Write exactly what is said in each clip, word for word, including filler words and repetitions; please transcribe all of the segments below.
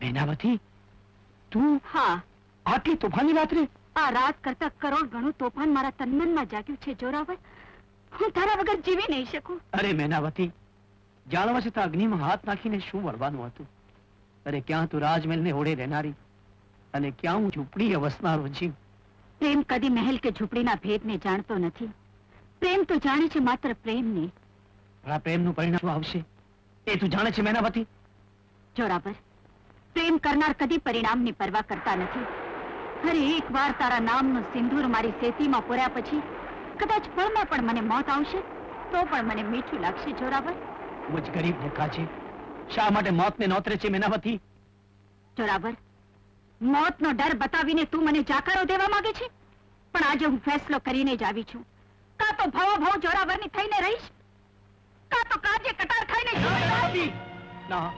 મેનાવતી, તું? હા. આટલી તોફાની રાત્રે? આ રાત કરતા કરોડ ગણું તોફાન મારા તનમનમાં જાગ્યું છે જોરાવર. હું તારા વગર જીવી નહીં શકું. અરે મેનાવતી, જાણવા છતાં અગ્નિમાં હાથ નાખીને શું વળવાનું હતું? અરે ક્યાં તું રાજમહેલને ઓળે રહેનારી અને ક્યાં હું ઝૂંપડીએ વસનારો જીવ. પ્રેમ કદી મહેલ કે ઝૂંપડીના ભેદને જાણતો નથી. પ્રેમ તો જાણે છે માત્ર પ્રેમને. આ પ્રેમનું પરિણામ શું આવશે એ તું જાણે છે મેનાવતી? જોરાવર, પ્રેમ કરનાર કદી પરિણામની પરવા કરતા નથી. અરે એક વાર તારા નામનું સિંદૂર મારી સેતીમાં પૂર્યા પછી કદાચ પળમાં પણ મને મોત આવશે તો પણ મને મીઠું લાગશે જોરાવર. મુજ ગરીબ ને કાજે શા માટે મોતને નોતરે છે મેનાવતી? જોરાવર, મોતનો ડર બતાવીને તું મને જાકારો દેવા માંગે છે, પણ આજે હું ફેસલો કરીને જ આવી છું. કાં તો ભવો ભવ જોરાવરની થઈને રહીશ, કાં તો કાજે કટાર ખાઈને ના.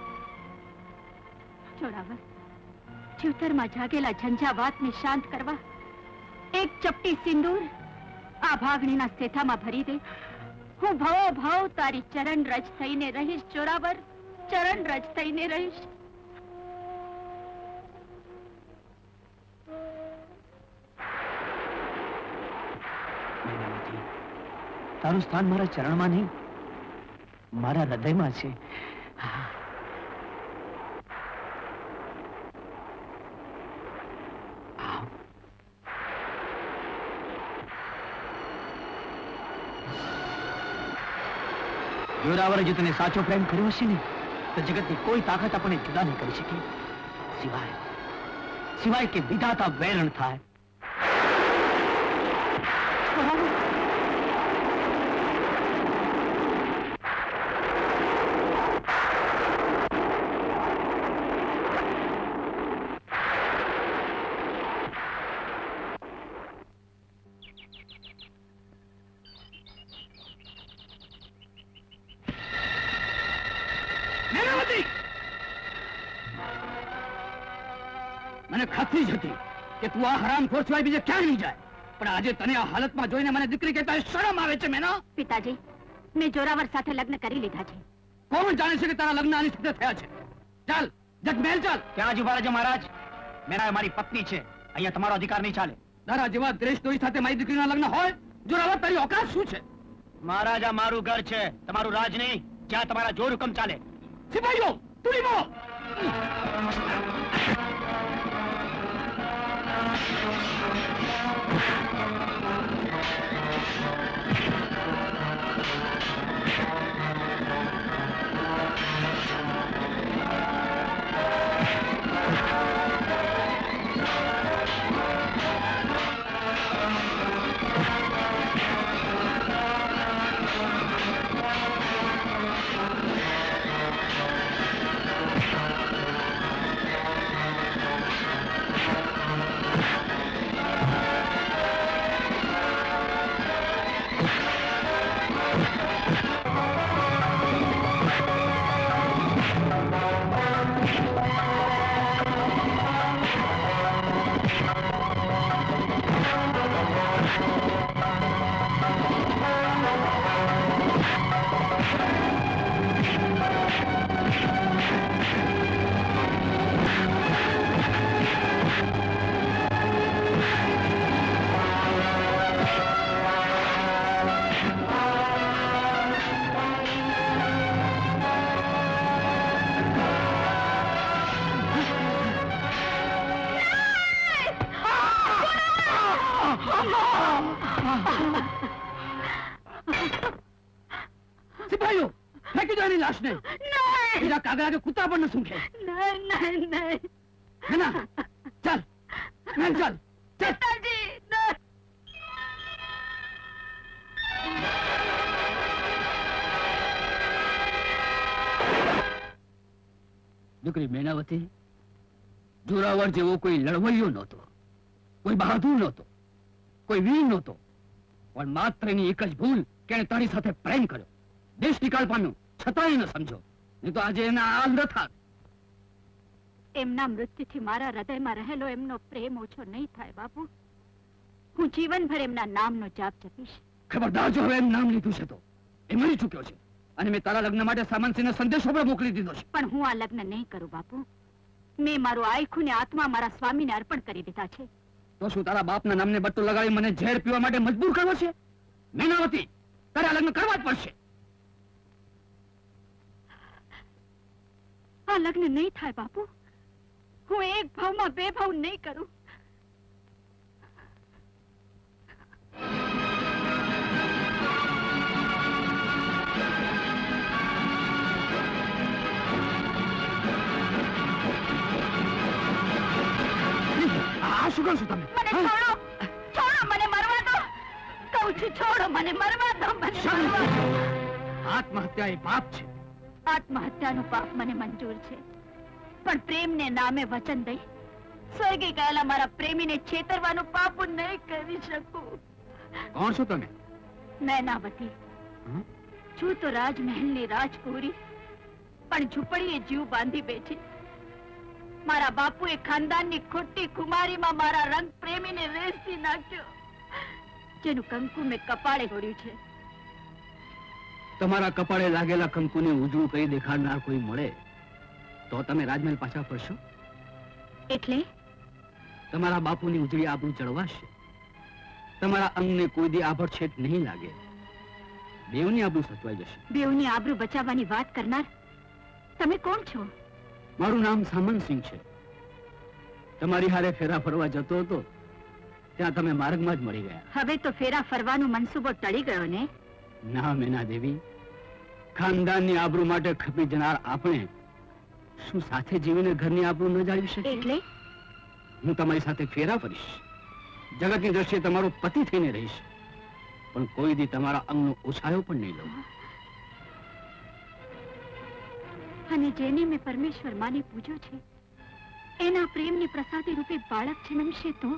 જોરાવર, જીવતરમાં જાગેલા ઝંઝાવાતને શાંત કરવા એક ચપટી સિંદૂર આ ભાગણીના સેથામાં ભરી દે. હું ભવો ભાવ તારી ચરણ રજ થઈને રહીશ જોરાવર, ચરણ રજ થઈને રહીશ. મેનાવતી, તારું સ્થાન મારા ચરણમાં નહીં, મારા હૃદયમાં છે. જોરાવરે જો તને સાચો પ્રેમ કર્યો હશે ને તો જગતની કોઈ તાકાત આપણને જુદા નહીં કરી શકે, સિવાય સિવાય કે વિધાતા વેરણ થાય. મને ખાતરી જ હતી કે તું આ હરામખોર સિવાય બીજે ક્યાંય નહીં જાય, પણ આજે તને આ હાલતમાં જોઈને મને દીકરી કહેતા શરમ આવે છે. મેના પિતાજી, મેં જોરાવર સાથે લગ્ન કરી લીધા છે. કોણ જાણે છે કે તારા લગ્ન આની સાથે થયા છે? ચાલ જગમહેલ ચાલ. ક્યાં જ ઉભા રહેજો મહારાજ, મેના મારી પત્ની છે, અહીંયા તમારો અધિકાર નહીં ચાલે. તારા જેવા દ્વેષદ્રોહી સાથે મારી દીકરીના લગ્ન હોય? જોરાવર, તારી ઓકાત શું છે? મહારાજ, આ મારું ઘર છે, તમારું રાજ નહીં, જ્યાં તમારા જોર હુકમ ચાલે. સિપાહીઓ તુલીમો! સિપાહીઓ ફેંકી દો એની લાશને. બીજા કાગડા કે કૂતરા પણ ન સૂંઘે. નહીં નહીં નહીં. ના ચાલ મેં ચાલ. પિતાજી, દીકરી મેનાવતી, જોરાવર જેવો કોઈ લડવૈયો નહોતો, કોઈ બહાદુર નહોતો, કોઈ વીર નહોતો, પણ માત્ર એની એક જ ભૂલ કે એણે તારી સાથે પ્રેમ કર્યો. દેશ નિકાલ પામ્યો છતાંય ન સમજો, નહીં તો આજે એના આ ન થાત. એમના મૃત્યુથી મારા હૃદયમાં રહેલો એમનો પ્રેમ ઓછો નહીં થાય બાપુ. હું જીવનભર એમના નામનો જાપ જપીશ. ખબરદાર, જો હવે એમ નામ લીધું છે તો એ મરી ચૂક્યો છે, અને મેં તારા લગ્ન માટે સામંતસિંહને સંદેશો પણ મોકલી દીધો છે. પણ હું આ લગ્ન નહીં કરું બાપુ. મેં મારું આખું ને આત્મા મારા સ્વામીને અર્પણ કરી દીધા છે. તો શું તારા બાપના નામને બટ્ટું લગાવી મને ઝેર પીવા માટે મજબૂર કરવો છે? મેનાવતી, તારે આ લગ્ન કરવા જ પડશે. આ લગ્ન નહીં થાય બાપુ. હું એક ભાવમાં બે ભાવ નહીં કરું. આ શું કરો છો તમે? મને છોડો, છોડો, મને મરવા દો. કહું છું છોડો, મને મરવા દો. મને મરવા દો. આત્મહત્યા એ પાપ છે. આત્મહત્યાનું પાપ મને મંજૂર છે, પણ પ્રેમને નામે વચન દઈ સ્વર્ગે ગયેલા મારા પ્રેમીને છેતરવાનું પાપ હું નહીં કરી શકું. કોણ છો તમે? નૈનાવતી છું તો રાજમહેલની રાજકુંવરી, પણ ઝૂંપડીએ જીવ બાંધી બેઠી. મારા બાપુએ ખાનદાનની ખોટી કુમારીમાં મારા રંગ પ્રેમીને વેચી નાખ્યો, જેનું કંકુ મેં કપાળે ઓળ્યું છે. તમારા કપાળે લાગેલા કંકુને ઉજળું કરી દેખાડનાર કોઈ મળે તો તમે રાજમહેલ પાછા ફરશો? એટલે તમારા બાપુની ઉજળી આબરૂ જળવાશે. તમારા અંગને કોઈ દી આભડછેટ નહીં લાગે. બેવની આબરૂ સચવાઈ જશે. બેવની આબરૂ બચાવવાની વાત કરનાર તમે કોણ છો? મારું નામ સામંતસિંહ છે. તમારી હારે ફેરા ફરવા જતો હતો ત્યાં તમે માર્ગમાં જ મળી ગયા. હવે તો ફેરા ફરવાનો મનસૂબો ટળી ગયો ને? ના મેના દેવી, ખાનદાનની આબરૂ માટે ખપી જનાર આપણે શું સાથે જીવીને ઘરની આબરૂ ન જાળવી શકીએ? એટલે હું તમારી સાથે ફેરા ફરીશ, જગતની દ્રષ્ટિએ તમારો પતિ થઈને રહીશ, પણ કોઈ દી તમારા અંગનો ઉછાયો પણ નહીં લઉં. અને જેને મેં પરમેશ્વર માની પૂજો છે એના પ્રેમની પ્રસાદી રૂપે બાળક જન્મશે તો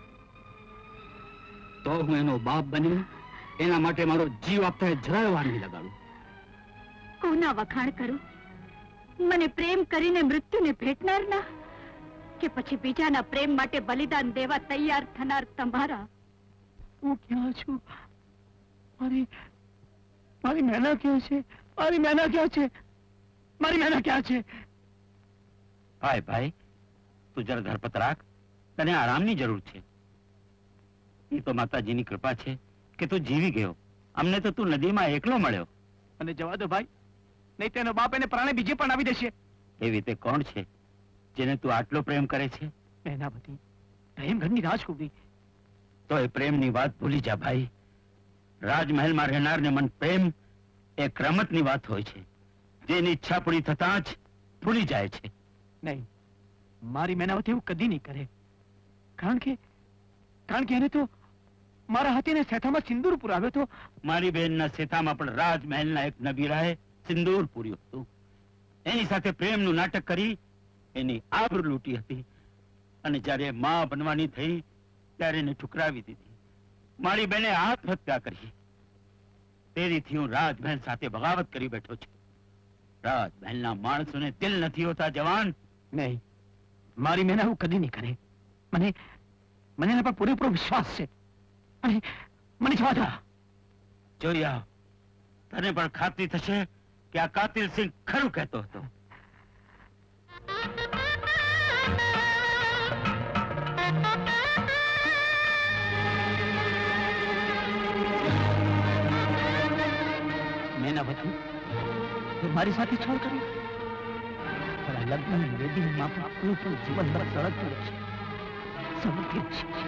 તો હું એનો બાપ બની એના માટે મારો જીવ આપતા જરાય વાર નહીં લગાડું. કોના વખાણ કરું? મને પ્રેમ કરીને મૃત્યુને ભેટનારના, કે પછી બીજાના પ્રેમ માટે બલિદાન દેવા તૈયાર થનાર તમારા? હું ક્યાં છું? મારી મારી મેના ક્યાં છે? મારી મેના ક્યાં છે? મારી મેના ક્યાં છે? ભાઈ ભાઈ, તું જરા ધરપત રાખ, તને આરામની જરૂર છે. એ તો માતાજીની કૃપા છે કે તું જીવી ગયો. અમને તો તું નદીમાં એકલો મળ્યો. અને જવા દો ભાઈ, નહીં તેનો બાપ એને પ્રાણે બીજે પણ આવી દેશે. એવી તે કોણ છે જેને તું આટલો પ્રેમ કરે છે? મેનાવતી, પ્રેમઘરની રાજકુંવરી. તો એ પ્રેમની વાત ભૂલી જા ભાઈ. રાજમહેલમાં રહેનારને મન પ્રેમ એક રમતની વાત હોય છે, જેની ઈચ્છા પૂરી થતાં જ ભૂલી જાય છે. નહીં, મારી મેનાવતી એવું કદી નહીં કરે. કારણ કે કારણ કે એને તો મારા હાથે સેથામાં સિંદૂર પુરાવ્યો તો. મારી બહેનના સેથામાં પણ રાજમહેલના એક નબીરાએ સિંદૂર પૂર્યું હતું. એની સાથે પ્રેમનું નાટક કરી એની આબરૂ લૂંટી હતી, અને જ્યારે માં બનવાની થઈ ત્યારે એને ઠુકરાવી દીધી. મારી બહેને આત્મહત્યા કરી. તેરીથી હું રાજમહેલ સાથે બગાવત કરી બેઠો છું. રાજમહેલના માણસોને દિલ નથી હોતા જવાન. નહીં, મારી મેના એવું કદી નહીં કરે. મને મને એના પર પૂરેપૂરો વિશ્વાસ છે. અને મને જવા દો. જોઈ આવ, તને પણ ખાતરી થશે કે આ કાતિલ સિંહ ખરું કહેતો હતો. મેનાવતી, તે મારી સાથે છળ કર્યો. લગ્ન વેદીમાં આપણું પણ જીવન બળ સળગતું રહેશે, સમૃદ્ધિ રહેશે.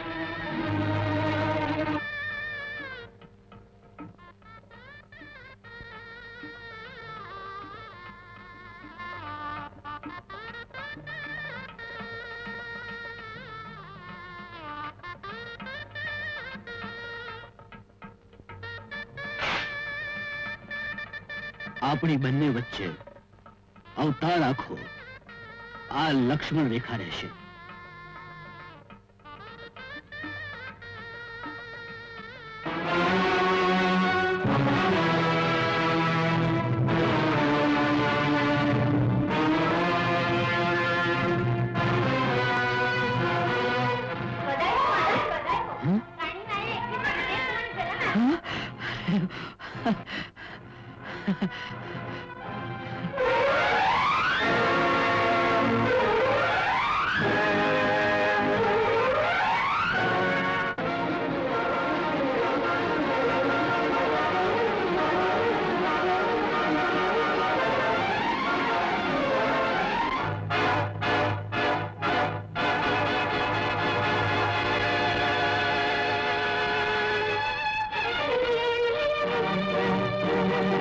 આપણી બંને વચ્ચે અવતાર રાખો આ લક્ષ્મણ રેખા રહેશે.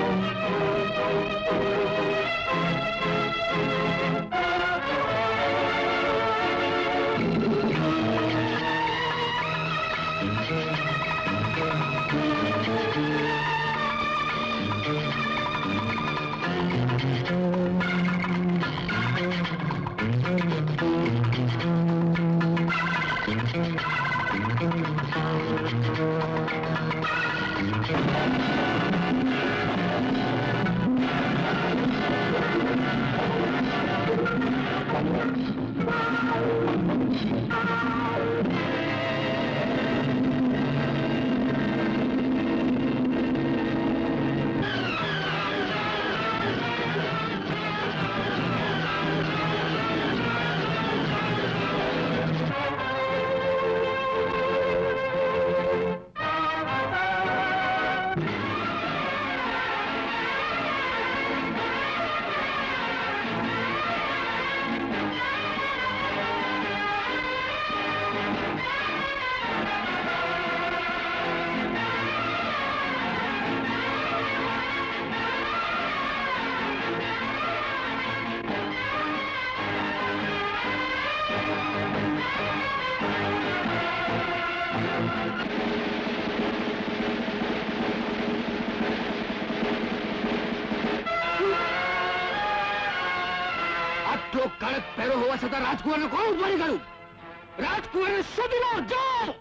કડક પહેરો હોવા છતાં રાજકુમારને કોણ ઉદ્ધારી કર્યું? રાજકુમારને શોધી લો, જાઓ!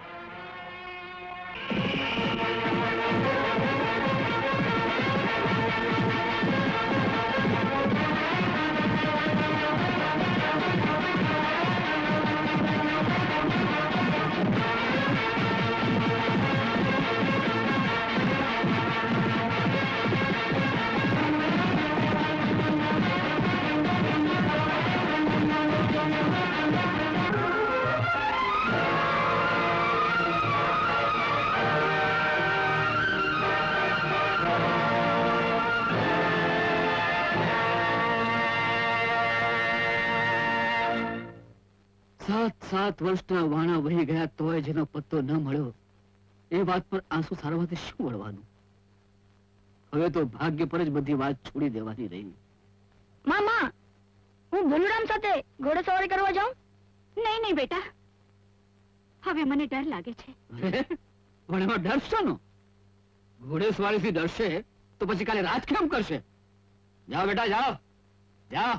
સાત સાત વર્ષના વાણા વહી ગયા તોય જેનો પત્તો ન મળ્યો એ વાત પર આંસુ સારવાથી શું વળવાનું? હવે તો ભાગ્ય પર જ બધી વાત છોડી દેવાની રહી. મામા, હું ભોલુરામ સાથે ઘોડેસવારી કરવા જાઉં? નહીં નહીં બેટા, હવે મને ડર લાગે છે. પણ એમાં ડર શાનો? ઘોડેસવારીથી ડરશે તો પછી કાલે રાજ કેમ કરશે? જાઓ બેટા, જાઓ જાઓ.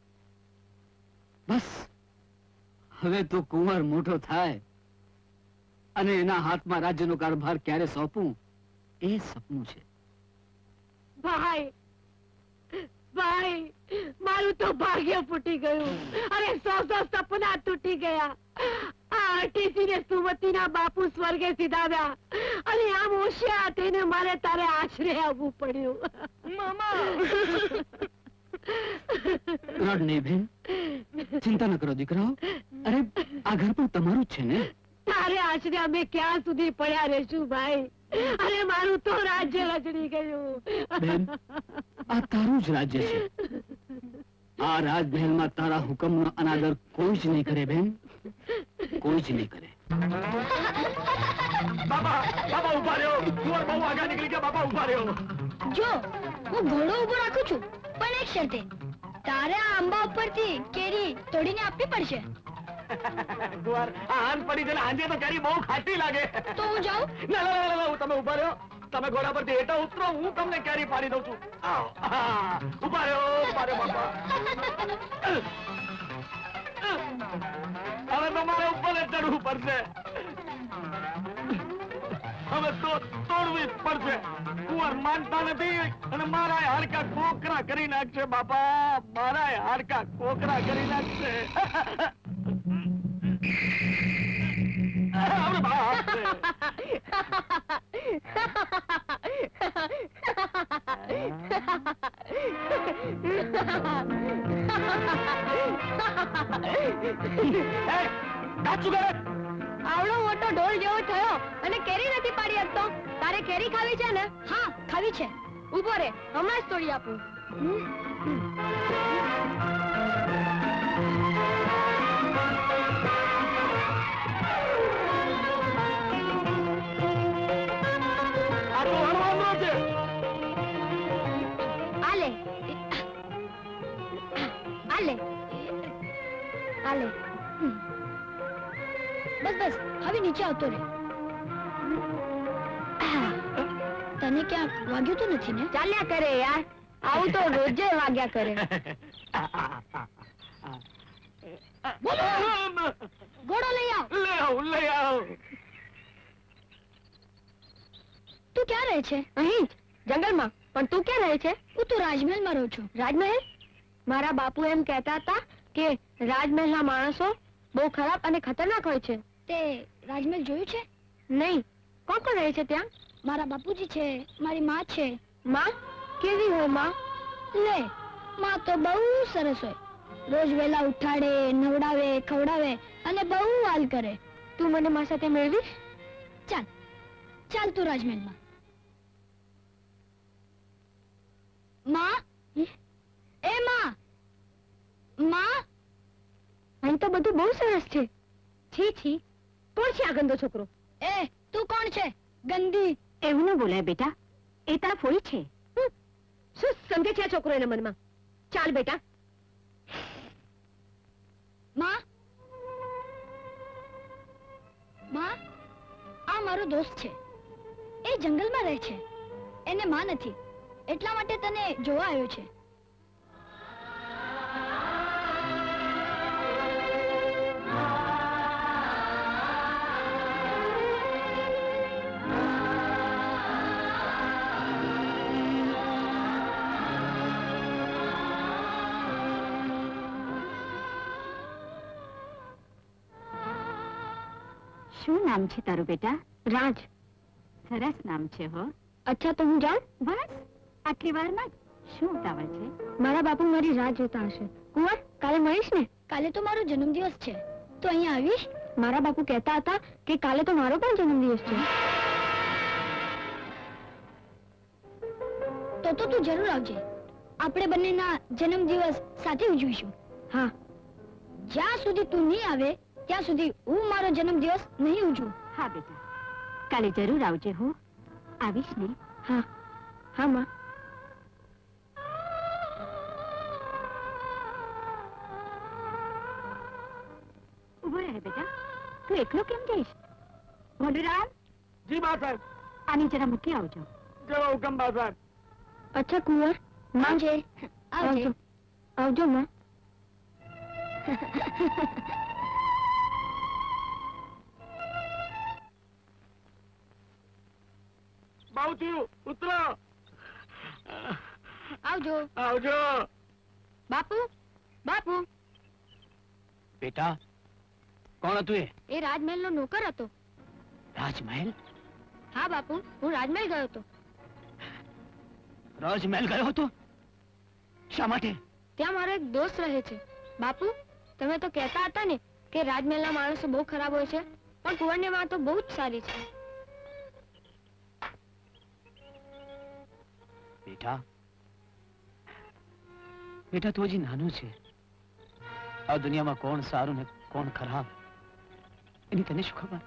બસ હવે તો કુંવર મોટો થાય અને એના હાથમાં રાજ્યનો કારભાર ક્યારે સોંપું એ સપનું છે. ભાઈ ભાઈ, મારું તો ભાગ્ય ફૂટી ગયું. અરે સો સો સપના તૂટી ગયા. આ અઠીસી ને સુમતીના બાપુ સ્વર્ગે સીધાવ્યા અને આમ હોશિયાર થઈને મારે તારે આશરે આવવું પડ્યું. મામા, રડ નહીં બેન, ચિંતા ન કરો દીકરાઓ. અરે આ ઘર પણ તમારું જ છે ને? તારે આશરે અમે ક્યાં સુધી પડ્યા રહેશું ભાઈ? અરે મારું તો રાજ્ય રજડી ગયું. બેન, આ તારું જ રાજ્ય છે. આ રાજમહેલમાં તારા હુકમનો અનાદર કોઈ જ નહીં કરે બેન, કોઈ જ નહીં કરે. બાબા, બાબા ઉભા રહ્યો. કુંવર બહુ આગળ નીકળી ગયા. બાબા ઉભા રહ્યો. જો હું ઘોડો ઉભો રાખું છું, પણ એક શરતે, તારે આ આંબા ઉપરથી કેરી તોડીને આપવી પડશે. કુંવર, આ હાંજ પડી છે. હાંજે તો કેરી બહુ ખાટી લાગે. તો હું જાઉં? ના ના ના ના, તમે ઉભા રહ્યો. તમે ઘોડા પરથી હેઠા ઉતરો, હું તમને કેરી પાડી દઉં છું. આવો. હા, ઉભા રહ્યો, ઉભા રહ્યો બાપા. હવે તો મારે ઉપર જ ચડવું પડશે. હવે તો તોડવી જ પડશે. કુંવર માનતા નથી અને મારા હાડકા કોકરા કરી નાખશે. બાપા, મારા હાડકા કોકરા કરી નાખશે. હવે બાપ રે. આવડો મોટો ઢોલ જેવો થયો અને કેરી નથી પાડી શકતો. તારે કેરી ખાવી છે ને? હા, ખાવી છે. ઉભો રે, હમણાં જ તોડી આપું. આ તો હળવાનો છે. નીચે આવતો રહે. તને ક્યાંક વાગ્યું તો નથી ને? ચાલ્યા કરે યાર, આવું તો રોજે વાગ્યા કરે. બોલો, ઘોડો લઈ આવ. ले आओ ले आओ. તું ક્યાં રહે છે? અહીં જ જંગલમાં. પણ તું ક્યાં રહે છે? હું તો રાજમહેલમાં રહું છું. રાજમહેલ? મારા બાપુ એમ કહેતા હતા કે રાજમહેલના માણસો બહુ ખરાબ અને ખતરનાક હોય છે. તે રાજમહેલ જોયું છે? નહીં. કોણ કોણ રહે છે ત્યાં? મારા બાપુજી છે, મારી માં છે. માં? કેવી હોય માં? લે, માં તો બહુ સરસ હોય. રોજ વેલા ઉઠાડે, નવડાવે, ખવડાવે અને બહુ હાલ કરે. તું મને માં સાથે મેળવીશ? ચાલ ચાલ તું રાજમહેલમાં. માં, એ માં, માં. અહીં તો બધું બહુ સરસ છે. છી છી, કોણ છે આ ગંદો છોકરો? એ તું કોણ છે ગંદી? એવું ન બોલાય બેટા, એ તારા ફોઈ છે. શું સમજે છે આ છોકરો એના મનમાં? ચાલ બેટા. માં, માં, આ મારો દોસ્ત છે. એ જંગલમાં રહે છે. એને માં નથી, એટલા માટે તને જોવા આવ્યો છે. શું નામ છે તારું બેટા? રાજ. સરસ નામ છે હો. અચ્છા તો હું જાઉં? બસ આટલી વારમાં શું ઉતાવળ છે? મારા બાપુ મારી રાહ જોતા હશે. કુંવર, કાલે મળીશ ને? કાલે તો મારો જન્મદિવસ છે, તો અહીંયા આવીશ? મારા બાપુ કહેતા હતા કે કાલે તો મારો પણ જન્મદિવસ છે. તો તો તું જરૂર આવજે. આપણે બંનેના જન્મદિવસ સાથે ઉજવીશું. હા. જ્યાં સુધી તું નહીં આવે ત્યાં સુધી હું મારો જન્મદિવસ નહીં ઉજવું. હા બેટા, કાલે જરૂર આવજે. હું આવીશ ને? હા હા માં. ઉભો રહે બેટા, તું એકલો કેમ જઈશ? મોઢુરામ. जी बात है. આની જરા મૂકી આવજો. जो हुक्म बात है. અચ્છા કુંવર, આવજે આવજે. આવજો માં. बाबूजी उतरो. આવજો. આવજો. બાપુ, બાપુ. બેટા, કોણ હતું એ? એ રાજમહેલ નો નોકર હતો. રાજમહેલ? હા બાપુ, હું રાજમહેલ ગયો હતો. રાજમહેલ ગયો હતો? શા માટે? ત્યાં મારો એક દોસ્ત રહે છે. બાપુ, તમે તો કહેતા હતા ને કે રાજમહેલના માણસો બહુ ખરાબ હોય છે, પણ કુંવરની માં તો બહુ જ સારી છે. બેટા, બેટા તું હજી નાનું છે. આ દુનિયામાં કોણ સારું ને કોણ ખરાબ એની તને શું ખબર?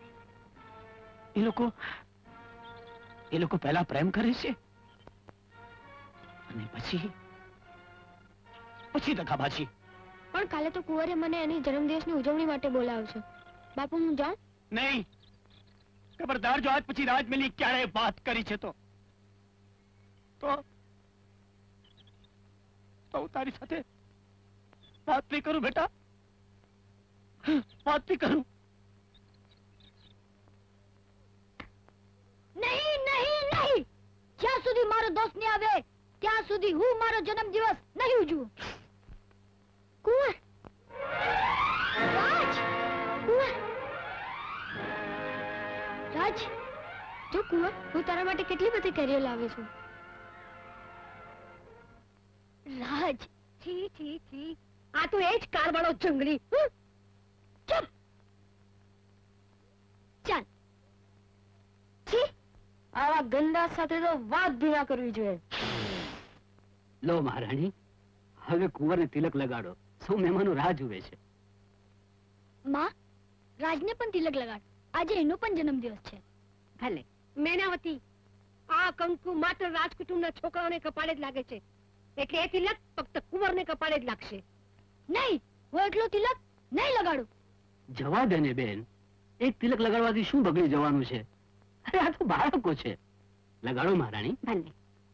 એ લોકો એ લોકો પહેલા પ્રેમ કરે છે અને પછી પછી દગાબાજી. પણ કાલે તો કુંવરે મને એની જન્મદિવસની ઉજવણી માટે બોલાવ્યો છે. બાપુ હું જાઉં? નહીં, ખબરદાર. જો આજ પછી રાજમહેલની ક્યારે વાત કરી છે તો તો તો હું તારી સાથે વાત નહીં કરું બેટા, વાત નહીં કરું. નહીં નહીં નહીં, જ્યાં સુધી મારો દોસ્ત નહીં આવે ત્યાં સુધી હું મારો જન્મદિવસ નહીં ઉજવું. કુંવર. રાજ, કુંવર. રાજ, જો કુંવર, હું તારા માટે કેટલી બધી કેરીઓ લાવી છું. રાજ. છી છી છી, આ તો એ જ કારવાળો જંગલી. હમ? ચૂપ. ચાલ. છી, આવા ગંદા સાથે તો વાત ભી ના કરવી જોઈએ. લો મહારાણી, હવે કુંવરને તિલક લગાડો. સૌ મહેમાનો રાહ જુએ છે. માં, રાજને પણ તિલક લગાડ. આજે એનો પણ જન્મદિવસ છે. ભલે. મેનાવતી, આ કંકુ માત્ર રાજકુટુંબના છોકરાઓને કપાળે જ લાગે છે, એટલે એ તિલક ફક્ત કુંવરને કપાળે જ લાગશે. નહીં, હું એટલો તિલક નહીં લગાડું. જવા દે ને બેન, એક તિલક લગાડવાથી શું બગડી જવાનું છે? અરે આ તો બાળકો છે. લગાડો મહારાણી. ભલે.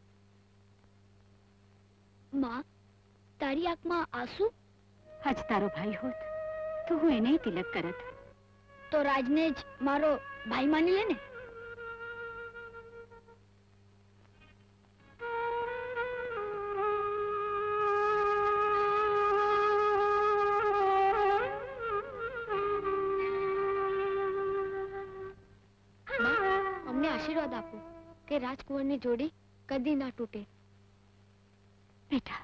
માં, તારી આંખમાં આંસુ? આજ તારો ભાઈ હોત તો હું એને તિલક કરત. તો રાજને જ મારો ભાઈ માની લે ને. અમને આશીર્વાદ આપો કે રાજકુંવરની જોડી કદી ના તૂટે. બેટા,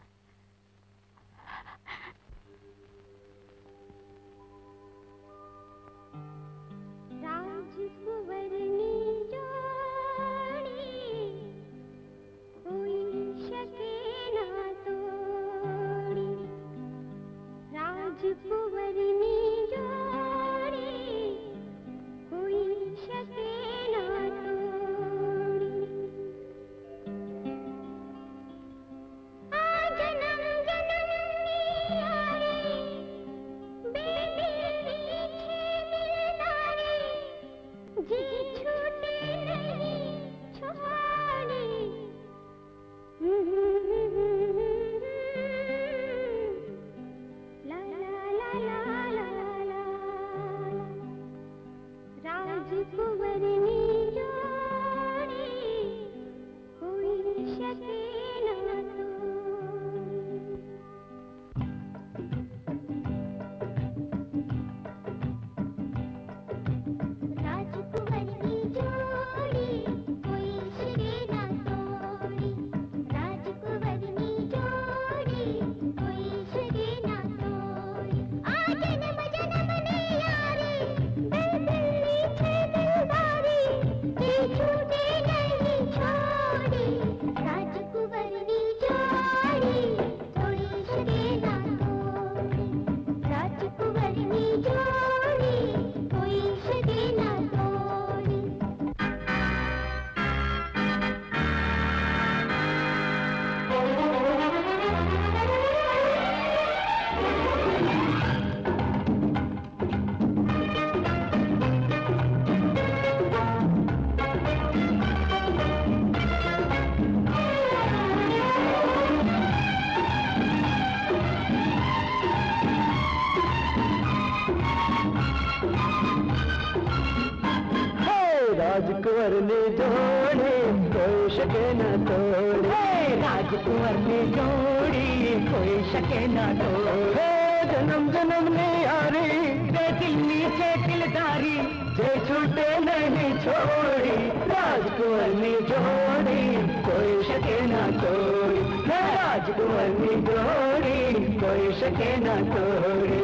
राजकुंवर ने जोड़ी कोई शके न तोड़े, राजकुंवर ने जोड़ी कोई शके न तोड़े। जन्म जन्म ने यारी दे दिल नीचे दिलदारी, जे छूटे नहीं छोड़ी, राजकुंवर ने जोड़ी कोई शके न तोड़ी, राजकुंवर ने जोड़ी कोई शके न तोड़ी।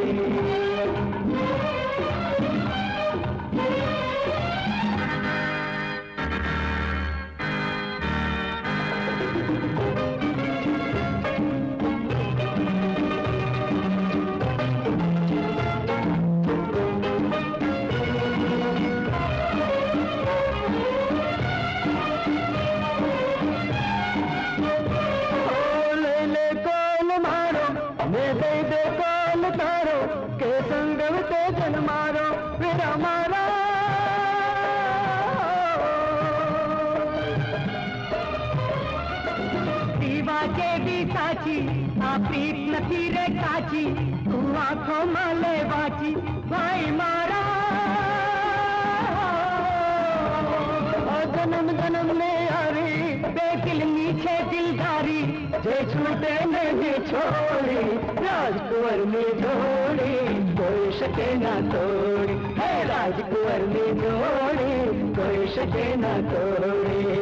प्रीत नथी रे काची, तू आंखों माले बाची भाई मारा। जन्म जन्म ने यारी बेदिल नीचे दिलदारी, जे छूटे नहीं छोड़ी, राजकुंवर में जोड़ी कोई शके न तोड़ी, है राजकुंवर में जोड़ी कोई शके न तोड़ी।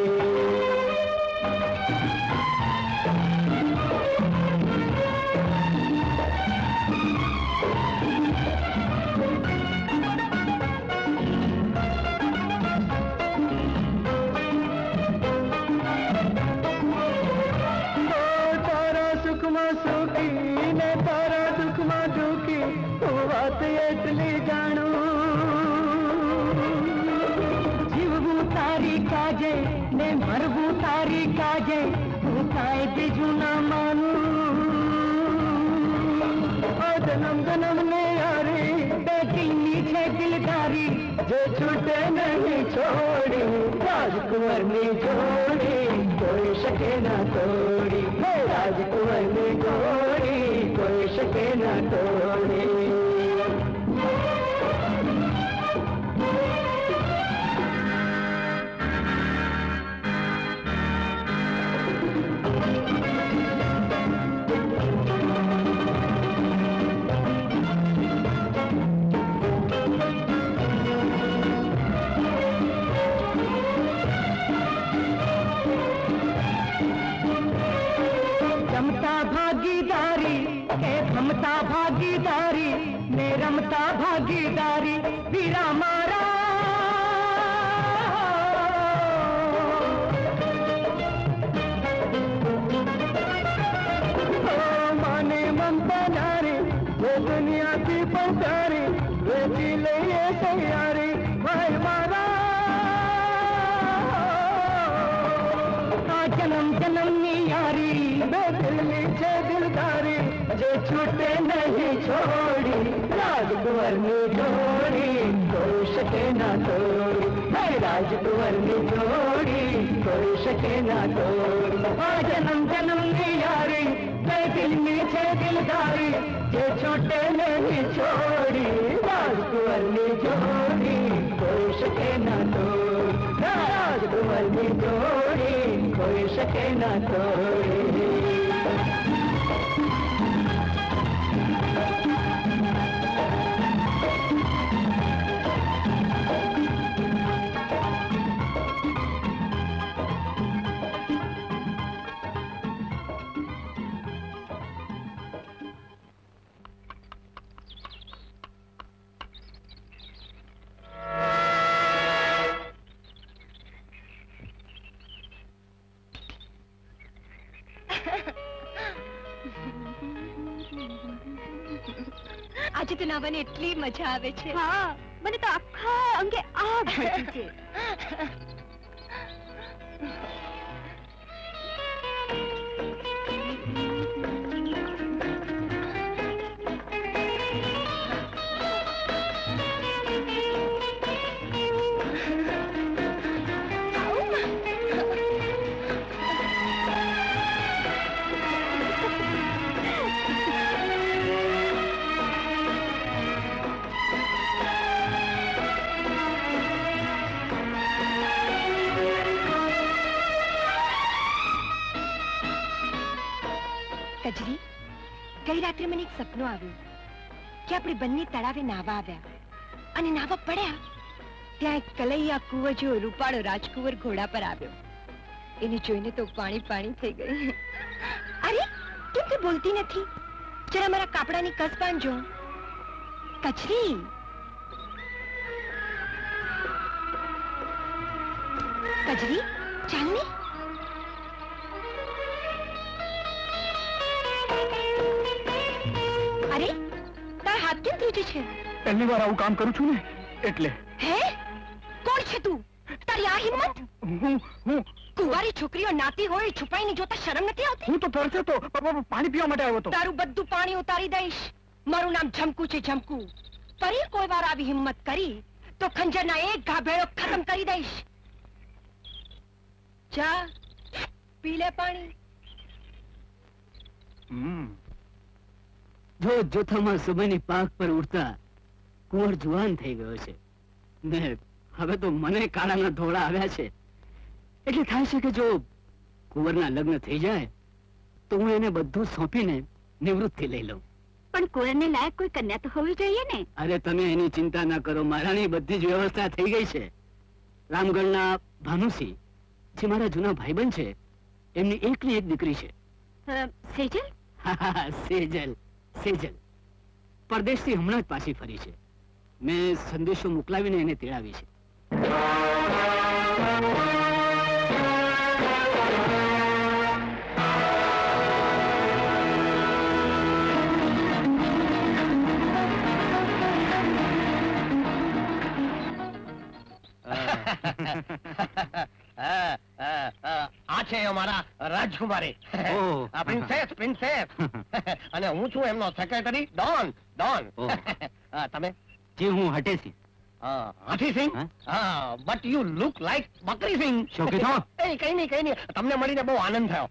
मरबू तारी काजे तू काए बिजू न मानू, जन्म जन्म ने यारी दिल नीचे दिलदारी, जो छूटे नहीं छोड़ी, राजकुंवर ने जोड़ी कोई शके न तोड़ी, राजकुंवर ने जोड़ी कोई शके न तोड़ी। भागीदारी के थमता भागीदारी ने रमता भागीदारी वीरा मारा ओ माने ममता नारी वो दुनिया की पंचारी वे जिले ये सयारी भाई मारा जन्म जन्म यारी दिल्ली छे दिलदारी जो छूटे नहीं छोड़ी, राजकुंवर ने जोड़ी कोई शके न तोड़ी, राजकुंवर ने जोड़ी कोई शके न तोड़ी। जन्म जन्म यारी दिल में छे दिलदारी जो छूटे नहीं छोड़ी, राजकुंवर ने जोड़ी कोई शके न तोड़ी, राजकुंवर ने जोड़ी कोई शके न तोड़ी। આજે તો નાવાની એટલી મજા આવે છે. હા, મને તો આખા અંગે આગ ભડકી છે. કજરી, ગઈ રાત્રે મને એક સપનું આવ્યું કે આપણે બંને તળાવે નાવા આવ્યા અને નાવા પડ્યા ત્યાં એક કલૈયા કુંવર જેવો રૂપાળો રાજકુંવર ઘોડા પર આવ્યો. એને જોઈને તો પાણી પાણી થઈ ગઈ. અરે, કેમ તું બોલતી નથી? જરા મારા કાપડાની કસ બાંધજો. કજરી, કજરી, ચાલ ને. અરે, તારા હાથ કેમ ધ્રુજે છે? પહેલી વાર આવું કામ કરું છું ને એટલે. હે? કોણ છે તું? તારી આ હિંમત? હું હું કુંવારી છોકરીઓ નાતી હોય છુપાઈને જોતા શરમ નથી આવતી? હું તો તરસે તો પાણી પીવા માટે આવ્યો હતો. તારું બધું પાણી ઉતારી દઈશ. મારું નામ ઝમકુ છે, ઝમકુ. ફરી કોઈ વાર આવી હિંમત કરી તો ખંજરના એક ઘા ભેળો ખતમ કરી દઈશ. જા, પી લે પાણી. હમ જો જોથામાં સમયની પાક પર ઉડતા કુંવર જુવાન થઈ ગયો છે ને હવે તો મને કાળાના ધોળા આવ્યા છે. એટલે થાય છે કે જો કુંવરના લગ્ન થઈ જાય તો હું એને બધું સોંપીને નિવૃત્તિ લઈ લઉં. પણ કુંવરને લાયક કોઈ કન્યા તો હોવી જોઈએ ને? અરે તમે એની ચિંતા ના કરો, મારાની બધી જ વ્યવસ્થા થઈ ગઈ છે. રામગઢના ભાનુસિંહ જે મારા જૂના ભાઈબંધ છે એમની એકની એક દીકરી છે. સેજલ? હા, સેજલ. સેજલ પરદેશથી હમણાં જ પાછી ફરી છે. મેં સંદેશો મોકલાવીને એને તેડાવી છે. આ છે અમારા રાજકુમારી, પ્રિન્સેસ પ્રિન્સેસ અને હું છું એમનો સેક્રેટરી ડોન. ડોન તમે? જી હું હટેસી. હાથી સિંહ હા બટ યુ લુક લાઈક બકરી સિંહ શું કીધું? એ કઈ નહીં કઈ નહીં તમને મળીને બહુ આનંદ થયો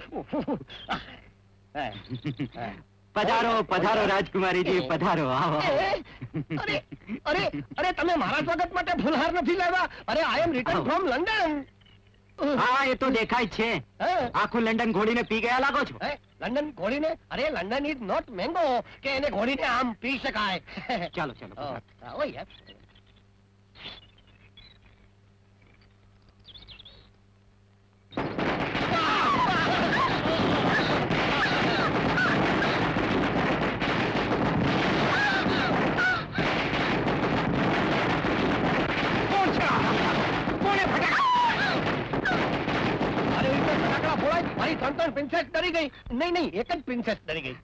પધારો પધારો રાજકુમારીજી પધારો આવો એ, અરે અરે અરે તમે મારા સ્વાગત માટે ફૂલહાર નથી લાવ્યા અરે I am return from London હા એ તો દેખાય જ છે આખું લંડન ઘોડીને પી ગયા લાગો છો. લંડન ઘોડીને અરે લંડન ઇઝ નોટ મેંગો કે એને ઘોડીને આમ પી શકાય ચાલો ચાલો ઓ યસ મારી ત્રણ ત્રણ પ્રિન્સેસ ડરી ગઈ નહીં નહીં એક જ પ્રિન્સેસ ડરી ગઈ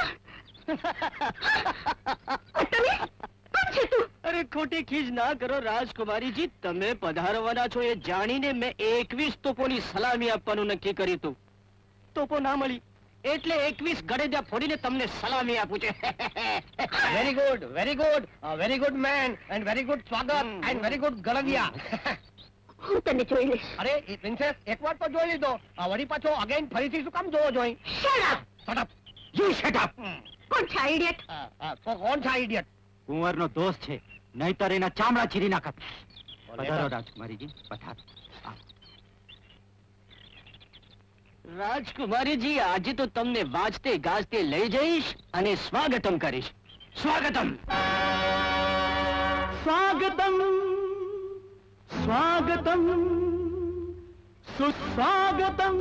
અરે ખોટી ખીજ ના કરો રાજકુમારીજી તમે પધારવાના છો એ જાણીને મેં એકવીસ તોપોની સલામી આપવાનું નક્કી કર્યું હતું. તોપો ના મળી એટલે એકવીસ ગળેજા ફોડીને તમને સલામી આપું છે. Very good very good very good man and very good સ્વાગત એન્ડ વેરી ગુડ ગળગિયા હું તને જોઈ લઈશ. અરે એ પ્રિન્સેસ એકવાર તો જોઈ લીધો આ વળી પાછો અગેન ફરીથી શું કામ જોવો જોઈ Shut up! Shut up you shut up કોણ છે આ idiot? તો કોણ છે ઇડિયટ કુંવરનો દોસ્ત છે નહીતર એના ચામડા ચીરી નાખત. પધારો રાજકુમારીજી પધારો. રાજકુમારીજી આજે તો તમને વાજતે ગાજતે લઈ જઈશ અને સ્વાગતમ કરીશ. સ્વાગતમ સ્વાગતમ સ્વાગતમ સુસ્વાગતમ.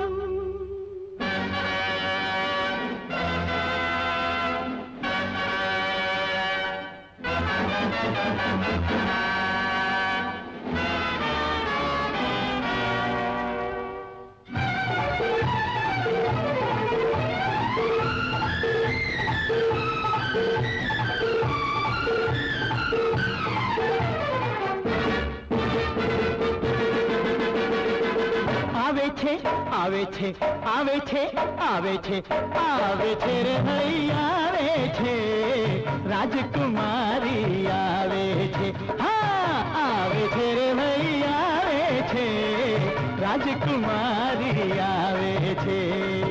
આવે છે આવે છે આવે છે આવે છે આવે છે રે ભાઈ આવે છે રાજકુમારી આવે છે હા આવે છે રે ભાઈ આવે છે રાજકુમારી આવે છે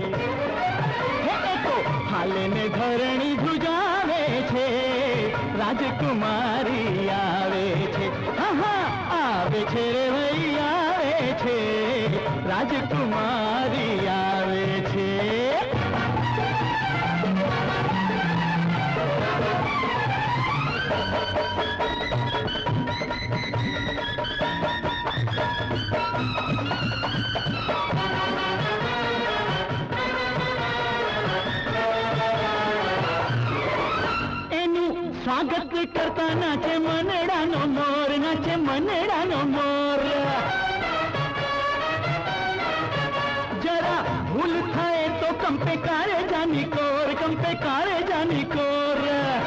હે તો હાલને ઘરણી ધ્રુજાવે છે રાજકુમારી આવે છે હા હા આવે છે રે ભાઈ આવે છે રાજકુમારી આવે છે. એનું સ્વાગત કરતા નાચે મનડાનો મોર નાચે મનડાનો મોર ભૂલ થાય તો કંપે કારે જાની કોર કંપે કારે જાની કોર.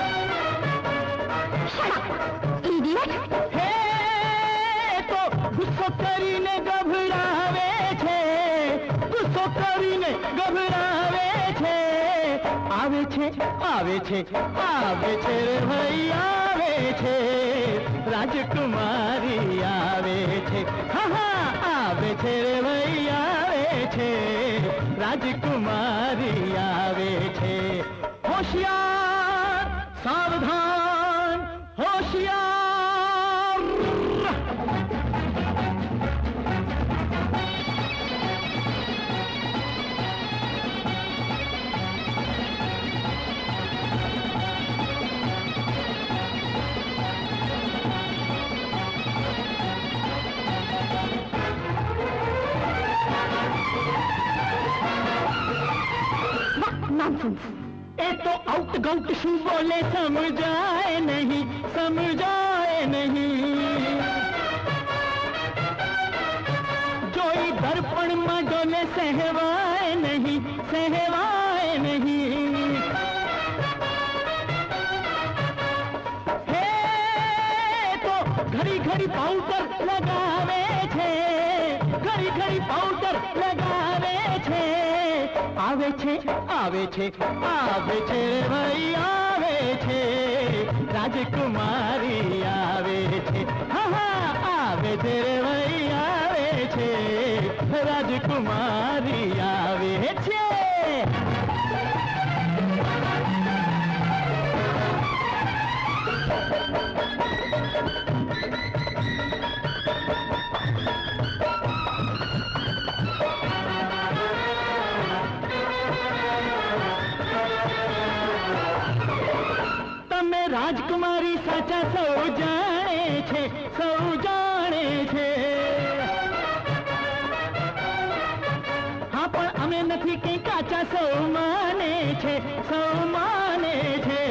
હે તો ગુસ્સો કરીને ગભરાવે છે ગુસ્સો કરીને ગભરાવે છે આવે છે આવે છે આવે છે રે ભાઈ આવે છે રાજકુમારી આવે છે હા હા આવે છે રે ભાઈ આવે છે રાજકુમારી આવે છે. હોશિયાર સાવધાન હોશિયાર. એ તો આઉટ ગૌટ શું બોલે સમજાય નહીં સમજાય નહીં જોઈ દર્પણમાં ડોલે સહેવાય નહીં સહેવાય નહીં હે તો ઘડી ઘડી પાઉડર લગાવે છે ઘડી ઘડી પાઉડર લગાવે છે આવે છે આવે છે આવે છે ભાઈ આવે છે રાજકુમારી આવે છે, હા હા આવે છે રે ભાઈ આવે છે, રાજકુમારી આવે છે. તમે રાજકુમારી સાચા સૌ જાણે છે, સૌ જાણે છે. હા પણ અમે નથી કઈ કાચા, સૌ માને છે, સૌ માને છે.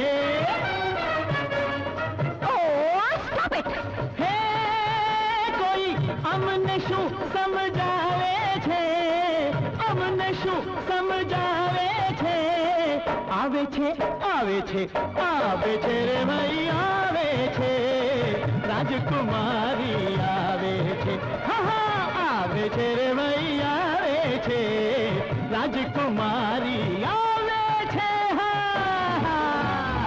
હે કોઈ અમને શું સમજાવે છે, અમને શું સમજાવે છે. આવે છે આવે છે આવે છે રે ભાઈ આવે છે, રાજકુમારી આવે છે, હા હા આવે છે રે ભાઈ આવે છે, રાજકુમારી આવે છે. હા હા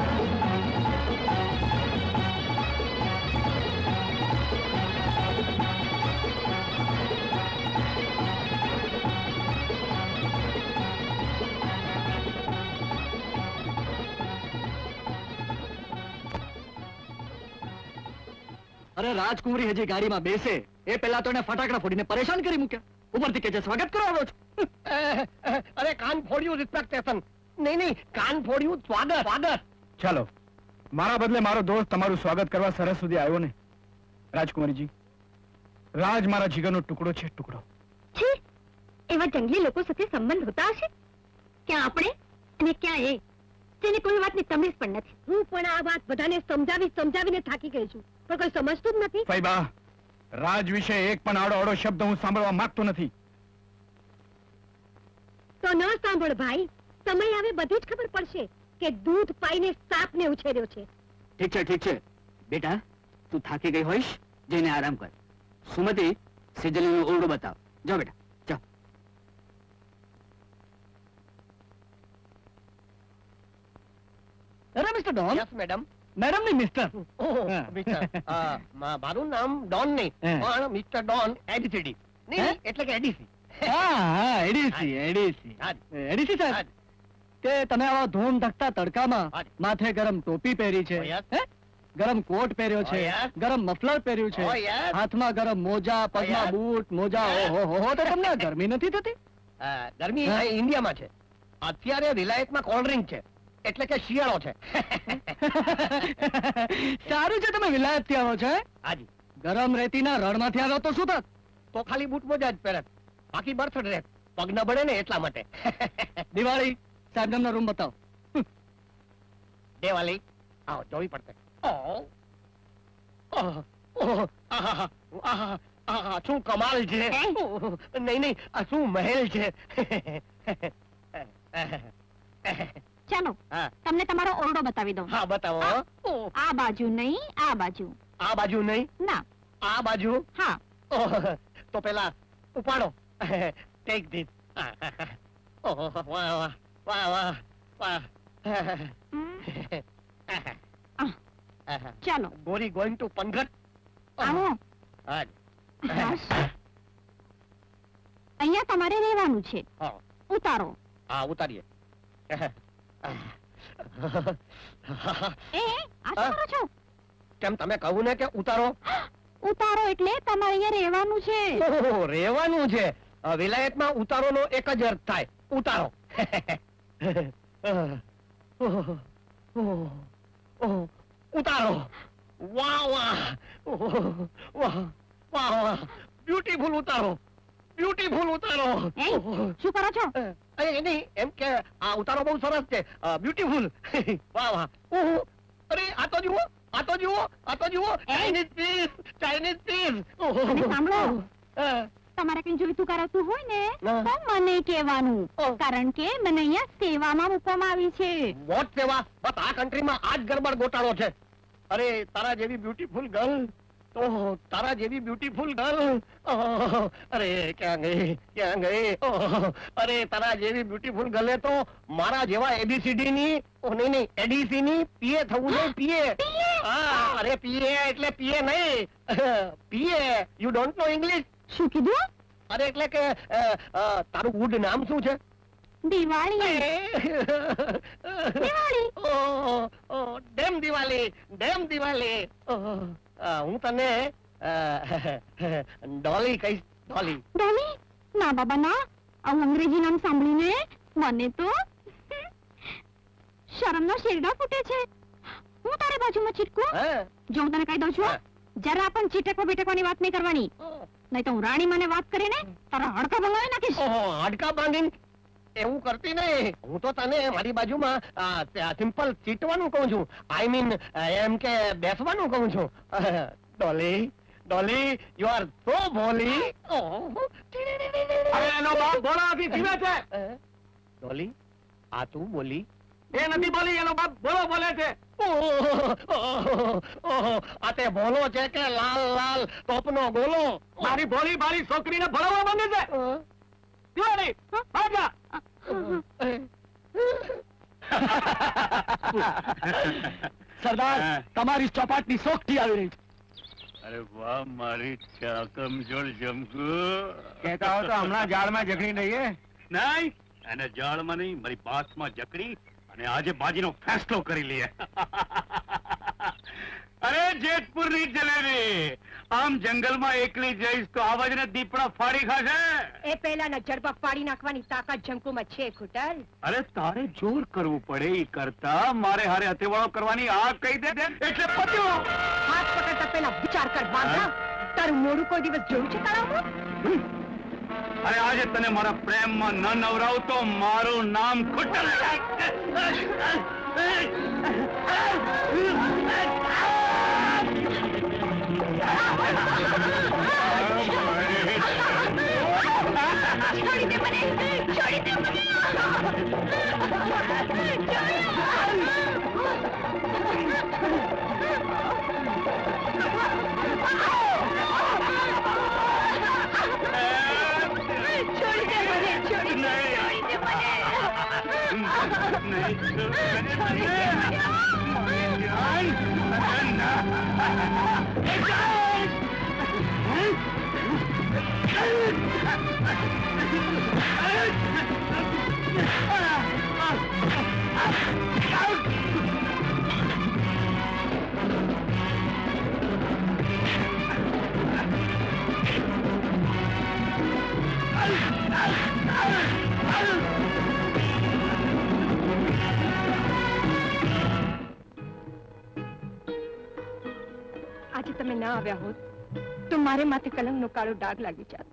અરે રાજકુમારી હજી ગાડીમાં બેસે એ પહેલા તો એને ફટાકડા ફોડીને પરેશાન કરી મૂક્યા. ઉપરથી કે છે સ્વાગત કરવા આવ્યો છું. અરે કાન ફોડ્યું રિસ્પેક્ટેશન. નહીં નહીં કાન ફોડ્યું સ્વાગત સ્વાગત. ચાલો મારા બદલે મારો દોસ્ત તમારું સ્વાગત કરવા સરસ સુધી આવ્યો ને. રાજકુમારીજી, રાજ મારા જીગરનો ટુકડો છે, ટુકડો. છી, એવા જંગલી લોકો સાથે સંબંધ હોતા હશે? ક્યાં આપણે અને ક્યાં એ, તેને કોઈ વાતની તમીઝ પણ નથી. હું પણ આ વાત બધાને સમજાવી સમજાવીને થાકી ગઈ છું, પણ કોઈ સમજતું જ નથી. ફૈબા, રાજ વિશે એક પણ આડો આડો શબ્દ હું સાંભળવા માંગતો નથી. તો ન સાંભળ ભાઈ, સમય આવે બધી જ ખબર પડશે કે દૂધ પાઈને સાપને ઉછેર્યો છે. ઠીક છે ઠીક છે બેટા, તું થાકી ગઈ હોઈશ, જઈને આરામ કર. સુમતિ, સેજલનો ઓરડો બતાવ. જાઓ બેટા જાઓ. અરે mister Don. Yes madam. Madam નહીં મિસ્ટર. ઓહ હા. મિસ્ટર, આ, મા- મારું નામ ડોન નહીં હા. પણ મિસ્ટર ડોન એડીસીડી. નહીં હે? નહીં, એટલે કે એડીસી. હા હા એડીસી એડીસી હા. એડીસી સાહેબ, હા. કે તમે આવા ધૂમ ધકતા તડકામાં હા. માથે ગરમ ટોપી પહેરી છે, Oh, yes. હે? ગરમ કોટ પહેર્યો છે, Oh, yes. ગરમ મફલર પહેર્યું છે, Oh, yes. હાથમાં ગરમ મોજા, પગમાં yes. બૂટ, મોજા, Yes. ઓહો હો હો, તો તમને આ ગરમી નથી થતી? આ, ગરમી હા. અહીં ઇન્ડિયામાં છે. અત્યારે રિલાયન્સમાં કોલ્ડ ડ્રિંક છે, એટલે કે શિયાળો છે. સારું છે તમે વિલાયત થી આવો છો, હે? હાજી. ગરમ રેતીના રણમાંથી આવ્યો તો શું થાત? તો ખાલી બૂટ મોજા જ પહેરે, બાકી બર્થ ડ્રેસ પગ ન બળે ને એટલા માટે. દિવાળી સાહેબ નો રૂમ બતાવો. દેવાલી આવો, જોવી પડશે. ઓહ, ઓહ, ઓહ, આહા, આહા, આહા, શું કમાલ છે. ઓહ, નહીં નહીં, આ શું મહેલ છે. ચાલો હા. તમને તમારો ઓરડો બતાવી દઉં. હા બતાવો. ઓહ, આ બાજુ નહીં, આ બાજુ. આ બાજુ નહીં, ના, આ બાજુ. હા. ઓહ, તો પેલા ઉપાડો. Take this. ઓહ, વાહ વાહ વાહ વાહ વાહ. હમ. આહ, ચાલો ગોરી ગોઈંગ ટુ પનઘટ. આવો. હા. બસ. અહીંયા તમારે રહેવાનું છે. હા. ઉતારો. હા, ઉતારીએ. એ એ, આ શું કરો છો? કેમ તમે કહું ને કે ઉતારો? ઉતારો એટલે તમારે અહીંયા રહેવાનું છે. ઓહો, રહેવાનું છે. અ, વિલાયતમાં ઉતારોનો એક જ અર્થ થાય, ઉતારો. ઓહ, ઓહ, ઓહ, ઉતારો. વાહ વાહ. ઓહ, વાહ વાહ વાહ. બ્યુટીફુલ ઉતારો, બ્યુટીફુલ ઉતારો. એ, શું કરો છો? અરે નહીં, એમ કે આ ઉતારો બહુ સરસ છે, બ્યુટીફુલ. વાહ વાહ. ઓહો, અરે આ તો જુઓ, આ તો જુઓ, આ તો જુઓ. Chinese piece, Chinese piece. અને સાંભળો, તમારે કઈ જોઈતું કરાવતું હોય ને ના. તો મને કહેવાનું, ઓહ. કારણ કે મને અહીંયા સેવામાં મૂકવામાં આવી છે. વોટ સેવા? બસ આ કન્ટ્રીમાં આ જ ગરબડ ગોટાળો છે. અરે તારા જેવી બ્યુટીફુલ ગર્લ तो तारा जेवी ब्यूटीफुल गर्ल अरे क्या गई क्या गई ओह, अरे तारा जेवी ब्यूटीफुल गर्ल तो मारा जेवा एबीसीडी ની ઓ નહીં નહીં એડીસી ની પીએ થવું જોઈએ પીએ હા અરે પીએ એટલે પીએ નહીં PA you don't know English શું કીધું? અરે એટલે કે અ, અ, તારું ગુડ નામ શું છે? Diwali. Diwali. Oh, oh, damn Diwali damn Diwali oh, અ, હું તને અ, ડોલી કહીશ ડોલી. ડોલી? ના બાબા ના, આવું અંગ્રેજી નામ સાંભળીને મને તો શરમનો શેરડા ફૂટે છે. હું તારી બાજુમાં છીટકું? હા જો હું તને કહી દઉં છું, જરા પણ છીટકવા બીટકવાની વાત નહીં કરવાની, નહીં તો હું રાણી મને વાત કરીને તારા હાડકા ભંગાવી નાખીશ. ઓહો, હાડકા બાંધીને એવું કરતી નહીં. હું તો તને મારી બાજુમાં સિમ્પલ ચીટવાનું કહું છું. આઈ મીન એમ કે બેસવાનું કહું છું. Dolly Dolly you are so ભોલી. અરે એનો બાપ બોલા નથી જીવે છે. ડોલી આ તું બોલી? એ નથી બોલી, એનો બાપ બોલો બોલે છે. આ તે ભોલો છે કે લાલ લાલ ટોપનો ગોલો? મારી ભોલી મારી છોકરીને ભણાવવા માંગે છે. દિવાળી ભાગા. સરદાર, તમારી ચોપાટની સોખથી આવી રહી છે. અરે વાહ મારી ચાકમજોળ જમકુ. કહેતા હો તો હમણાં જાળમાં જકડી દઈએ. નહીં, એને જાળમાં નહીં, મારી બાસમાં જકડી અને આજે બાજીનો ફેસલો કરી લઈએ. અરે જેતપુરની જલેબી આમ જંગલમાં એકલી જઈશ તો આવાજને દીપડા ફાડી ખાશે. એ પહેલાના જડબા પાડી નાખવાની તાકાત જમકુમાં છે ખુટર. અરે તારે જોર કરવું પડે એ કરતા મારે હારે હથેવાળો કરવાની આ કહી દે દે એટલે પત્યો. હાથ પકડતા પહેલા વિચાર કર બાંધા. તારું મોડું કોઈ દિવસ જોયું છે તળાવમાં? અરે આજે તને મારા પ્રેમમાં ન નવરાવ તો મારું નામ ખુટર. છોડી દે મને, છોડી દે મને. આજે તમે ના આવ્યા હોત તો મારે માથે કલંકનો કાળો ડાઘ લાગી જાત.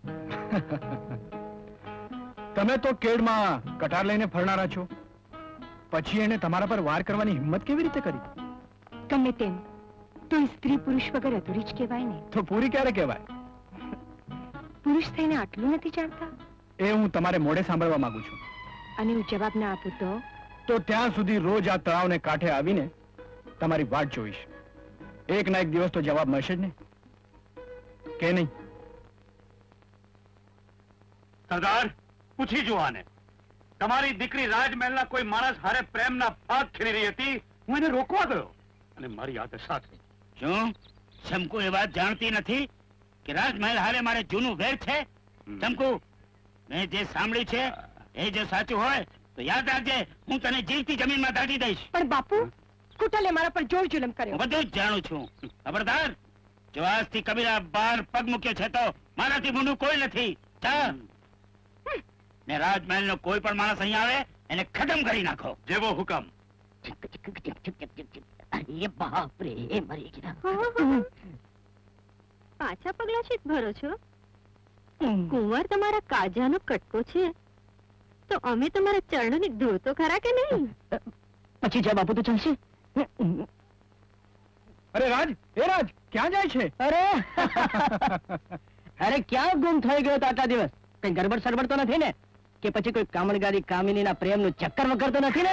તમે તો કેડમાં કટાર લઈને ફરનારા છો, પછી એને તમારા પર વાર કરવાની હિંમત કેવી રીતે કરી? ગમે તેમ તો સ્ત્રી પુરુષ વગર અધૂરી જ કહેવાય ને. તો પૂરી ક્યારે કહેવાય? પુરુષ થઈને આટલું નથી જાણતા? એ હું તમારે મોઢે સાંભળવા માંગુ છું. અને હું જવાબ ના આપું તો? તો ત્યાં સુધી રોજ આ તળાવને કાંઠે આવીને તમારી વાટ જોઈશ. એક ના એક દિવસ તો જવાબ મળશે જ ને, કે નહીં? સરદાર, પૂછી જુઓ આને. તમારી દીકરી રાજમહેલના કોઈ માણસ હારે પ્રેમના પાક ખેલી રહી હતી, હું એને રોકવા ગયો અને મારી આ દશા થઈ. શું ચમકુ એ વાત જાણતી નથી કે રાજમહેલ હારે મારે જૂનું વેર છે? ચમકુ, મેં જે સાંભળ્યું છે એ જો સાચું હોય તો યાદ રાખજે, હું તને જીવતી જમીનમાં દાટી દઈશ. પણ બાપુ, કુટલે મારા પર જોર જુલમ કર્યો. હું બધું જ જાણું છું. ખબરદાર, જો આજથી કબીરા બાર પગ મૂક્યો છે તો મારાથી મોટું કોઈ નથી. ચાલ, ને રાજમહેલ નો કોઈ પણ માણસ અહીં આવે એને ખતમ કરી નાખો. જેવો હુકમ. અરે બાપ રે, મરી ગયા. પાછા પગલા છે ભરો છો? કુંવર તમારા કાજાનો કટકો છે તો અમે તમારા ચરણોની ધૂળ તો ખરા કે નહીં? પછી જવાબ આપો તો ચાલશે. અરે રાજ, એ રાજ, ક્યાં જાય છે? અરે અરે ક્યાં ગુમ થઈ ગયો તો આટલા દિવસ? કઈ ગરબડ સરબડ તો નથી ને? કે પછી કોઈ કામણગારી કામિનીના પ્રેમનું ચક્કર વગર તો નથી ને?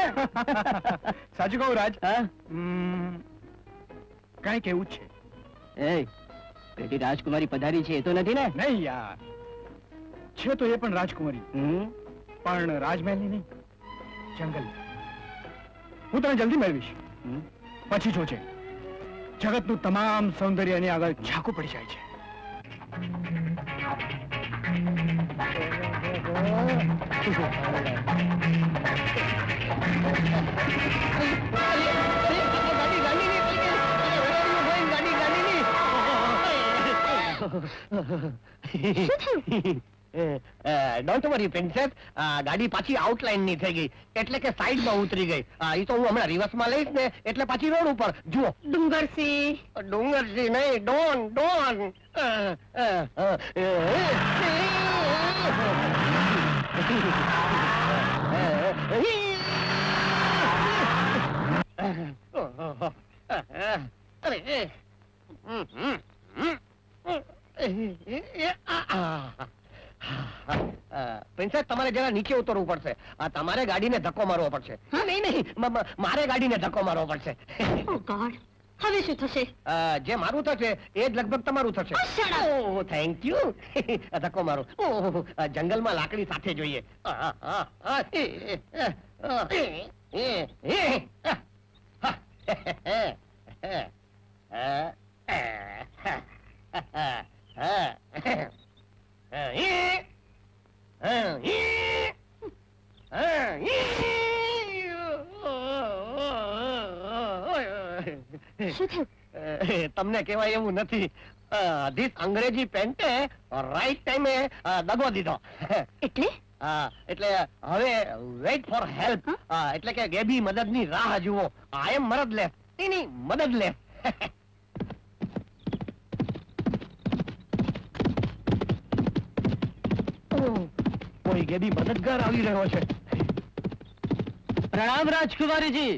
સાચું કહું રાજ, હા? કઈ કેવું છે? એ પેલી રાજકુમારી પધારી છે એ તો નથી ને? નહીં યાર, છે તો એ પણ રાજકુમારી, પણ રાજમહેલની નહીં, જંગલ. હું તને જલ્દી મેળવીશ. પછી જોજે, જગતનું તમામ સૌંદર્ય એની આગળ ઝાંખું પડી જાય છે. ડોન્ટ વરી પ્રિન્સેસ, ગાડી પાછી આઉટલાઈન ની થઈ ગઈ, એટલે કે સાઈડ માં ઉતરી ગઈ. એ તો હું હમણાં રિવર્સ માં લઈશ ને, એટલે પાછી રોડ ઉપર. જુઓ, ડુંગરસિંહ ડુંગરસિંહ નહીં, ડોન ડોન. પ્રિન્સેસ, તમારે જરા નીચે ઉતરવું પડશે. આ તમારે ગાડીને ધક્કો મારવો પડશે. નહીં નહીં, મારે ગાડીને ધક્કો મારવો પડશે. ઓ ગોડ, હવે શું થશે? જે મારું થશે એ જ લગભગ તમારું થશે. Oh, thank you. ધક્કો મારો. ઓહ, જંગલમાં લાકડી સાથે જોઈએ. શું થયું? તમને કહેવાય એવું નથી. ધીસ અંગ્રેજી પેન્ટે રાઈટ ટાઈમે દગો દીધો. એટલે એટલે હવે વેઇટ ફોર હેલ્પ, એટલે કે ગેબી મદદની રાહ જુઓ. આઈ એમ મદદલેસ. એની મદદલેસ. કોઈ ગેબી મદદગાર આવી રહ્યો છે. પ્રણામ રાજકુમારીજી.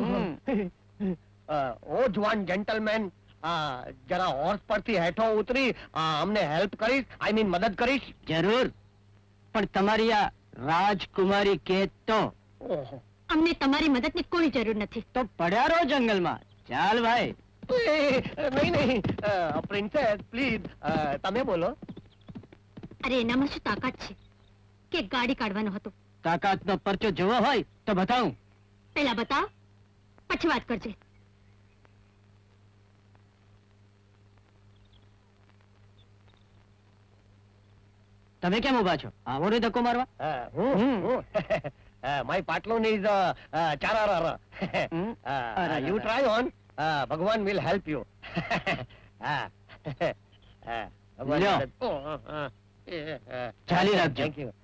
ઓ જવાન જેન્ટલમેન, જરા હોર્સ પરથી હેઠો ઉતરી અમને હેલ્પ કરીશ, આઈ મીન મદદ કરીશ. જરૂર, પણ તમારી આ રાજકુમારી કે તો અમને તમારી મદદની કોઈ જરૂર નથી. તો પડ્યા રહો જંગલમાં. ચાલ ભાઈ. નહીં નહીં પ્રિન્સેસ, પ્લીઝ તમે બોલો. અરે એનામાં શું તાકાત છે કે ગાડી કાઢવાનો હતો? તાકાતનો પરચો જોવો હોય તો બતાવું. પેલા બતાવ, પછી વાત કરજે. તમે કેમ ઉભા છો? આવો ને ધક્કો મારવા. માય પાટલુન ઇઝ ચારારા. યુ ટ્રાય ઓન, ભગવાન વિલ હેલ્પ યુ. ચાલી રાખજો. Thank you.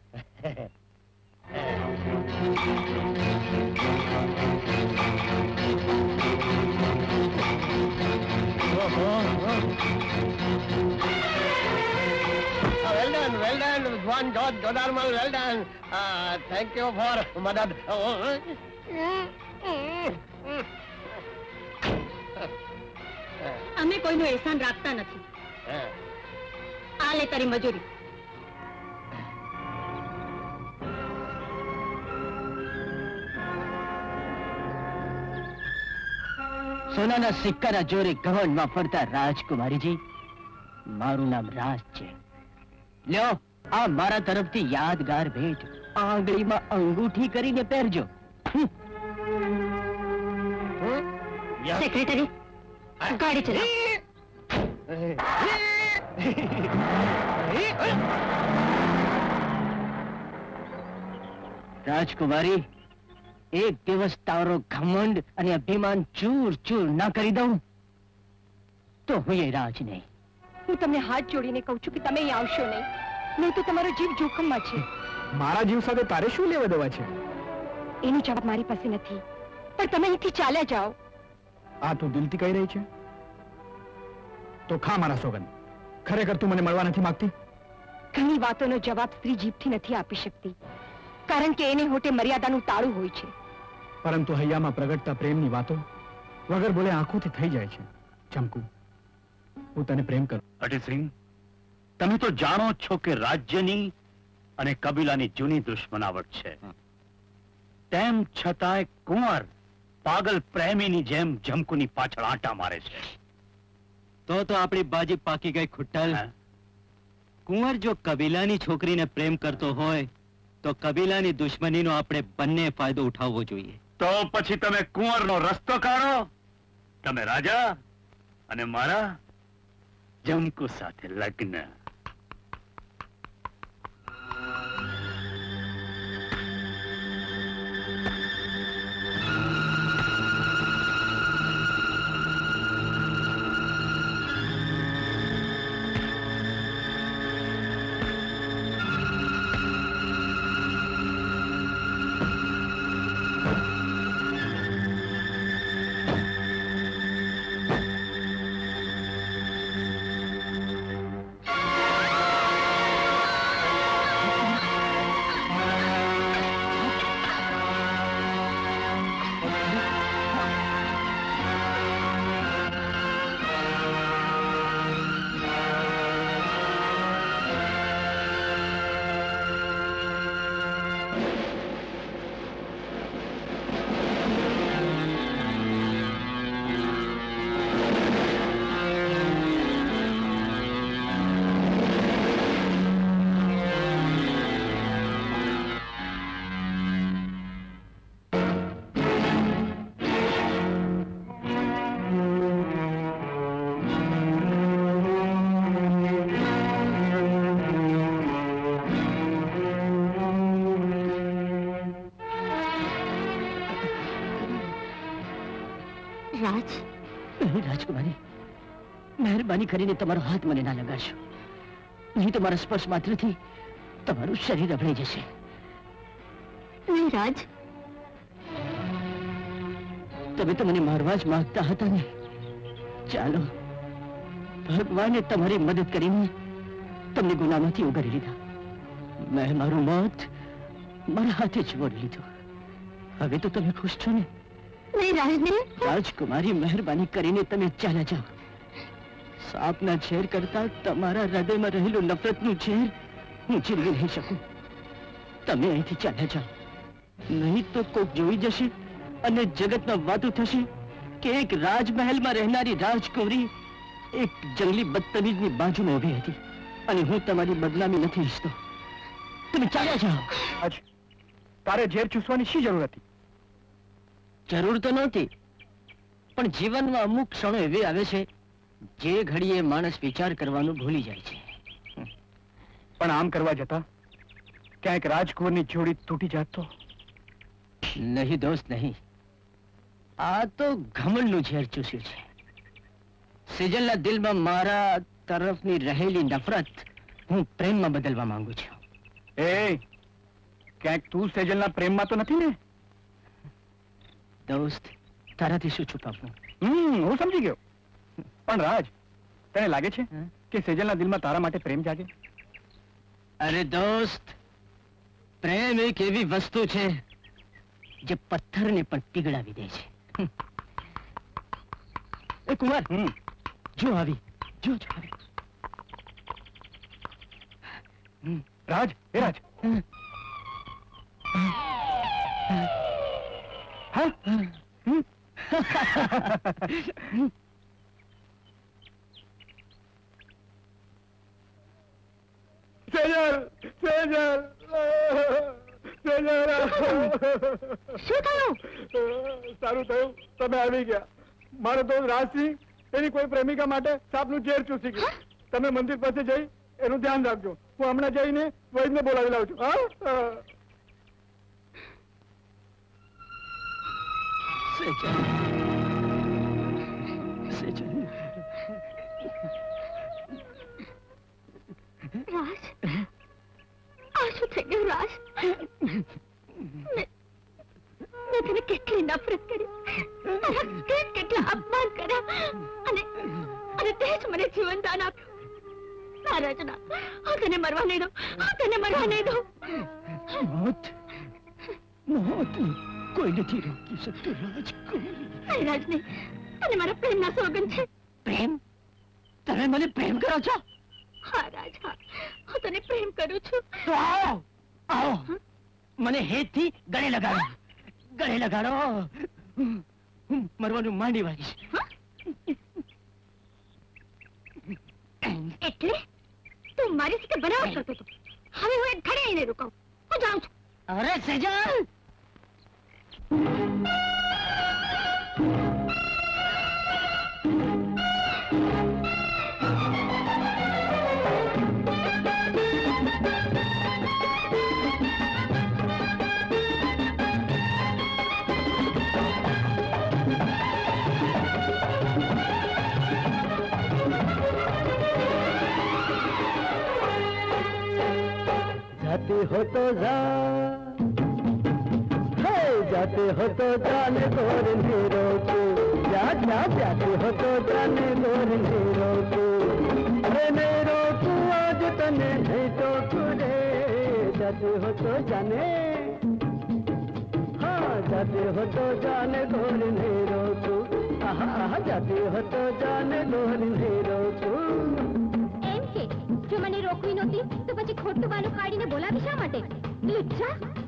Well done, well done, Juan George Jodarmal, well done. Uh, thank you for madad. અમે કોઈનું એહસાન રાખતા નથી. આ લે તારી મજૂરી. સોનાના સિક્કાના જોરે ઘમંડમાં ફરતા રાજકુમારીજી, મારું નામ રાજ છે. લ્યો, આ મારા તરફથી યાદગાર ભેટ. આંગળીમાં અંગૂઠી કરીને પહેરજો. સેક્રેટરી, ગાડી ચલાવો. રાજકુમારી, એક દિવસ તારો ઘમંડ અને અભિમાન ચૂર ચૂર ના કરી દઉં તો હું એ રાજ નહીં. હું તમને હાથ જોડીને કહું છું કે તમે અહીં આવશો નહીં, નહીં તો તમારો જીવ જોખમમાં છે. મારા જીવ સાથે તારે શું લેવા દેવા છે? એનો જવાબ મારી પાસે નથી, પણ તમે અહીંથી ચાલ્યા જાઓ. આ તું દિલથી કહી રહી છે? તો ખા મારા સોગંદ. ખરેખર તું મને મળવા નથી માંગતી? ઘણી વાતોનો જવાબ સ્ત્રી જીભથી નથી આપી શકતી, કારણ કે એને હોટે મર્યાદાનું તાળું હોય છે. પરંતુ હૈયામાં પ્રગટતા પ્રેમની વાતો વગર બોલે આંખોથી થઈ જાય છે. ચમકુ, હું તને પ્રેમ કરું. અતિસિંહ, તમે તો જાણો છો કે રાજ્યની અને કબીલાની જૂની દુશ્મનાવટ છે. તેમ છતાંય કુંવર પાગલ પ્રેમીની જેમ જમકુની પાછળ આંટા મારે છે. તો તો આપણી બાજી પાકી ગઈ ખુટ્ટલ. કુંવર જો કબીલાની છોકરીને પ્રેમ કરતો હોય તો કબીલાની દુશ્મનીનો આપણે બંને ફાયદો ઉઠાવવો જોઈએ. તો પછી તમે કુંવરનો રસ્તો કાઢો. તમે રાજા અને મારા જમકુ સાથે લગ્ન. રાજકુમારી, મહેરબાની કરીને તમારો હાથ મને ના લગાડશો, નહીં તો મારા સ્પર્શ માત્રથી તમારું શરીર અભળાઈ જશે. નહીં રાજ, તમે તો મને મારવા જ માંગતા હતા ને. ચાલો, ભગવાને તમારી મદદ કરીને તમને ગુનામાંથી ઉગારી લીધા. મેં મારું મોત મારા હાથે જ વોડી લીધું. હવે તો તમે ખુશ છો ને? નહીં રાજ, નહીં. રાજકુમારી, મહેરબાની કરીને તમે ચાલ્યા જાઓ. સાપના ઝેર કરતા તમારા હૃદયમાં રહેલું નફરતનું ઝેર હું ચીરવી નહીં શકું. તમે અહીંથી ચાલ્યા જાઓ, નહીં તો કોક જોઈ જશે અને જગતમાં વાતું થશે કે એક રાજમહેલમાં રહેનારી રાજકુંવરી એક જંગલી બદતમીજની બાજુમાં ઉભી હતી, અને હું તમારી બદનામી નથી ઈચ્છતો. તમે ચાલ્યા જાઓ. આજ તારે ઝેર ચૂસવાની શી જરૂર હતી? જરૂર તો નહોતી, પણ જીવનમાં અમુક ક્ષણો એવી આવે છે જે ઘડીએ માણસ વિચાર કરવાનું ભૂલી જાય છે. પણ આમ કરવા જતા ક્યાંક રાજકુંવરની જોડી તૂટી જાત તો? નહીં દોસ્ત, નહીં. આ તો ઘમંડનું ઝેર ચૂસ્યું છે. સેજલના દિલમાં મારા તરફની રહેલી નફરત હું પ્રેમમાં બદલવા માંગુ છું. એ ક્યાંક તું સેજલના પ્રેમમાં તો નથી ને? દોસ્ત, તારાથી શું છુપાવવું? હમ હું સમજી ગયો. પણ રાજ, તને લાગે છે કે સેજલના દિલમાં તારા માટે પ્રેમ જાગે? અરે દોસ્ત, પ્રેમ એક એવી વસ્તુ છે જે પથ્થરને પણ પીગળાવી દે છે. એ કુમાર, જો આવી, જો જો આવી. રાજ, એ રાજ, હા સેજલ, સેજલ, સેજલ. શું થયું? સારું થયું તમે આવી ગયા. મારો દોસ્ત રાજસિંહ એની કોઈ પ્રેમિકા માટે સાપનું ઝેર ચૂસી ગયું. તમે મંદિર પાસે જઈ એનું ધ્યાન રાખજો. હું હમણાં જઈને વૈદને બોલાવી લાવું છું. હા, રાજ, આ શું થઈ ગયું રાજ? મેં મેં તને કેટલી નફરત કરી, તારા કેટ કેટલા અપમાન કર્યા, અને અને તે જ મને જીવનદાન આપ્યું. ના રચના, હું તને મરવા નહીં દઉં, હું તને મરવા નહીં દઉં. મોત, મોત કોઈ નથી રોકી શકતું રાજકુમારી. નહીં રાજ, નહીં. તને મારા પ્રેમના સોગંદ છે. પ્રેમ? તમે મને પ્રેમ કરો છો? હા રાજ, હા, હું તને પ્રેમ કરું છું. તો આવો, આવો, મને હેતથી ગળે લગાડો, ગળે લગાડો. હું મરવાનું માંડી વાળીશ. એટલે તું મારી સાથે બનાવટ કરતો હતો. હવે હું એક ઘડી આવીને રોકાઉં. હું જાઉં છું. અરે સેજલ, जाते हो तो जा, हे जाते हो तो जाने गोर नीरो को, जा जा जाते हो तो जाने गोर नीरो को, अरे नीरो को आज तने नहीं तो खुदे, जाते हो तो जाने, हाँ जाते हो तो जाने गोर नीरो को, आहा आहा जाते हो तो जाने गोर नीरो को. એમ કે જો મને રોકવી નહોતી તો પછી ખોટું બાનું કાઢીને બોલાવી શા માટે? લુચ્ચા!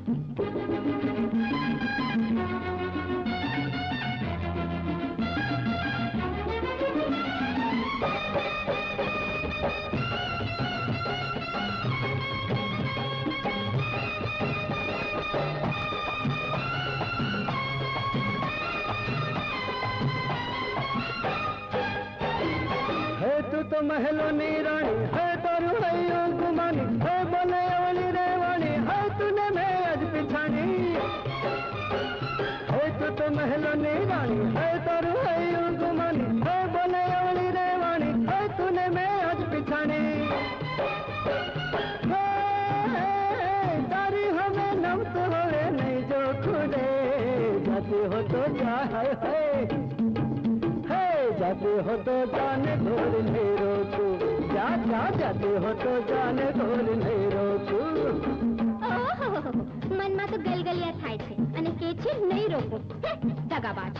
है तू तो महलों नी रानी, है तारू हयो गुमानी, है बोले अवली रेवानी, है तूने मैं आज पिछानी. है तू तो महलों नी रानी, है तारू हयो गुमानी, है बोले अवली रेवानी, है तूने मैं आज पिछानी. तारी हमें नम तो होवे नहीं जो खुदे, जाते हो तो जा हाय हाय, जाते हो तो जाने गोर नीरो को, जा जा जाते हो तो जाने गोर नीरो को. ઓહો, મનમાં તો ગલગલિયા થાય છે અને કે છે નહીં રોકું. દગાબાજ.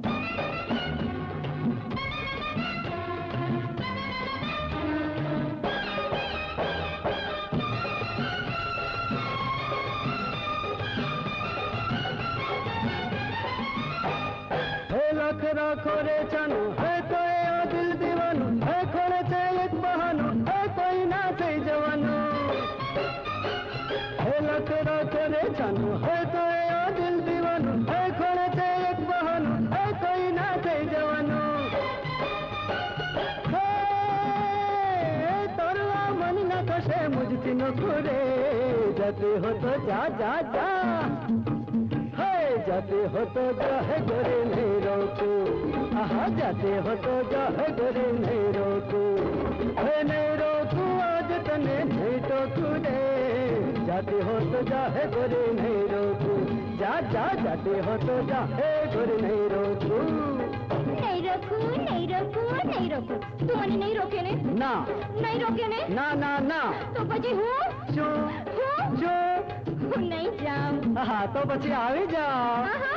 है लाख राखो रे चानू, है कोई आ दिल दीवानू, है खोले से एक बहानू, है कोई ना से जवानू. है लाख राखो रे चानू, है कोई आ दिल दीवानू, है खोले से एक बहानू, है कोई ना से जवानू. हे तोरवा मन न कशे मुझती न खुरे, जाते हो तो जा जा जा, जाते हो तो जा है गोरे नहीं रोको, आहा जाते हो तो जा है गोरे नहीं रोको, है नहीं रोको आज तने नहीं तो खुदे, जाते हो तो जा है गोरे नहीं रोको, जा जा जाते हो तो जा है गोरे नहीं रोको. નહીં રોકું, નહીં રોકું, નહીં રોકું. તું મને નહીં રોકે ને? ना નહીં રોકે ને? ना ना ना. તો પછી હું जो હું जो હું નહીં જાઉં. हाँ तो बच्चे आवे जाओ.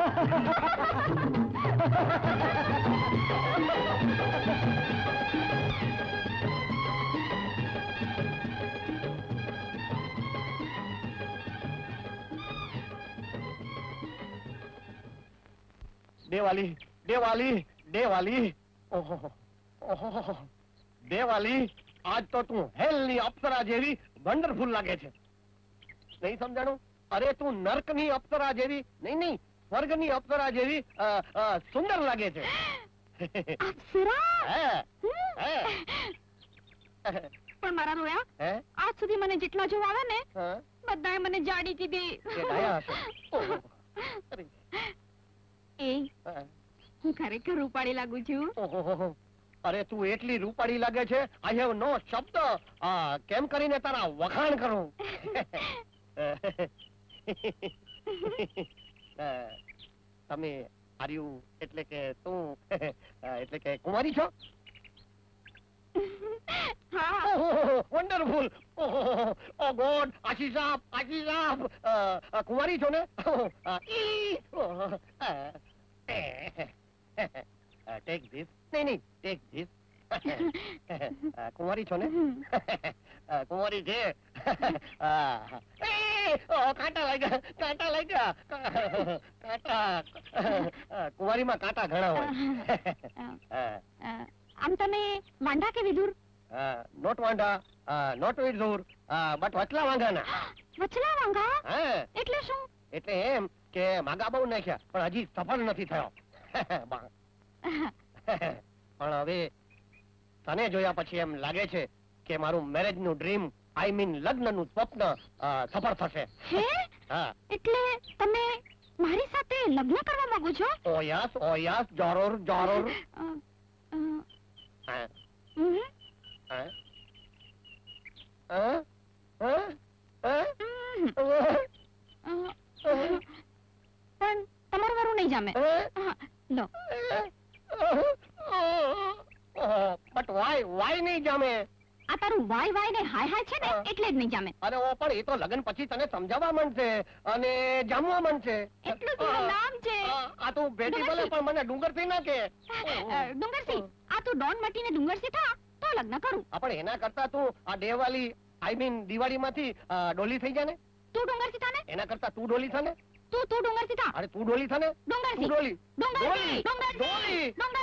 દેવાલી દેવાલી દેવાલી ઓહો ઓહો દેવાલી આજ તો તું હેલની અપ્સરા જેવી વન્ડરફુલ લાગે છે. નહીં સમજાણું? અરે તું નર્કની અપ્સરા જેવી નહીં નહીં સ્વર્ગની અપ્સરા જેવી અ, અ, સુંદર લાગે છે. અપ્સરા? હે હે પણ મારા રોયા હે આજ સુધી મને જેટલા જોવા આવે ને હા બધાએ મને જાડી કીધી. કે ડાયા હશે. ઓહો. અરે એ હા. હું ખરેખર રૂપાળી લાગુ છું. ઓહોહો. અરે તું એટલી રૂપાળી લાગે છે આઈ હેવ નો શબ્દ આ કેમ કરીને તારા વખાણ કરું. તમે આર્યુ એટલે કે તું એટલે કે કુંવારી છો? હા. વન્ડરફુલ. ઓ ગોડ આશી સાહેબ આશી સાહેબ કુંવારી છો ને? Take this. નહીં નહીં ટેક ધીસ. કુંવારી છો ને? કુંવારી છે. કાંટા લાગ્યા કાંટા લાગ્યા કાંટા. કુંવારીમાં કાંટા ઘણા હોય. આમ તમે વાંઢા કે વિદુર? નોટ વાંઢા, નોટ વિધુર, બટ વચલા વાંઘાના. વચલા વાંઘા હા, એટલે શું? એટલે એમ કે માગા બહુ નાખ્યા પણ હજી સફળ નથી થયો. પણ હવે તને જોયા પછી એમ લાગે છે કે મારું મેરેજ નું ડ્રીમ, આઈ મીન લગ્ન નું સ્વપ્ન સફળ થશે. હે? હા. એટલે તમે મારી સાથે લગ્ન કરવા માંગો છો? ઓ યસ, ઓ યસ, જરૂર જરૂર. અ, અ, હા. હમ, હા. હા? હા? હા? હમ. અ, પણ તમારું વારું નહીં જામે. હા, લો. બટ વાય વાય નહીં જામે? આ તારું વાય વાય ને હાય હાય છે ને એટલે જ નહીં જામે. અરે ઓ પણ એ તો લગન પછી તને સમજાવવા માંડશે અને જામવા માંડશે. એટલું જ મારું નામ છે. આ તું ભેટી બોલે પણ મને ડુંગરથી ના કે. ડુંગરસિંહ, આ તું ડોન મટીને ડુંગરસિંહ થા તો લગ્ન કરું. આપણે એના કરતા તું આ દેવાલી આઈ મીન દિવાળી માંથી ડોલી થઈ જાય ને. તું ડુંગરસિંહ થા ને. એના કરતા તું ડોલી થા ને. તું તું ડુંગરસિંહ થા. અરે તું ડોલી થા ને. ડુંગરસિંહ. તું ડોલી. ડુંગરસિંહ. ડોલી. ડુંગરસિંહ. ડુંગર.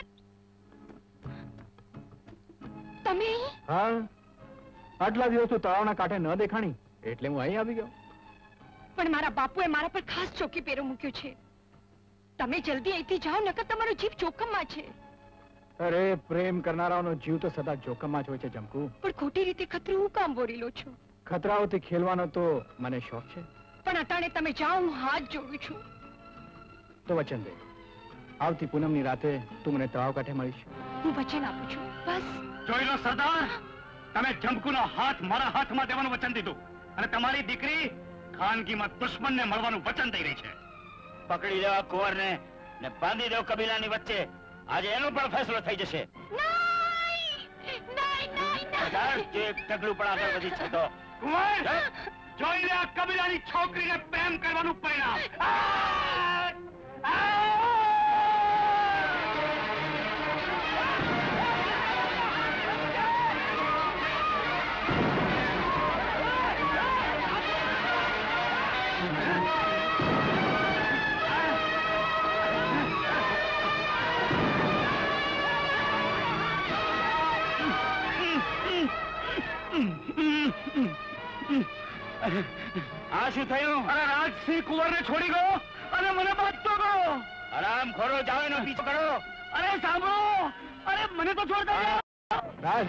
તમે હા, આટલા દિવસ તું તળાવના કાંઠે ન દેખાણી એટલે હું અહીં આવી ગયો. પણ મારા બાપુએ મારા પર ખાસ ચોકી પહેરો મૂક્યો છે. તમે જલ્દી અહીંથી જાઓ નકર તમારો જીવ જોખમમાં છે. અરે પ્રેમ કરનારાઓનો જીવ તો સદા જોખમમાં જ હોય છે જમકુ. પણ ખોટી રીતે ખતરું હું કામ બોરી લો છો? ખતરાઓથી ખેલવાનો તો મને શોખ છે. પણ અટાણે તમે જાઓ, હું હાથ જોડું છું. તો વચન દે, આવતી પૂનમની રાતે તું મને તળાવ કાંઠે મળીશ. હું વચન આપું છું. બસ જોઈ લો સરદાર, તમે જંબકુનો હાથ મારા હાથમાં દેવાનું વચન દીધું અને તમારી દીકરી ખાનગીમાં દુશ્મનને મળવાનું વચન દઈ રહી છે. પકડી લેવા કુંવરને ને બાંધી દેવ કબીલાની વચ્ચે. આજે એનો પણ ફેસલો થઈ જશે. સરદાર, જે એક ઢગલું પણ આગળ વધી છે તો કુંવર જોઈ લે આ કબીલાની છોકરીને પ્રેમ કરવાનું પરિણામ. આ! આ! આ શું થયું? અરે રાજસિંહ કુંવરને છોડી ગયો અને મને બાંધતો ગયો. આરામ ખોરો, જાઓ એનો પીછો કરો. અરે સાંભળો, અરે મને તો છોડતા જાઓ. રાજ,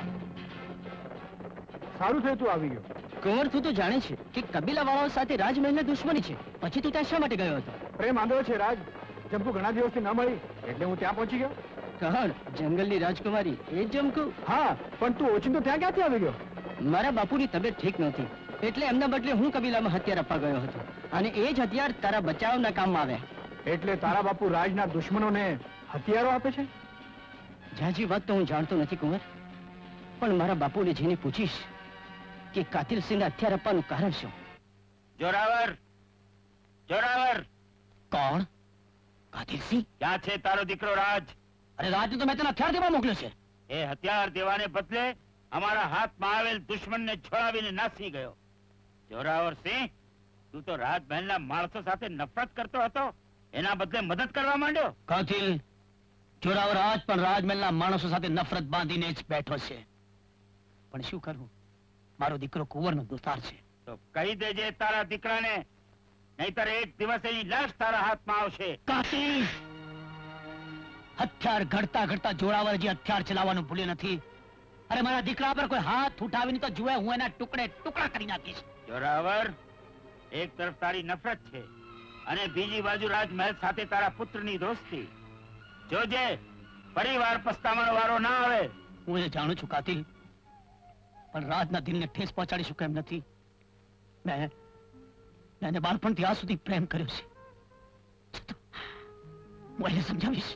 સારું થયું તું આવી ગયો. કુંવર, તું તો જાણે છે કે કબીલા વાળાઓ સાથે રાજમહેલને દુશ્મની છે, પછી તું ત્યાં શા માટે ગયો હતો? પ્રેમ આંધળો છે રાજ. જમકુ ઘણા દિવસથી ન મળી એટલે હું ત્યાં પહોંચી ગયો. કહણ, જંગલની રાજકુમારી એ જ જમકુ? હા, પણ તું ઓચિંતો ત્યાં ક્યાંથી આવી ગયો? મારા બાપુની તબિયત ઠીક નહોતી એટલે એમના બદલે હું કબીલામાં હથિયાર આપવા ગયો હતો અને એ જ હથિયાર તારા બચાવના કામમાં આવ્યા. એટલે તારા બાપુ રાજના દુશ્મનોને હથિયારો આપે છે? જાજી વાત તો હું જાણતો નથી કુંવર, પણ મારા બાપુને જઈને પૂછીશ કે કાતિલ સિંહને હથિયાર આપવાનું કારણ શું. જોરાવર, જોરાવર. કોણ? કાતિલ સિંહ? ક્યાં છે તારો દીકરો રાજ? અરે રાજ તો મેં તને હથિયાર દેવા મોકલ્યો છે. એ હથિયાર દેવાને બદલે અમારા હાથમાં આવેલ દુશ્મનને છોડાવીને નાસી ગયો. જોરાવર સિંહ, તું તો રાજમહેલના માણસો સાથે નફરત કરતો હતો, એના બદલે મદદ કરવા માંડ્યો. કાતિલ, જોરાવર આજ પણ રાજમહેલના માણસો સાથે નફરત બાંધીને જ બેઠો છે. પણ શું કરું, મારો દીકરો કુંવરનો દોસ્તાર છે. તો કહી દેજે તારા દીકરાને, નહીતર એક દિવસ એની લાશ તારા હાથમાં આવશે. કાતિલ, હથિયાર ઘડતા ઘડતા જોરાવર જે હથિયાર ચલાવવાનું ભૂલ્યો નથી. અરે મારા દીકરા પર કોઈ હાથ ઉઠાવીને તો જુએ, હું એના ટુકડે ટુકડા કરી નાખીશ. જોરાવર, એક તરફ તારી નફરત છે અને બીજી બાજુ રાજમહેલ સાથે તારા પુત્રની દોસ્તી. જોજે ફરીવાર પસ્તાવાનો વારો ના આવે. હું એ જાણું છું કાતિલ, પણ રાજના દિલને ઠેસ પહોંચાડી શકું એમ નથી. મેં મેં એને બાળપણથી આ સુધી પ્રેમ કર્યો છે. છતાં હું એને સમજાવીશ.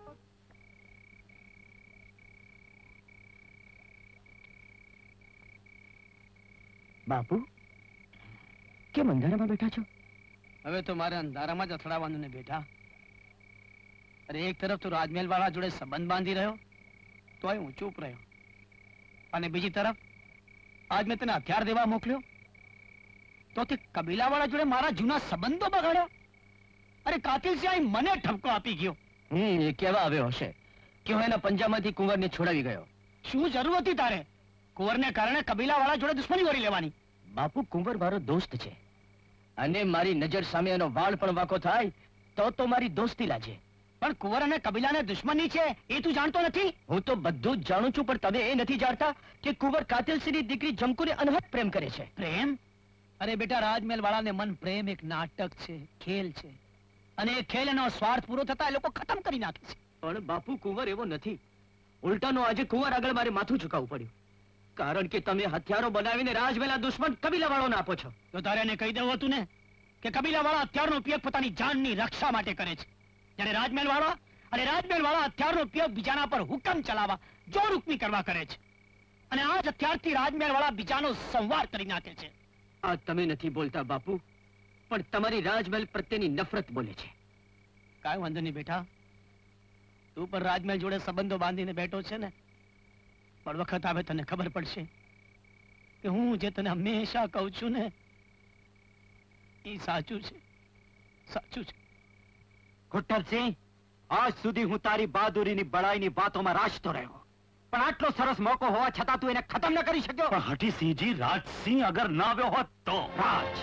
બાપુ, કેમ અંધારામાં બેઠા છો? હવે તો મારે અંધારામાં જ અથડાવાનું ને બેઠા. અરે એક તરફ તો રાજમહેલ વાળા જોડે સંબંધ બાંધી રહ્યો તોય હું ચૂપ રહ્યો, અને બીજી તરફ આજ મેં તને હથિયાર દેવા મોકલ્યો તો તે કબીલા વાળા જોડે મારા જૂના સંબંધો બગાડ્યા. અરે કાતિલ સિંહ મને ઠપકો આપી ગયો. હમ એ કેવા આવ્યો હશે કે હું એના પંજામાંથી કુંવરને છોડાવી ગયો. શું જરૂર હતી તારે? કુંવરને કારણે કબીલાવાળા જોડે દુશ્મની કરી લેવાની. બાપુ, કુંવર મારો દોસ્ત છે અને મારી નજર સામે એનો વાળ પણ વાંકો થાય તો તો મારી દોસ્તી લાજે. પણ કુંવર અને કબીલાને દુશ્મની છે એ તું જાણતો નથી? હું તો બધું જ જાણું છું, પણ તમે એ નથી જાણતા કે કુંવર કાતિલસિંહની દીકરી જમકુને અનહદ પ્રેમ કરે છે. પ્રેમ? અરે બેટા, રાજમહેલ વાળાને મન પ્રેમ એક નાટક છે, ખેલ છે, અને એ ખેલ એનો સ્વાર્થ પૂરો થતા એ લોકો ખતમ કરી નાખે છે. પણ બાપુ, કુંવર એવો નથી. ઉલટાનો આજે કુંવર આગળ મારે માથું ઝુકાવવું પડ્યું, કારણ કે તમે હથિયારો બનાવીને રાજમહેલના દુશ્મન કબીલાવાળાને આપો છો. તો તારે એને કહી દેવું હતું ને કે કબીલાવાળા હથિયારનો ઉપયોગ પોતાની જાનની રક્ષા માટે કરે છે, જ્યારે રાજમહેલ વાળા અને રાજમહેલ વાળા હથિયારનો ઉપયોગ બીજાના પર હુકમ ચલાવવા, જોર હુકમી કરવા કરે છે, અને આ જ હથિયારથી રાજમહેલ વાળા બીજાનો સંવાર કરી નાખે છે. આ તમે નથી બોલતા બાપુ, પણ તમારી રાજમહેલ પ્રત્યેની નફરત બોલે છે. કાંઈ વાંધો નહીં બેટા, તું પણ રાજમહેલ જોડે સંબંધો બાંધીને બેઠો છે ને, પણ વખત આવે તને ખબર પડશે કે હું જે તને હંમેશા કહું છું ને એ સાચું છે, સાચું છે. ખુટ્ટરસિંહ, આજ સુધી હું તારી બહાદુરીની બળાઈની વાતોમાં રાચતો રહ્યો, પણ આટલો સરસ મોકો હોવા છતાં તું એને ખતમ ન કરી શક્યો. પણ હઠીસિંહજી, રાજસિંહ અગર ના આવ્યો હોત તો? રાજ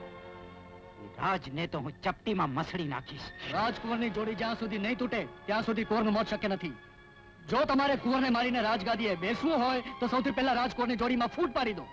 રાજને તો હું ચપટીમાં મસળી નાખીશ. રાજકુંવરની જોડી જ્યાં સુધી નહીં તૂટે ત્યાં સુધી કુંવરનું મોત શક્ય નથી. જો તમારે કુંવરને મારીને રાજગાદીએ બેસવું હોય તો સૌથી પહેલા રાજકુંવરની જોડીમાં ફૂટ પાડી દો.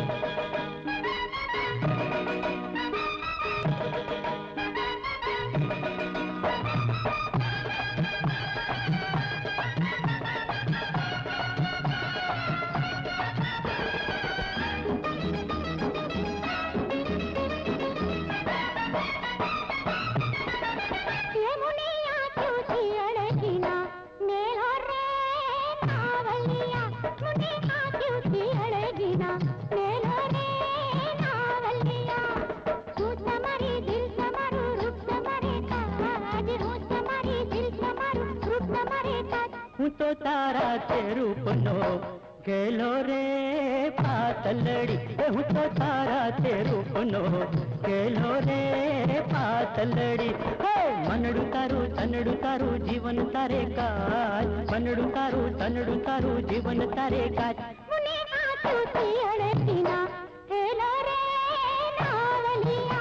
હું તો તારા તે રૂપનો ગેલો રે પાતલડી, હું તો તારા તે રૂપનો ગેલો રે પાતલડી. હે મનડું તારું તનડું તારું જીવન તારે કાજ, મનડું તારું તનડું તારું જીવન તારે કાજ. મને આંખોથી અડકીના હેલો રે નાવલિયા.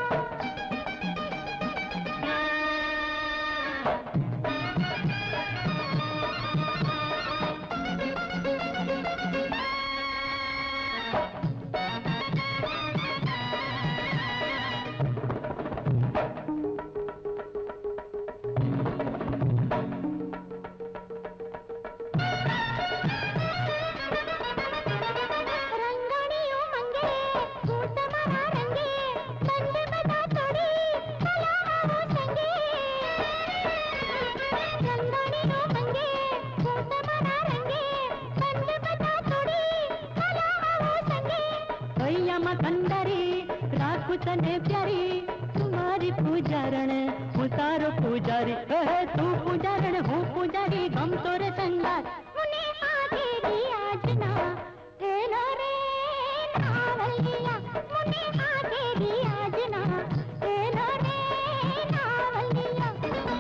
તને પ્યારી તુમારી પૂજારણ, હું તારો પૂજારી. હે તું પૂજારણ, હું પૂજારી, ગમતો રે સંગાર. મને આગેરી આજના હેલો રે નાવલિયા, મને આગેરી આજના હેલો રે નાવલિયા.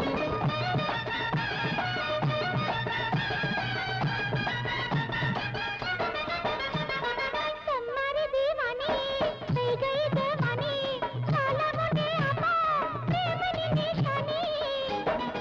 તમારી દીવાની થઈ ગઈ દેવાની, સાલા મને આપો પ્રેમની નિશાની.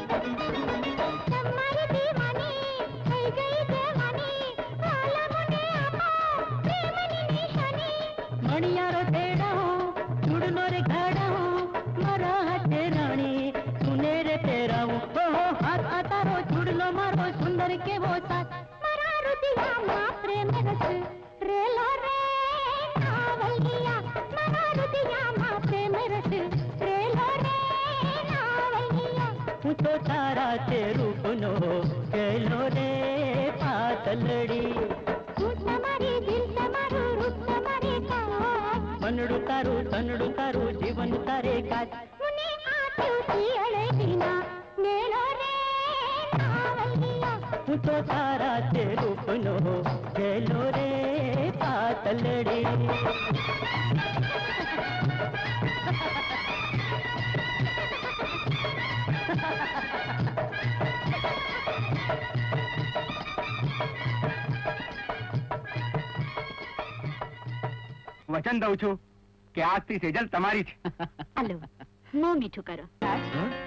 તમારી દીવાની થઈ ગઈ દેવાની, સાલા મને આપો પ્રેમની નિશાની. મણિયારો તેડા હું, ચૂડનો રે ઘડા હું, મારા હાથે રાણી તુને રે તેરાવું. ઓહો હાથ આ તારો ચૂડલો મારો સુંદર કેવો સાથ, મારા હૃદયમાં પ્રેમ રસ રેલો રે નાવલિયા. મારા હૃદયમાં પ્રેમ રસ રેલો રે નાવલિયા. હું તો તારા તે રૂપનો ગેલો રે પાતલડી, હું તમારી દિલ તમારું રૂપ તમારે કાજ, મનડું તારું તનડું તારું જીવન તારે કાજ. મને આંખોથી અળગીના મેળો રે નાવલિયા. હું તો તારા તે રૂપનો ગેલો રે પાતલડી. વચન દઉં છું કે આજથી સેજલ તમારી છે. હાલો મોં મીઠું કરો રાજ.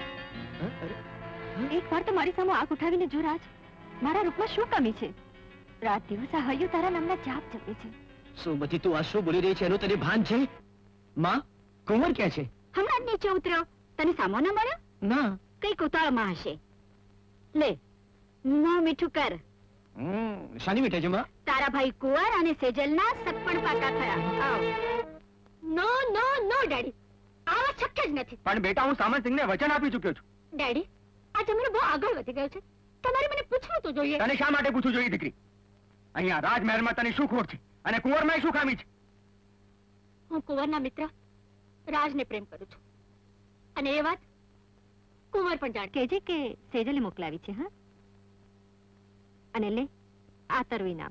એક વાર તો મારી સામે આંખ ઉઠાવીને જો રાજ, મારા રૂપમાં શું કમી છે? રાત દિવસ આ હૈયું તારા નામના જાપ જપે છે. સુમતિ તું આ શું બોલી રહી છે એનું તને ભાન છે? માં, કુંવર ક્યાં છે? હમણાં જ નીચે ઉતર્યો. તને સામો ન મળ્યો? ના. કઈ કોતાળમાં હશે. લે મોં મીઠું કર. હમ શાની મીઠે છે માં? તારા ભાઈ કુંવર અને સેજલના સગપણ પાકા થયા. આવ. નો નો નો ડેડી, આવા શક્ય જ નથી. પણ બેટા હું સામંતસિંહને વચન આપી ચૂક્યો છું. ડેડી, આ જમાનો બહુ આગળ વધી ગયો છે. તમારે મને પૂછવું તો જોઈએ. તને શા માટે પૂછવું જોઈએ દીકરી? અહીંયા રાજમહેલમાં તને શું ખોટ છે અને કુંવરમાં શું ખામી છે? હું કુંવરના મિત્ર રાજને પ્રેમ કરું છું, અને એ વાત કુંવર પણ જાણ કેજે કે સેજલે મોકલાવી છે. હા, અને લે આ તારું ઇનામ.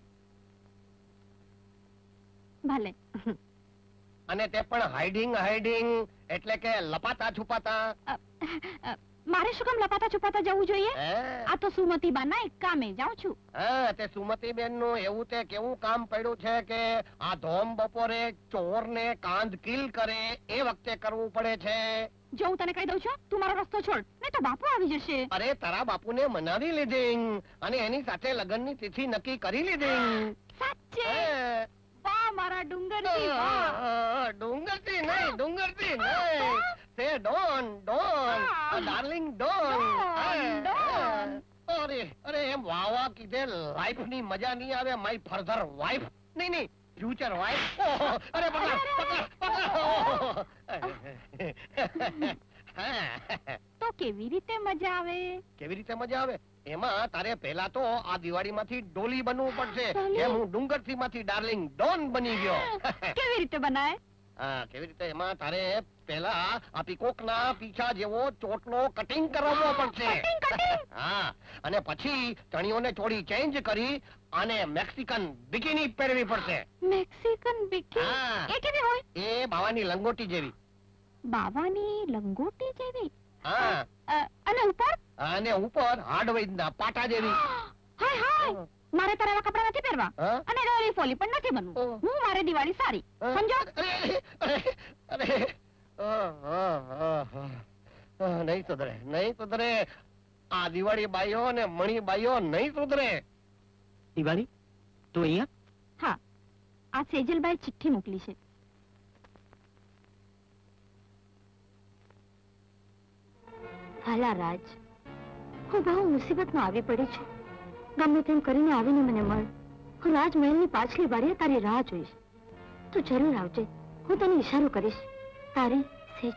ભલે. અને તે પણ હાઇડિંગ હાઇડિંગ એટલે કે લપાતા છુપાતા. મારે શું કામ લપાતા છુપાતા જવું જોઈએ? આ તો સુમતી બાના એક કામે જાઉં છું. હા, તે સુમતી બેન નું એવું તે કેવું કામ પડ્યું છે કે આ ધોમ બપોરે ચોર ને કાંદ કિલ કરે એ વખતે કરવું પડે છે. જો હું તને કહી દઉં છું, તું મારો રસ્તો છોડ, નહીં તો બાપુ આવી જશે. અરે તારા બાપુને મનાવી લીધી અને એની સાથે લગ્નની તિથિ નક્કી કરી લીધી. સાચે? વાહ મારા ડુંગરજી વાહ. ડુંગરજી નહીં, ડુંગરજી નહીં. સે ડોન ડોન ડાર્લિંગ ડોન. અરે અરે એમ વાહ વાહ કીધે લાઈફ ની મજા નહીં આવે. માય ફર્ધર વાઇફ નહીં નહીં ફ્યુચર વાઇફ. અરે પકડ પકડ પકડ. તો કેવી રીતે મજા આવે? કેવી રીતે મજા આવે? એમાં તારે પહેલા તો આ દિવાળીમાંથી ડોલી બનવું પડશે. એમ હું ડુંગરથી માંથી ડાર્લિંગ ડોન બની ગયો. કેવી રીતે બનાય? હા, કેવી રીતે? એમાં તારે પહેલા આ પીકોક ના પીછા જેવો ચોટલો કટિંગ કરાવવો પડશે. હા, અને પછી ચણિયોને ચોળી ચેન્જ કરી અને મેક્સિકન બિકીની પહેરવી પડશે. મેક્સિકન બિકીની? એ કેવી હોય? એ બાવાની લંગોટી જેવી. બાવાની લંગોટી જેવી? હા. અને ઉપર? અને ઉપર હાર્ડવેરના પાટા જેવી. હાય હાય, મારે તારા એવા કપડા નથી પહેરવા અને રોલી ફોલી પણ નથી બનવું. હું મારે દિવાળી સારી સમજો. અરે નહીં સુધરે, નહીં સુધરે. આ દિવાળી બાઈઓ ને મણી બાઈઓ નહીં સુધરે. દિવાળી તું અહીંયા? હા, આ સેજલબાઈ ચિઠ્ઠી મોકલી છે. હાલા રાજ, હું બહુ મુસીબતમાં આવી પડી છું. ગમે તેમ કરીને આવીને મને મળ. હું રાજમહેલની પાછલી બારીએ તારી રાહ જોઈશ. તું જરૂર આવજે. હું તને ઈશારો કરીશ. તારી સેજલ.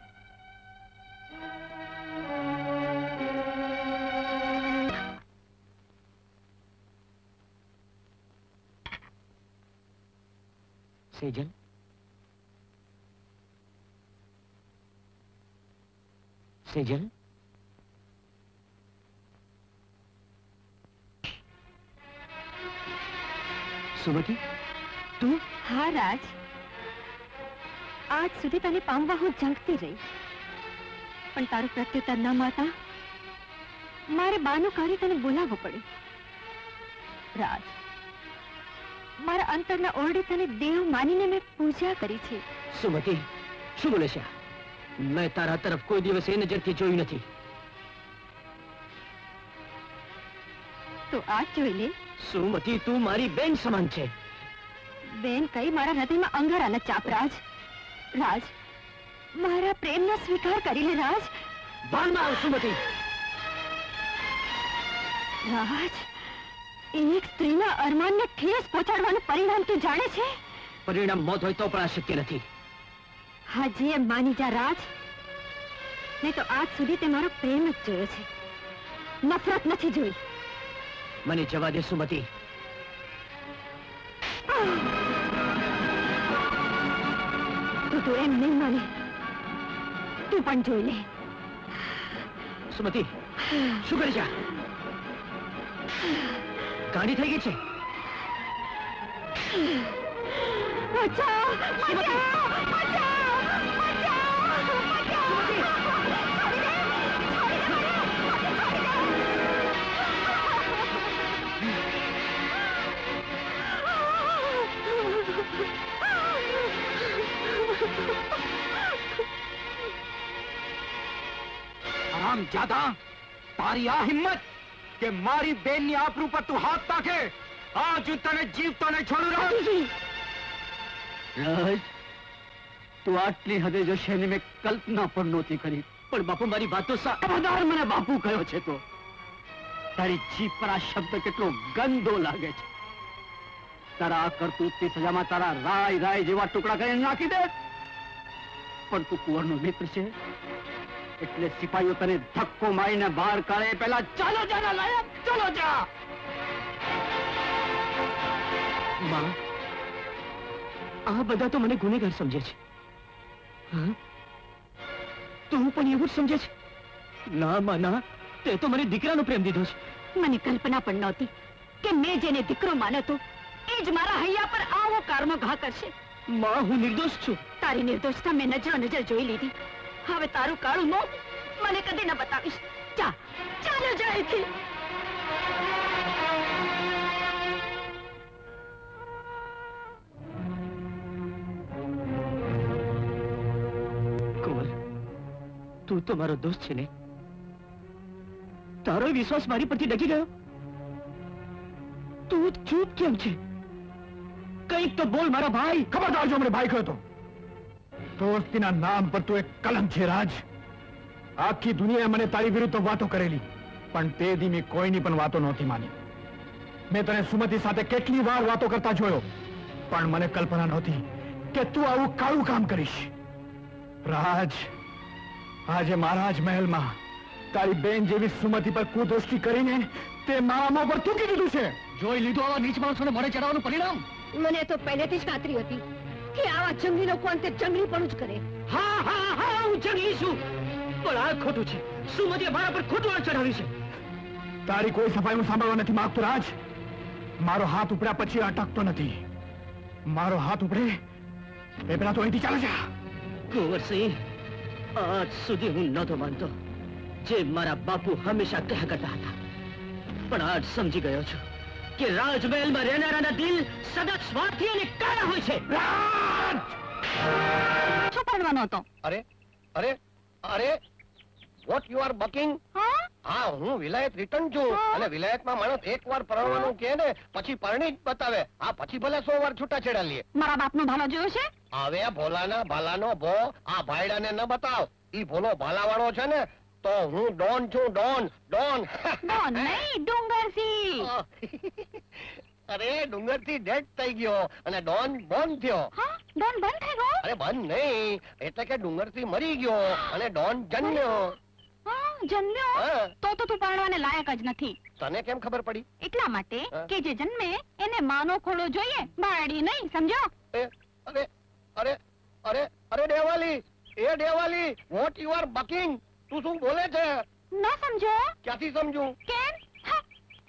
સેજલ, સેજલ, સુમતિ તું? હા રાજ, આજ સુધી તને પામવા હું ઝંખતી રહી, પણ તારું પ્રત્યુત્તર ન મળતા મારે બાનું કાઢી તને બોલાવવો પડ્યો. રાજ, મારા અંતરના ઓરડે તને દેવ માનીને મેં પૂજા કરી છે. સુમતિ શું બોલે છે? મેં તારા તરફ કોઈ દિવસ એ નજરથી જોયું નથી. તો આજ જોઈ લે. સુમતિ તું મારી બેન સમાન છે. બેન કઈ મારા હૃદયમાં અંગારાના ચાપ. રાજ, રાજ મારા પ્રેમનો સ્વીકાર કરી લે. રાજ, ભાનમાં આવ સુમતિ. રાજ, એક સ્ત્રીના અરમાનને ઠેસ પહોંચાડવાનું પરિણામ તું જાણે છે? પરિણામ મોત હોય તો પણ આ શક્ય નથી. હાજી એમ માની જા રાજ, નહીં તો આજ સુધી તે મારો પ્રેમ જ જોયો છે, નફરત નથી જોઈ. મને જવા દે સુમતિ. તું તો એમ નહીં માને. તું પણ જોઈ લે. સુમતિ શું કરી છે? ગાંડી થઈ ગઈ છે. બચાવ! બચાવ! હરામ જ્યાદા, તારી આ હિંમત કે મારી બેનની આબરૂ પર તું હાથ નાખે, આજ હું તને જીવતો નહીં છોડું. રાજ, રાજ, તું આટલી હદે જશે એની મેં કલ્પના પણ નહોતી કરી. પણ બાપુ, મારી વાત તો સાવધાન, મને બાપુ કયો છે તો તારી જીભ પર આ શબ્દ કેટલો ગંદો લાગે છે. તારા આ કરતૂતની સજામાં તારા રાય રાય જેવા ટુકડા કરીને નાખી દે. પણ તું કુંવરનો મિત્ર છે એટલે સિપાહીઓ તને ધક્કો મારીને બહાર કાઢે પેલા ચાલો જા લાયક, ચાલો જા. માં, આ બધા તો મને ગુનેગાર સમજે છે. હા? તું પણ એવું જ સમજે છે? ના માં ના, તે તો મને દીકરાનો પ્રેમ દીધો છે. મને કલ્પના પણ નહોતી કે મેં જેને દીકરો માનતો એ જ મારા હૈયા પર આવો કારનો ઘા કરશે. માં, હું નિર્દોષ છું. તારી નિર્દોષતા મેં નજરો નજર જોઈ લીધી. હવે તારું કાળું મોં મને કદી ન બતાવીશ. જા, ચાલો જા અહીંથી. કુંવર, તું તો મારો દોસ્ત છે ને? તારો વિશ્વાસ મારી પરથી ડગી ગયો? તું ચૂપ કેમ છે? કંઈક તો બોલ મારા ભાઈ. ખબરદાર જો મને ભાઈ કહ્યો તો દોસ્તીના નામ પર તું એક કલંક છે. રાજ, આખી દુનિયાએ મને તારી વિરુદ્ધ વાતો કરેલી, પણ તે દી મેં કોઈની પણ વાતો નહોતી માની. મેં તને સુમતિ સાથે કેટલી વાર વાતો કરતા જોયો, પણ મને કલ્પના નહોતી કે તું આવું કાળું કામ કરીશ. રાજ, આજે મારા જ મહેલમાં તારી બેન જેવી સુમતિ પર કુદૃષ્ટિ કરીને તે મારા મોં પર થૂકી દીધું છે. જોઈ લીધું આવા નીચ માણસોને મોઢે ચડાવવાનું પરિણામ? મને તો પહેલેથી જ ખાતરી હતી કે આવા જંગલી લોકો અંતે જંગલી પણ જ કરે. હા હા હા, હું જંગલી છું, પણ આ ખોટું છે. સુમતિએ મારા પર ખોટું આળ ચડાવ્યું છે. તારી કોઈ સફાઈ હું સાંભળવા નથી માંગતો. રાજ, મારો હાથ ઉપડ્યા પછી અટકતો નથી. મારો હાથ ઉપડે એ પેલા તો અહીંથી ચાલે જા. કુંવરસિંહ, આજ સુધી હું નહોતો માનતો જે મારા બાપુ હંમેશા કહ્યા કરતા હતા, પણ આજ સમજી ગયો છું કે રાજમહેલમાં રહેનારાના દિલ સદા સ્વાર્થી અને કાળા હોય છે. શું કરવાનો હતો? અરે અરે અરે વોટ યુ આર બકિંગ? હા, હું વિલાયત રિટર્ન છું, અને વિલાયતમાં માણસ એક વાર પરણવાનું કહે ને પછી પરણી જ બતાવે. આ પછી ભલે સો વાર છૂટાછેડા લે. મારા બાપનો ભાલો જોયો છે? હવે ભોલાના ભાલાનો ભો આ ભાઈડાને ન બતાવ. ઈ ભોલો ભાલાવાળો છે ને તો હું ડોન છું. ડોન ડોન ડોન નહીં, ડુંગરસિંહ. અરે ડુંગરથી ડેડ થઈ ગયો અને ડોન બોન થયો. હા, ડોન બંધ થઈ ગયો? અરે બંધ નહીં, એટલે કે ડુંગરથી મરી ગયો અને ડોન જન્મ્યો. હા, જન્મ્યો? હા. તો તો તું પરણવાને લાયક જ નથી. તને કેમ ખબર પડી? એટલા માટે હા. કે જે જન્મે એને માનો ખોળો જોઈએ, બાળી નહીં, સમજો? એ, અરે અરે અરે અરે દેવાલી, એ Devali, what you are bucking? તું શું બોલે છે? ન સમજો? ક્યાંથી સમજું? કેમ? હા.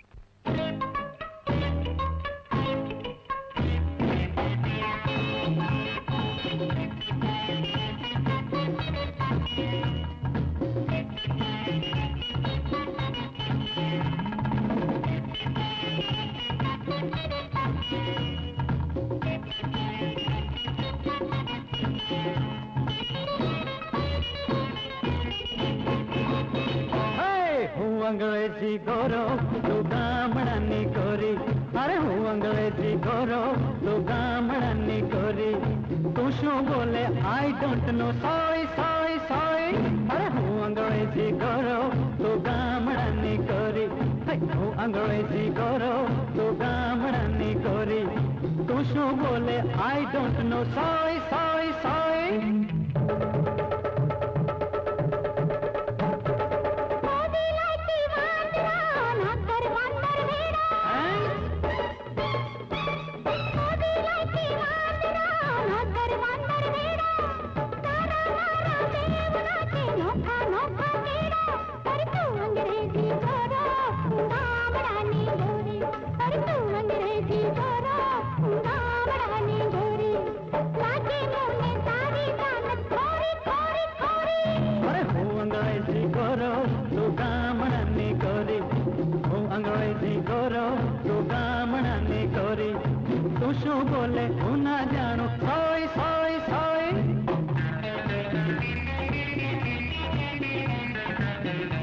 અંગ્રેજી ગોરો તું ગામડાની ગોરી. અરે હું અંગ્રેજી ગોરો તું ગામડાની ગોરી. તું શું બોલે આઈ ડોન્ટ નો સોય સોય સોય. અરે હું અંગ્રેજી ગોરો તું ગામડાની ગોરી. હું અંગ્રેજી ગોરો તું ગામડાની ગોરી. તું શું બોલે આઈ ડોન્ટ નો સોય સોય સોય. શું બોલે હું ના જાણું સોય સોય સોય.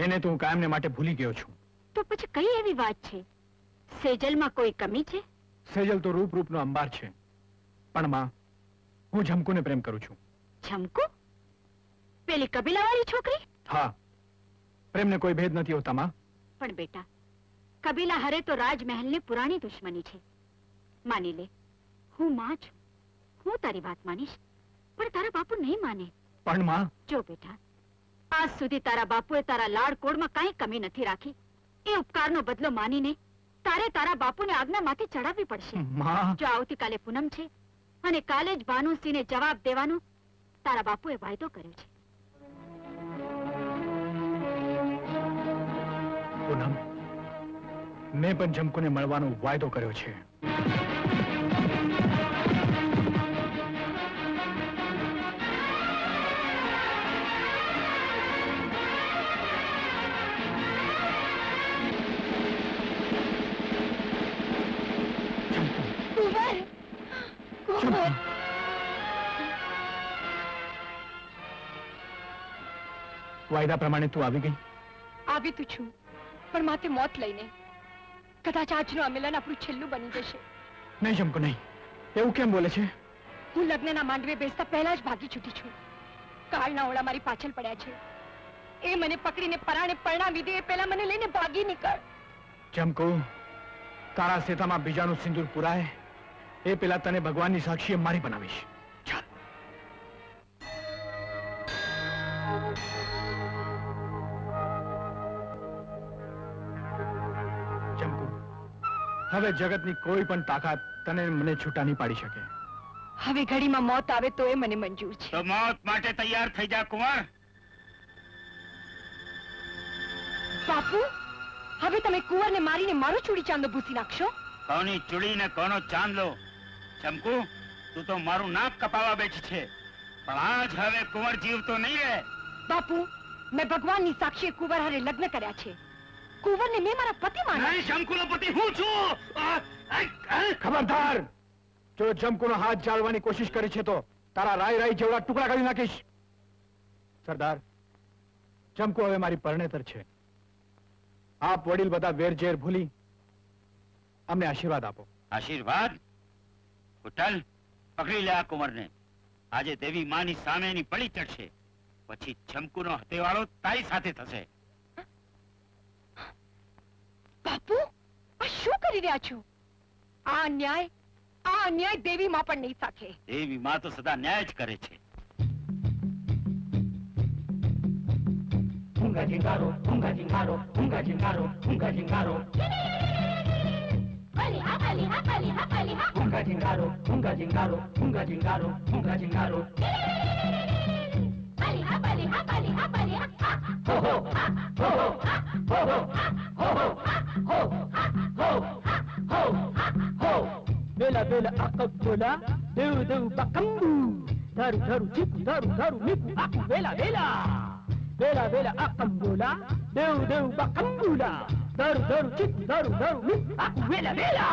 એને તો હું કાયમને માટે ભૂલી ગયો છું. તો પછી કઈ એવી વાત છે? સેજલમાં કોઈ કમી છે? સેજલ તો રૂપ રૂપનો અંબાર છે, પણ માં હું ઝમકુને પ્રેમ કરું છું. ઝમકુ? પેલી કબીલાવાળી છોકરી? હા, પ્રેમને કોઈ ભેદ નથી હોતા માં. પણ બેટા, કબીલા હરે તો રાજમહેલની પુરાણી દુશ્મની છે. માની લે, હું માં છું, હું તારી વાત માનીશ, પણ તારા બાપુ નહીં માને. પણ માં, જો બેટા, આજ સુધી તારા બાપુએ તારા લાડકોડમાં કાંઈ કમી નથી રાખી. એ ઉપકારનો બદલો માનીને તારે તારા બાપુને આજ્ઞામાંથી ચડાવવી પડશે. માં, જો આવતીકાલે પૂનમ છે અને કાલે જ ભાનુસિંહને જવાબ દેવાનો તારા બાપુએ વાયદો કર્યો છે. પૂનમ, મેં પણ ઝમકુને મળવાનો વાયદો કર્યો છે. વાયદા પ્રમાણે તું આવી ગઈ? આવી તું છું, પણ માથે મોત લઈને. કદાચ આજનું આ મિલન આપણું છેલ્લું બની જશે. નહીં ઝમકુ, નહીં. એવું કેમ બોલે છે? હું લગ્નના માંડવે બેસતા પહેલા જ ભાગી છૂટી છું. કાળના ઓળા મારી પાછળ પડ્યા છે. એ મને પકડીને પરાણે પરણાવી દે એ પહેલા મને લઈને ભાગી નીકળ. ઝમકુ, તારા સેતામાં બીજાનું સિંદૂર પુરાય એ પેલા તને ભગવાનની સાક્ષીએ મારી બનાવીશ. ચાલ. ઝમકુ, હવે જગતની કોઈ પણ તાકાત તને મને છૂટા નહીં પાડી શકે. હવે ઘડીમાં મોત આવે તો એ મને મંજૂર છે. તો મોત માટે તૈયાર થઈ જા કુંવર. બાપુ, હવે તમે કુંવરને મારીને મારો ચૂડી ચાંદલો ભૂસી નાખશો? કોની ચૂડી ને કોનો ચાંદલો? ચમકુ, તું તો મારું નાક કપાવા બેઠી છે, પણ આજ હવે કુંવર જીવતો નહીં રહે. બાપુ, મેં ભગવાનની સાક્ષીએ કુંવર હારે લગ્ન કર્યા છે. કુંવરને મેં મારા પતિ માન્યા. નહીં, શંકુનો પતિ હું છું. ખબરદાર! જો ઝમકુનો હાથ જાળવાની કોશિશ કરી છે તો તારા રાય રાય જેવડા ટુકડા કરી નાખીશ. સરદાર, ઝમકુ હવે મારી પરણેતર છે. આપ વડીલ બધા વેરઝેર ભૂલી અમને આશીર્વાદ આપો. આશીર્વાદ? કુટલ, પકડી લે આ કુંવરને. આજે દેવી માની સામેની પડી ચડશે, પછી ઝમકુનો હતેવાળો તારી સાથે થશે. બાપુ, આ શું કરી રહ્યા છો? આ અન્યાય આ અન્યાય દેવી માં પણ નહીં સાખે. દેવી માં તો સદા ન્યાય જ કરે છે. Unga jingaro, unga jingaro, unga jingaro, unga jingaro. Ali ha, ali ha, ali ha, ali ha. Unga jingaro, unga jingaro, unga jingaro, unga jingaro. Ali ha, ali ha, ali ha, ali ha. Ho ho, ho ho, ho ho, ho ho, ho ho, ho ho. Bela bela akabula, deu deu bakambu. Daru daru chiku, daru daru miku, aku bela bela. Bela bela akambula, deu deu bakambula, daru daru chiku, daru daru miku, aku bela bela.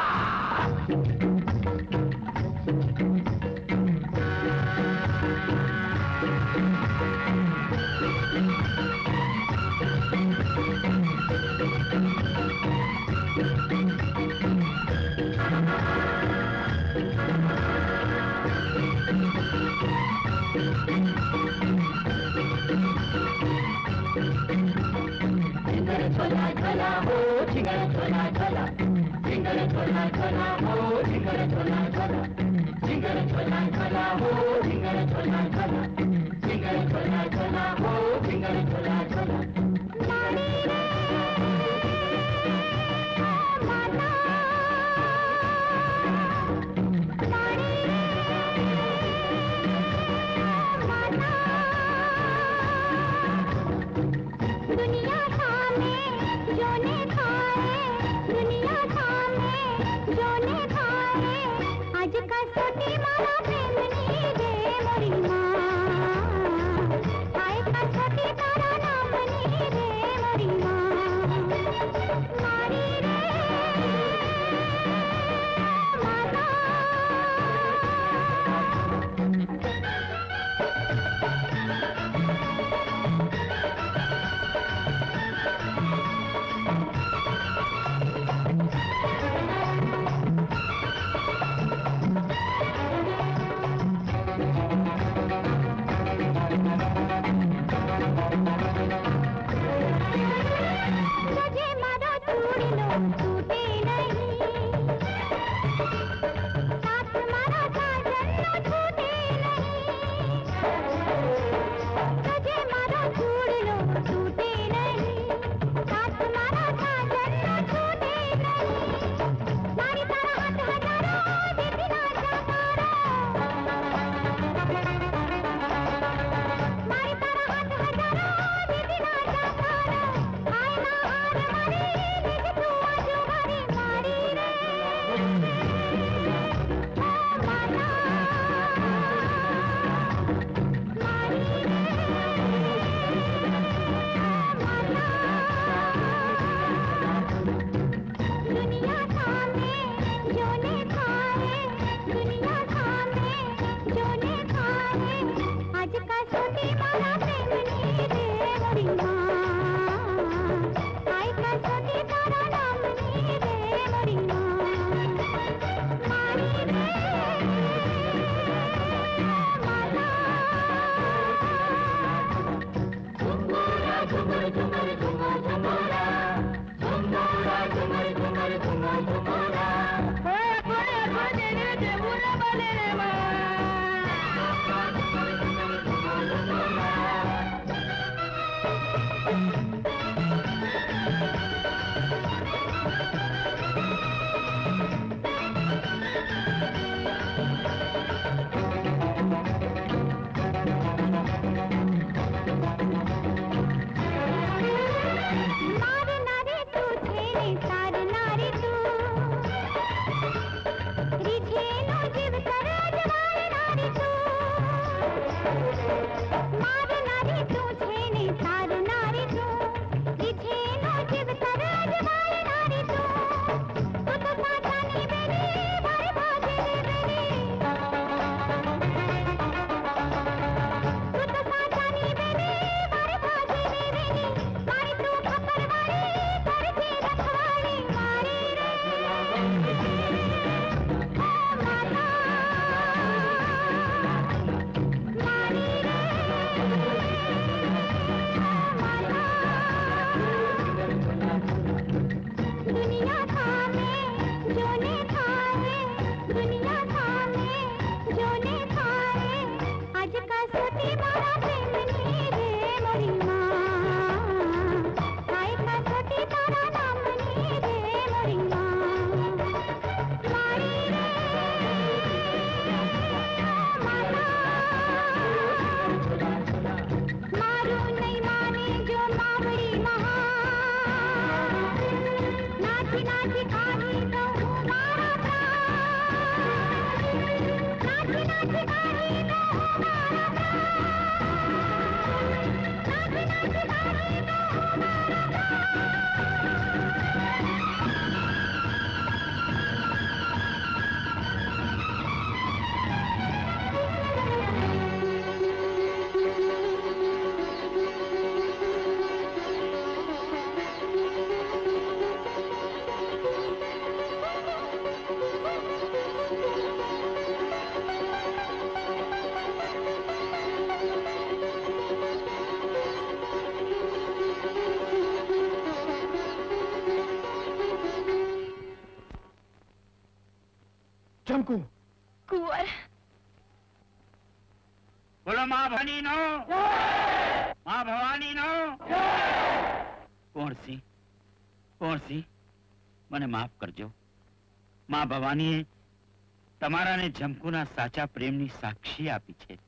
Jhola jhola ho, jingara jhola jhola, jingara jhola jhola ho, jingara jhola jhola, jingara jhola jhola ho, jingara jhola jhola, jingara jhola jhola ho, jingara jhola jhola. Mani re, mata, mani re, mata. दुनिया थामे जो ने खाए, दुनिया थामे जो ने खाए, आज का सोटी मारा प्रेम नी दे मोरी माँ, आए का सोटी तारा नाम नी दे मोरी माँ, मारी रे माता. ચંકુ કુંવર બોલો માં ભવાની નો માં ભવાની નો કોણ સી કોણ સી મને માફ કરજો. માં ભવાનીએ તમારા ને જમકુના સાચા પ્રેમની સાક્ષી આપી છે.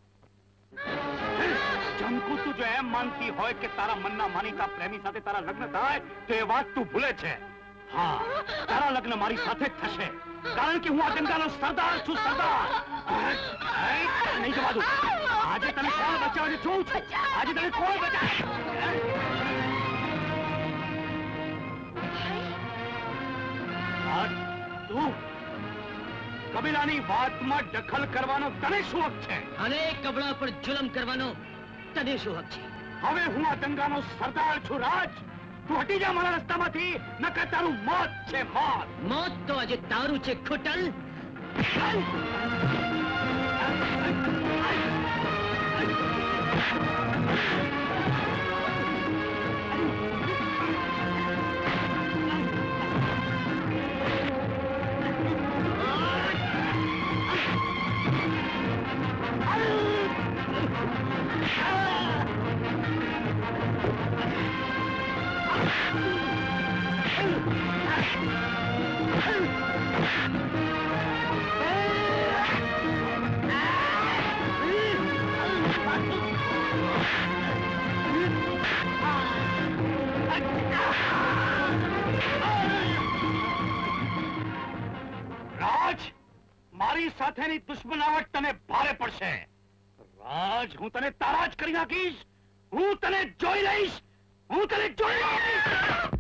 જમકુ તું જો એમ માનતી હોય કે તારા મનના માનીતા પ્રેમી સાથે તારા લગ્ન થાય તો એ વાત તું ભૂલે છે. હા, તારા લગ્ન મારી સાથે જ થશે, કારણ કે હું આ ગંગાનો સરદાર છું. સરદાર નહીં જવા દઉં. આજે તને કોણ બચાવે જોઉં છું. આજે તને કોણ બચાવે. તું કબીલાની વાતમાં દખલ કરવાનો તને શું હક છે? અને કબડા પર જુલમ કરવાનો તને શું હક છે? હવે હું આ ગંગાનો સરદાર છું. રાજ, તું હટી જા મારા રસ્તામાંથી, નકર તારું મોત છે. મોત મોત તો આજે તારું છે ખોટલ. મારી સાથેની દુશ્મનાવટ તને ભારે પડશે. રાજ, હું તને તારા જ કરી નાખીશ. હું તને જોઈ લઈશ. હું તને જોઈ લઈશ.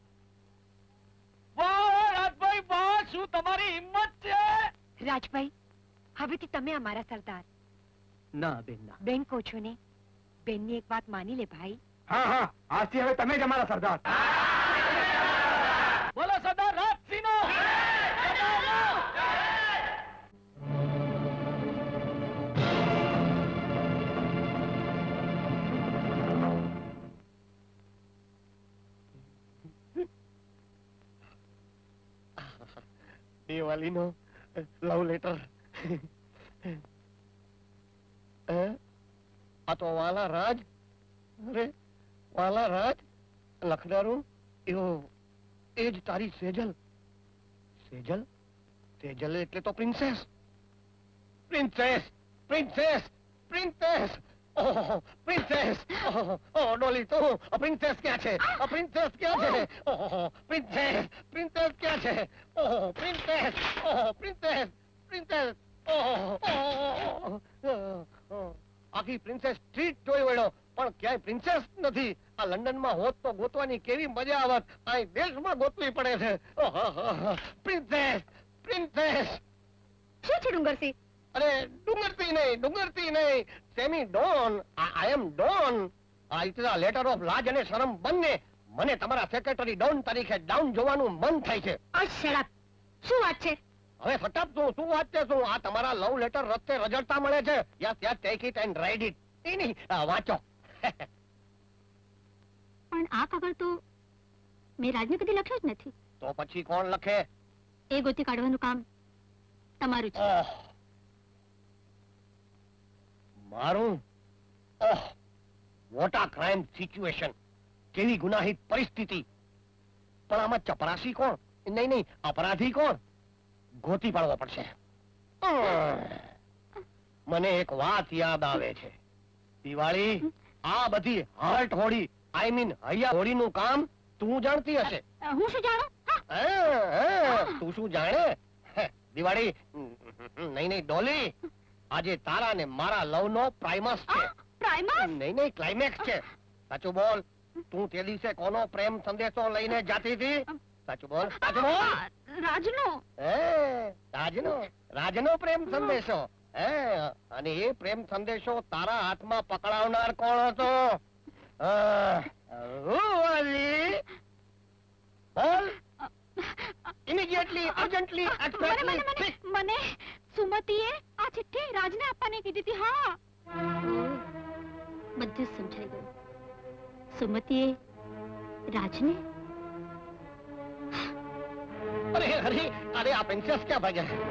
વાહ રાજભાઈ વાહ, શું તમારી હિંમત છે. રાજભાઈ, હવેથી તમે અમારા સરદાર. ના બેન ના. બેન કહો છો ને, બેનની એક વાત માની લે ભાઈ. હા હા, આજથી હવે તમે જ અમારા સરદાર. બોલો સરદાર રાજસિંહનો. દિવાળીનો લવ લેટર. આ તો વાલા રાજ. અરે વાલા રાજ, લખનારું એવો એ જ તારી સેજલ. સેજલ સેજલ એટલે તો princess. Princess princess princess oh princess. Oh Dolly, તું પ્રિન્સેસ ક્યાં છે? પ્રિન્સેસ ક્યાં છે? ઓહ પ્રિન્સેસ પ્રિન્સેસ ક્યાં છે? Oh princess. Oh princess princess. Oh આખી પ્રિન્સેસ સ્ટ્રીટ જોઈ વળ્યો, પણ ક્યાંય પ્રિન્સેસ નથી. આ લંડનમાં હોત તો ગોતવાની કેવી મજા આવત. આ દેશમાં ગોતવી પડે છે. Princess princess. શું છે ડુંગરસિંહ? અરે ડુંગરતી નહીં, ડુંગરતી નહીં, સેમી ડોન. I am don. આ ઇતના લેટર ઓફ લાજ અને શરમ બંને મને તમારા સેક્રેટરી ડોન તરીકે ડાઉન જોવાનું મન થાય છે. Shut up. શું વાત છે? હવે સટપ શું શું વાત છે? શું આ તમારા લવ લેટર રસ્તે રજડતા મળે છે? Yes yes, take it and ride it. એની વાંચો. પણ આ કાગળ તો મેં રાજને કદી લખ્યો જ નથી. તો પછી કોણ લખે? એ ગોતી કાઢવાનું કામ તમારું છે. મારું? ઓહ, વોટ આ ક્રાઇમ સિચ્યુએશન. કેવી ગુનાહિત પરિસ્થિતિ. પણ આમાં ચપરાસી કોણ? નહીં નહીં, અપરાધી કોણ? ગોતી પાડવો પડશે. મને એક વાત યાદ આવે છે. દિવાળી, આ બધી હાર્ટ હોડી, આઈ મીન હૈયા હોડીનું કામ તું જાણતી હશે. હું શું જાણું? તું શું જાણે? દિવાળી નહીં નહીં ડોલી, આજે તારા ને મારા લવ નો પ્રાઇમસ છે. પ્રાઇમસ? નહીં નહીં, ક્લાઇમેક્સ છે. સાચું બોલ, તું તે દિવસે કોનો પ્રેમ સંદેશો લઈને જાતી હતી? સાચું બોલ, સાચું બોલ. રાજનો. હે, રાજનો રાજનો પ્રેમ સંદેશો. હે, અને એ પ્રેમ સંદેશો તારા હાથમાં પકડાવનાર કોણ હતો? બોલ ઇમિડિયેટલી, અર્જન્ટલી, એક્સપ્રેસલી. મને સુમતીએ આ ચિઠ્ઠી રાજને આપવાની કીધી હતી. હા, બધું જ સમજાઈ ગયું. સુમતીએ રાજને અરે અરે અરે આ પ્રિન્સેસ ક્યાં ભાગ્યા?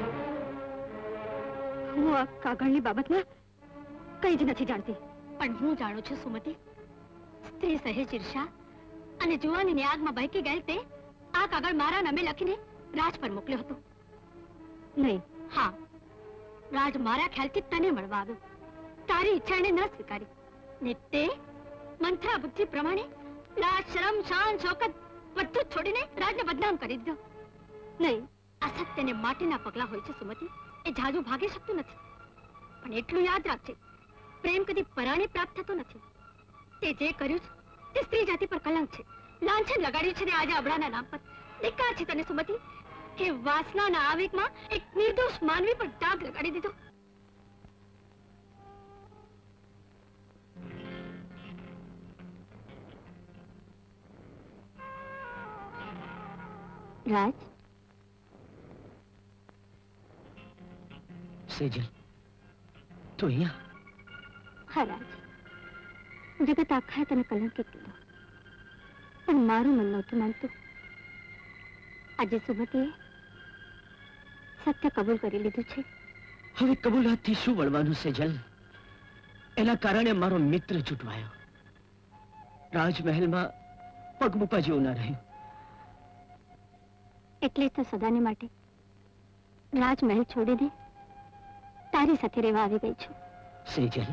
હું આ કાગળની બાબતમાં કઈ જ નથી જાણતી, પણ હું જાણું છું સુમતિ, સ્ત્રી સહેજ ઈર્ષા અને જુવાનીની આગમાં બહેકી ગયેલ તે આ કાગળ મારા નામે લખીને રાજ પર મોકલ્યો હતો. નહીં, હા, રાજ મારા ખ્યાલથી તને મળવા આવ્યો. તારી ઈચ્છા એને ન સ્વીકારી ને તે મંથરા બુદ્ધિ પ્રમાણે રાજ શરમ શાન શોકત બધું છોડીને રાજને બદનામ કરી દીધો. નહીં, આ સત્યને માટીના પગલા હોય છે સુમતિ, એ જાજુ ભાગી શકતું નથી. પણ એટલું યાદ રાખજે, પ્રેમ કદી પરાણે પ્રાપ્ત થતો નથી. તે જે કર્યું છે તે સ્ત્રી જાતિ પર કલંક છે, લાંછન લગાડ્યું છે ને આજે અબળાના નામ પર. ધિક્કાર છે તને સુમતિ કે વાસનાના આવેગમાં એક નિર્દોષ માનવી પર દાગ લગાડી દીધો. રાજ, સેજલ, તું અહીંયા? હા રાજ, જગત આખાએ તને કલંકિત કીધો, પણ મારું મન નહોતું માનતું. આજે સુમતીએ સત્ય કબૂલ કરી લીધું છે. હવે કબૂલાતથી શું વળવાનું સેજલ? એના કારણે મારો મિત્ર છૂટવાયો. રાજમહેલમાં પગ મૂકવા જેવું ન રહ્યું. એટલે તો સદાને માટે રાજમહેલ છોડીને તારી સાથે રહેવા આવી ગઈ છું. સેજલ,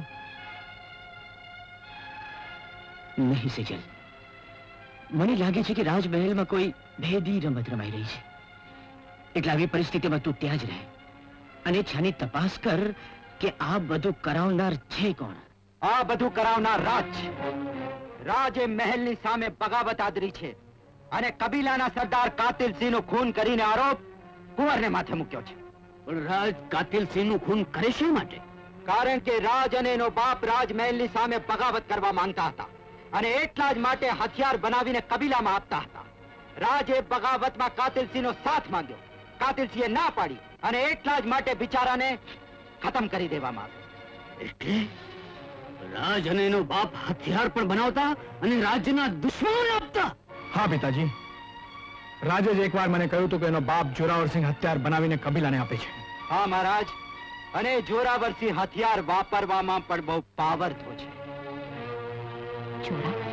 નહીં સેજલ, મને લાગે છે કે રાજમહેલમાં કોઈ ભેદી રમત રમાઈ રહી છે. એટલે આવી પરિસ્થિતિમાં તું ત્યાં જ રહે અને છાની તપાસ કર કે આ બધું કરાવનાર છે કોણ. આ બધું કરાવનાર રાજ છે. રાજે મહેલની સામે બગાવત આદરી છે અને કબીલાના સરદાર કાતિલસિંહનું ખૂન કરીને આરોપ કુંવરને માથે મૂક્યો છે. પણ રાજ કાતિલસિંહનું ખૂન કરે શા માટે? કારણ કે રાજ અને એનો બાપ રાજમહેલની સામે બગાવત કરવા માંગતા હતા અને એટલા જ માટે હથિયાર બનાવીને કબીલામાં આપતા હતા. રાજે બગાવતમાં કાતિલસિંહનો સાથ માંગ્યો. કાતિલસિંહે ના પાડી અને એટલા જ માટે બિચારાને ખતમ કરી દેવામાં આવ્યો. એટલે રાજ અને એનો બાપ હથિયાર પણ બનાવતા અને રાજ્યના દુશ્મનોને આપતા? હા પિતાજી, રાજે જ એકવાર મને કહ્યું હતું કે એનો બાપ જોરાવરસિંહ હથિયાર બનાવીને કબીલાને આપે છે. હા મહારાજ, અને જોરાવરસિંહ હથિયાર વાપરવામાં પણ બહુ પાવરફુલ છે. જોરાવર?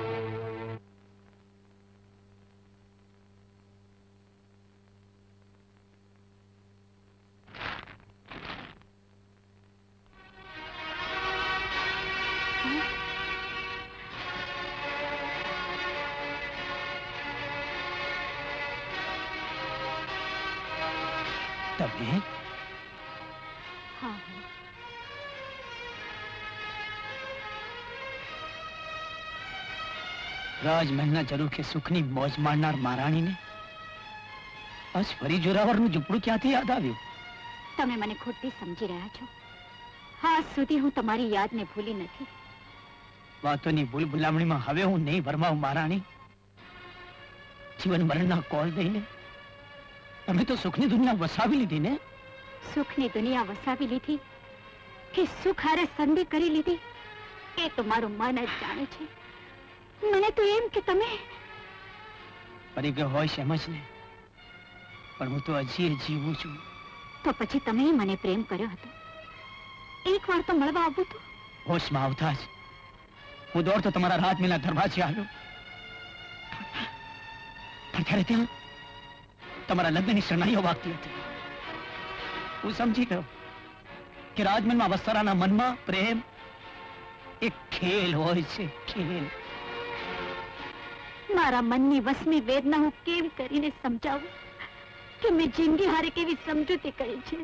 તમે? હા, રાજમહેલના ઝરૂખે સુખની મોજ માણનાર મહારાણીને આજ ફરી જોરાવરનું ઝૂંપડું ક્યાંથી યાદ આવ્યું? તમે મને ખોટી સમજી રહ્યા છો. આજ સુધી હું તમારી યાદને ભૂલી નથી. વાતોની ભૂલ ભૂલામણીમાં હવે હું નહીં ભરમાવું મહારાણી. જીવન મરણના કોલ દઈને તમે તો સુખની દુનિયા વસાવી લીધી ને? સુખની દુનિયા વસાવી લીધી કે સુખ હારે સંધિ કરી લીધી એ તો મારું મન જ જાણે છે. મને તો એમ કે તમે પરી ગયો હોય છે એમ જ ને, પણ હું તો હજી જીવું છું. તો પછી તમે મને પ્રેમ કર્યો હતો. એક વાર તો મળવા આવું તો. હોશમાં આવતા જ હું દોડતો તમારા રાજમહેલના દરવાજે આવ્યો, પણ ત્યારે ત્યાં તમારા લગ્નની શરણાઈઓ વાગતી હતી. હું સમજી ગયો કે રાજમહેલમાં વત્સરાના મનમાં પ્રેમ એક ખેલ હોય છે, ખેલ. મારા મનની વસમી વેદના હું કેવી કરીને સમજાવું કે મેં જિંદગી હારે કેવી સમજૂતી કરી છે.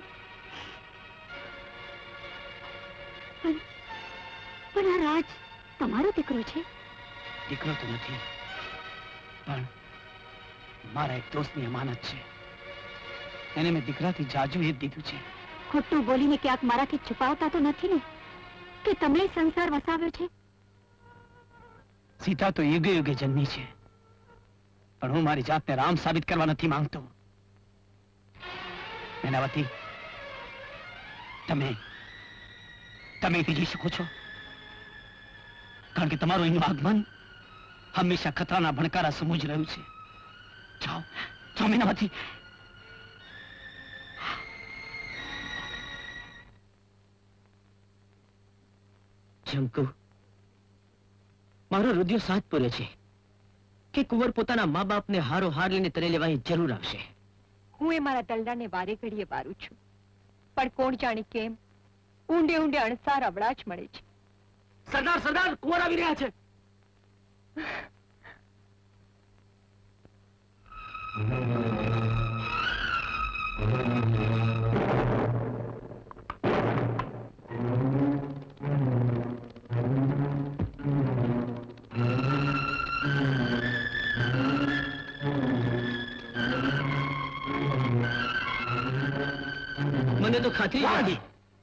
પણ પણ આ રાજ તમારો દીકરો છે? દીકરો તો નથી, પણ મારા એક દોસ્તની અમાનત છે. એને મેં દીકરાથી જાજુ એ દીધું છે. ખોટું બોલીને ક્યાંક મારાથી છુપાવતા તો નથી ને કે તમે સંસાર વસાવ્યો છે? સીતા તો યુગે યુગે જન્મી છે, પણ હું મારી જાતને રામ સાબિત કરવા નથી માંગતો. મેનાવતી, તમે તમે બીજી શકો છો, કારણ કે તમારું અહીંનું આગમન હંમેશા ખતરાના ભણકારા સમૂહ જ રહ્યું છે. જાઓ જાઓ મેનાવતી, જમકુ, મારો રુધિર સાથ પૂરે છે કે કુંવર પોતાના મા બાપને હારો હાર લઈને તને લેવા અહીં જરૂર આવશે. હું એ મારા દલડાને વારે ઘડીએ વારું છું, પણ કોણ જાણે કેમ ઊંડે ઊંડે અણસાર અવળા જ મળે છે. સરદાર સરદાર કુંવર આવી રહ્યા છે. મને તો ખાતરી નથી.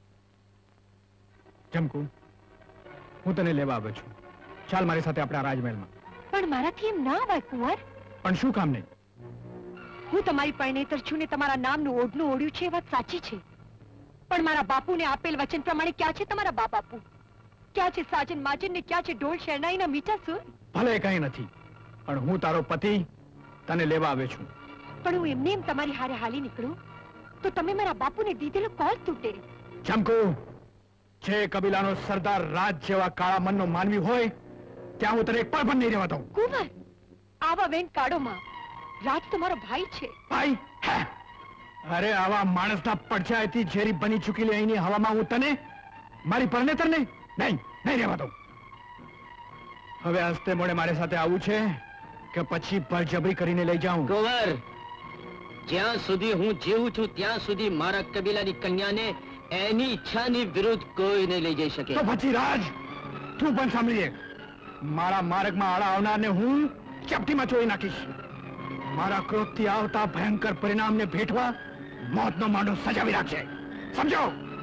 જમકુ, હું તને લેવા આવ્યો છું. ચાલ મારી સાથે આપણા રાજમહેલમાં. પણ મારાથી એમ ના અવાય કુંવર. પણ શું કામ નહીં? હું તમારી પરણેતર છું ને તમારા નામનું ઓઢનું ઓઢ્યું છે એ વાત સાચી છે, પણ મારા બાપુને આપેલ વચન પ્રમાણે ક્યાં છે તમારા બા બાપુ? ક્યાં છે સાજન માજન ને ક્યાં છે ઢોલ શરણાઈના મીઠા સુર? ભલે કઈ નથી, પણ હું તારો પતિ તને લેવા આવ્યો છું. પણ હું એમને એમ તમારી હારે હાલી નીકળું તો તમે મારા બાપુને દીધેલો કોલ તૂટે. જમકુ, જે કબીલાનો સરદાર રાજ જેવા કાળા મનનો માનવી હોય ત્યાં હું તને એક પણ નહીં રહેવા દઉં. કુંવર, આવા વેણ કાઢોમાં. રાજ તો મારો ભાઈ છે. ભાઈ? અરે આવા માણસના પડછાયાથી ઝેરી બની ચૂકેલી અહીંની હવામાં હું તને મારી પરણેતરને નહીં નહીં રહેવા દઉં. હવે હસ્તે મોડે મારી સાથે આવું છે કે પછી બળજબરી કરીને લઈ જાઉં? કુંવર, જ્યાં સુધી હું જીવું છું ત્યાં સુધી મારા કબીલાની કન્યાને એની ઈચ્છાની વિરુદ્ધ કોઈ નહીં લઈ જઈ શકે. તો પછી રાજ, તું પણ સાંભળીએ. મારા માર્ગમાં આડા આવનારને હું ચપટીમાં ચોરી નાખીશ. મારા ક્રોધથી આવતા ભયંકર પરિણામને ભેટવા મોતનો માંડો સજાવી રાખશે. સમજો?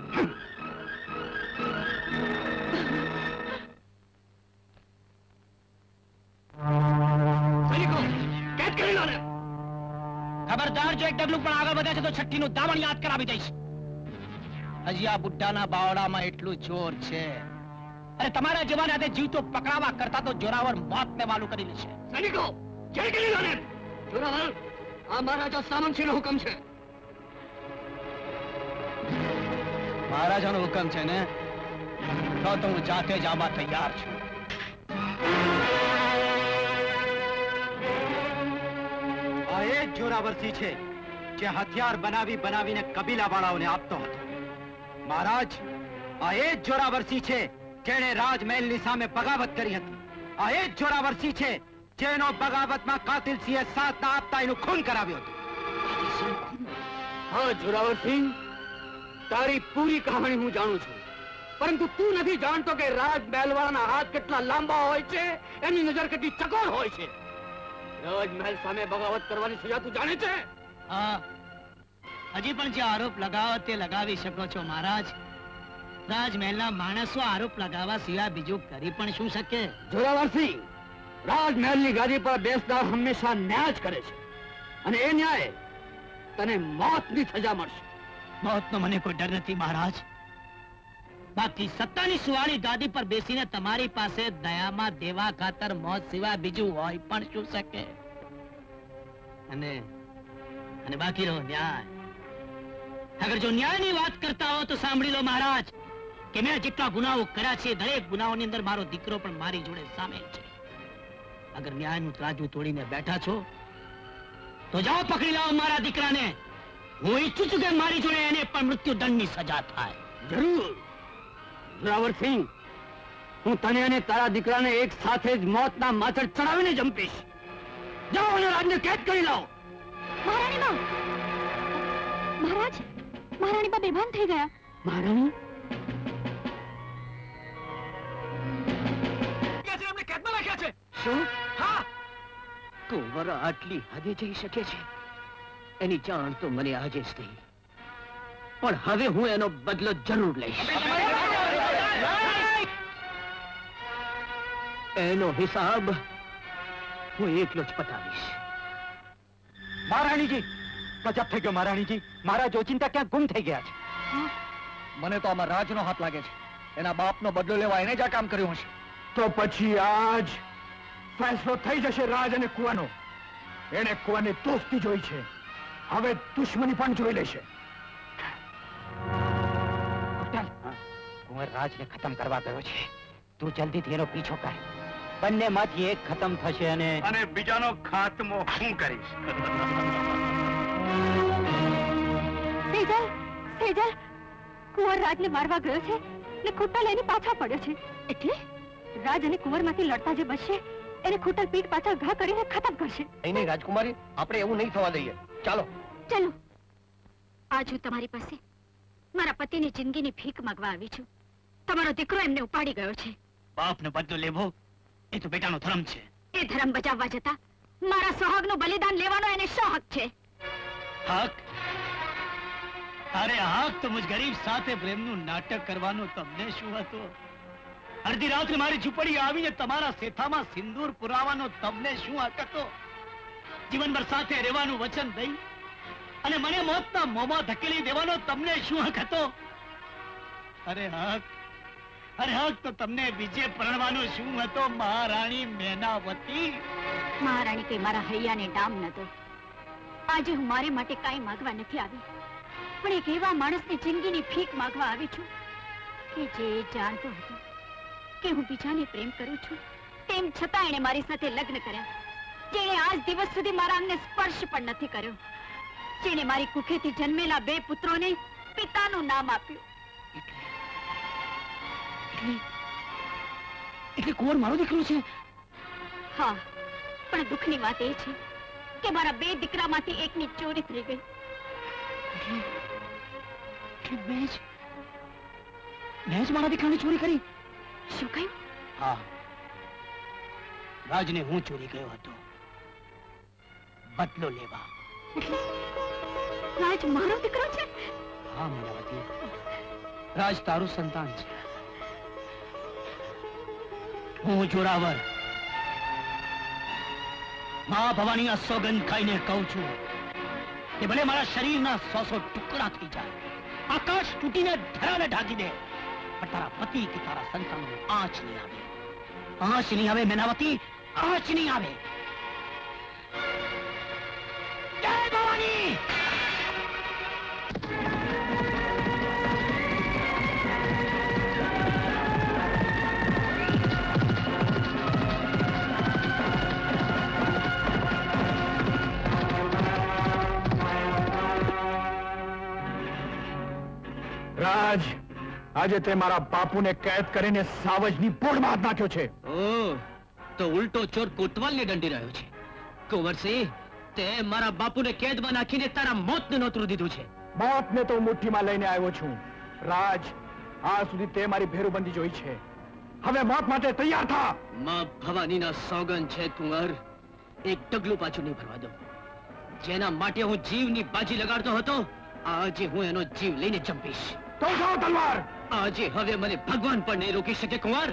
ખબરદાર, જો એક ડગલું પણ આગળ વધે છે તો છઠ્ઠીનું દામણ યાદ કરાવી દઈશ. હજી આ બુઢાના બાવડામાં એટલું જોર છે. અરે તમારા જવાન હાથે જીવતો પકડાવા કરતા તો જોરાવર મોતને વાલું કરી લેશે. સૈનિકો, જય ગલીલાને! જોરાવર, આ મહારાજા સામંતસિંહનો હુકમ છે. મહારાજાનો હુકમ છે ને, તો તો હું જાતે જ આવવા તૈયાર છું. આ એ જ જોરાવરસિંહ છે જે હથિયાર બનાવી બનાવીને કબીલા વાળાઓને આપતો હતો. મહારાજ, આ એ જ જોરાવરસિંહ છે જેણે રાજમહેલની સામે બગાવત કરી હતી. આ એ જ જોરાવરસિંહ છે જેનો બગાવતમાં કાતિલસિંહે સાથ ના આપતા એનું ખૂન કરાવ્યું હતું. હા જોરાવરસિંહ, તારી પૂરી કહાણી હું જાણું છું, પરંતુ તું નથી જાણતો કે રાજમહેલ વાળાના હાથ કેટલા લાંબા હોય છે, એની નજર કેટલી ચકોર હોય છે. રાજમહેલ સામે બગાવત કરવાની સજા તું જાણે છે? હા, હજી પણ જે આરોપ લગાવો તે લગાવી શકો છો મહારાજ. રાજમહેલના માણસો આરોપ લગાવવા સિવાય બીજું કરી પણ શું શકે? જોરાવરસિંહ, રાજમહેલની ગાદી પર બેસનાર હંમેશા ન્યાય જ કરે છે, અને એ ન્યાય તને મોતની સજા મળશે. મોતનો મને કોઈ ડર નથી મહારાજ. બાકી સત્તાની સુવાળી ગાદી પર બેસીને તમારી પાસે દયામાં દેવા ખાતર મોત સિવાય બીજું હોય પણ શું શકે? અને અને બાકી રહો ન્યાય. અગર જો ન્યાયની વાત કરતા હો તો સાંભળી લો મહારાજ કે મેં જેટલા ગુનાઓ કર્યા છે દરેક ગુનાઓની અંદર મારો દીકરો પણ મારી જોડે સામેલ છે. અગર ન્યાયનું ત્રાજુ તોડીને બેઠા છો તો જાઓ પકડી લાવો મારા દીકરાને. હું ઈચ્છું છું કે મારી જોડે એને પણ મૃત્યુદંડની સજા થાય. જરૂર જોરાવરસિંહ, હું તને અને તારા દીકરાને એક સાથે જ મોતના માથે ચડાવીને જંપીશ. જાઓ અને રાજને કેદ કરી લાવો. મહારાણી માં! મહારાજ, મહારાણી બા બેભાન થઈ ગયા. મહારાણી? એમને કેદમાં રાખ્યા છે. શું? હા, કુંવર આટલી હદે જઈ શકે છે એની જાણ તો મને આજે જ થઈ, પણ હવે હું એનો બદલો જરૂર લઈશ. એનો હિસાબ હું એકલો જ પતાવીશ. મહારાણીજી, ગજબ થઈ ગયો મહારાણીજી. મારા જોચિંતા ક્યાં ગુમ થઈ ગયા છે. મને તો આમાં રાજનો હાથ લાગે છે. એના બાપનો બદલો લેવા એને જ આ કામ કર્યું હશે. તો પછી આજ ફેસલો થઈ જશે રાજ અને કુવાનો. એને કુવાની દોસ્તી જોઈ છે, હવે દુશ્મની પણ જોઈ લેશે. કુંવર રાજને ખતમ કરવા ગયો છે. તું જલ્દીથી એનો પીછો કર. બંનેમાંથી એક ખતમ થશે અને અને બીજાનો ખાત્મો હું કરીશ. સેજલ, સેજલ, કુંવર રાજને મારવા ગયો છે ને ખુટ્ટા લઈને પાછા પડ્યો છે. એટલે રાજ અને કુંવરમાંથી લડતા જે બચશે એને ખુટ્ટલ પીઠ પાછળ ઘા કરીને ખતમ કરશે. નહીં નહીં રાજકુમારી, આપણે એવું નહીં થવા દઈએ. ચાલો ચલો. આજ હું તમારી પાસે મારા પતિની જિંદગીની ભીખ માંગવા આવી છું. તમારો દીકરો એમને ઉપાડી ગયો છે. બાપને બદલો લેવો એ તો બેટાનો ધર્મ છે. એ ધર્મ બજાવવા જતા મારા સોહાગનું બલિદાન લેવાનો એને શો હક છે? હક? અરે હક તો મુજ ગરીબ સાથે પ્રેમનું નાટક કરવાનું તમને શું હતું? અડધી રાત્રે મારી ઝૂંપડી આવીને તમારા સેથામાં સિંદૂર પુરાવાનો તમને શું હક હતો? જીવનભર સાથે રહેવાનું વચન દઈ અને મને મોતના મોંમાં ધકેલી દેવાનો તમને શું હક હતો? અરે હક, અરે હક તો તમને બીજે પરણવાનો શું હતો મહારાણી મેનાવતી? મહારાણી કઈ મારા હૈયાને ડામ નતો. આજે હું મારે માટે કાંઈ માંગવા નથી આવી, પણ એક એવા માણસની જિંદગીની ભીખ માંગવા આવી છું કે જે જાણતો હતો કે હું બીજાને પ્રેમ કરું છું, તેમ છતાં એણે મારી સાથે લગ્ન કર્યા. જેણે આજ દિવસ સુધી મારા અંગને સ્પર્શ પણ નથી કર્યો. જેણે મારી કુખેથી જન્મેલા બે પુત્રોને પિતાનું નામ આપ્યું. એટલે કુંવર મારો દીકરો છે? હા, પણ દુઃખની વાત એ છે કે મારા બે દીકરામાંથી એકની ચોરી થઈ ગઈ. એટલે મેં જ મેં જ મારા દીકરાની ચોરી કરી? શું કહ્યું? હા, રાજને હું ચોરી ગયો હતો બદલો લેવા. રાજ મારો દીકરો છે? હા મેનાવતી, રાજ તારું સંતાન છે. હું જોરાવર મા ભવાનીના સોગંદ ખાઈને કહું છું કે ભલે મારા શરીરના સો સો ટુકડા થઈ જાય, આકાશ તૂટીને ધરાને ઢાંકી દે, પણ તારા પતિ કે તારા સંતાનનો આંચ નહીં આવે. આંચ નહીં આવે મેનાવતી, આંચ નહીં આવે. જય ભવાની! રાજ, આજે તે મારા બાપુને કેદ કરીને સાવજની પોળમાં હાથ નાખ્યો છે. ઓહ, તો ઉલટો ચોર કોતવાલને દંડી રહ્યો છે. કુંવરસિંહ, તે મારા બાપુને કેદમાં નાખીને તારા મોતને નોતરું દીધું છે. મોતને તો મુઠ્ઠીમાં લઈને આવ્યો છું. રાજ, આ સુધી તે મારી ભેરુબંધી જોઈ છે. હવે મોત માટે તૈયાર થા. માં ભવાનીના સોગંદ છે કુંવર, એક ડગલું પાછું નહીં ભરવા દો. જેના માટે હું જીવની બાજી લગાડતો હતો, આજે હું એનો જીવ લઈને ચંપીશ. તો જાઓ તલવાર. આજે હવે મને ભગવાન પણ નહીં રોકી શકે કુંવર.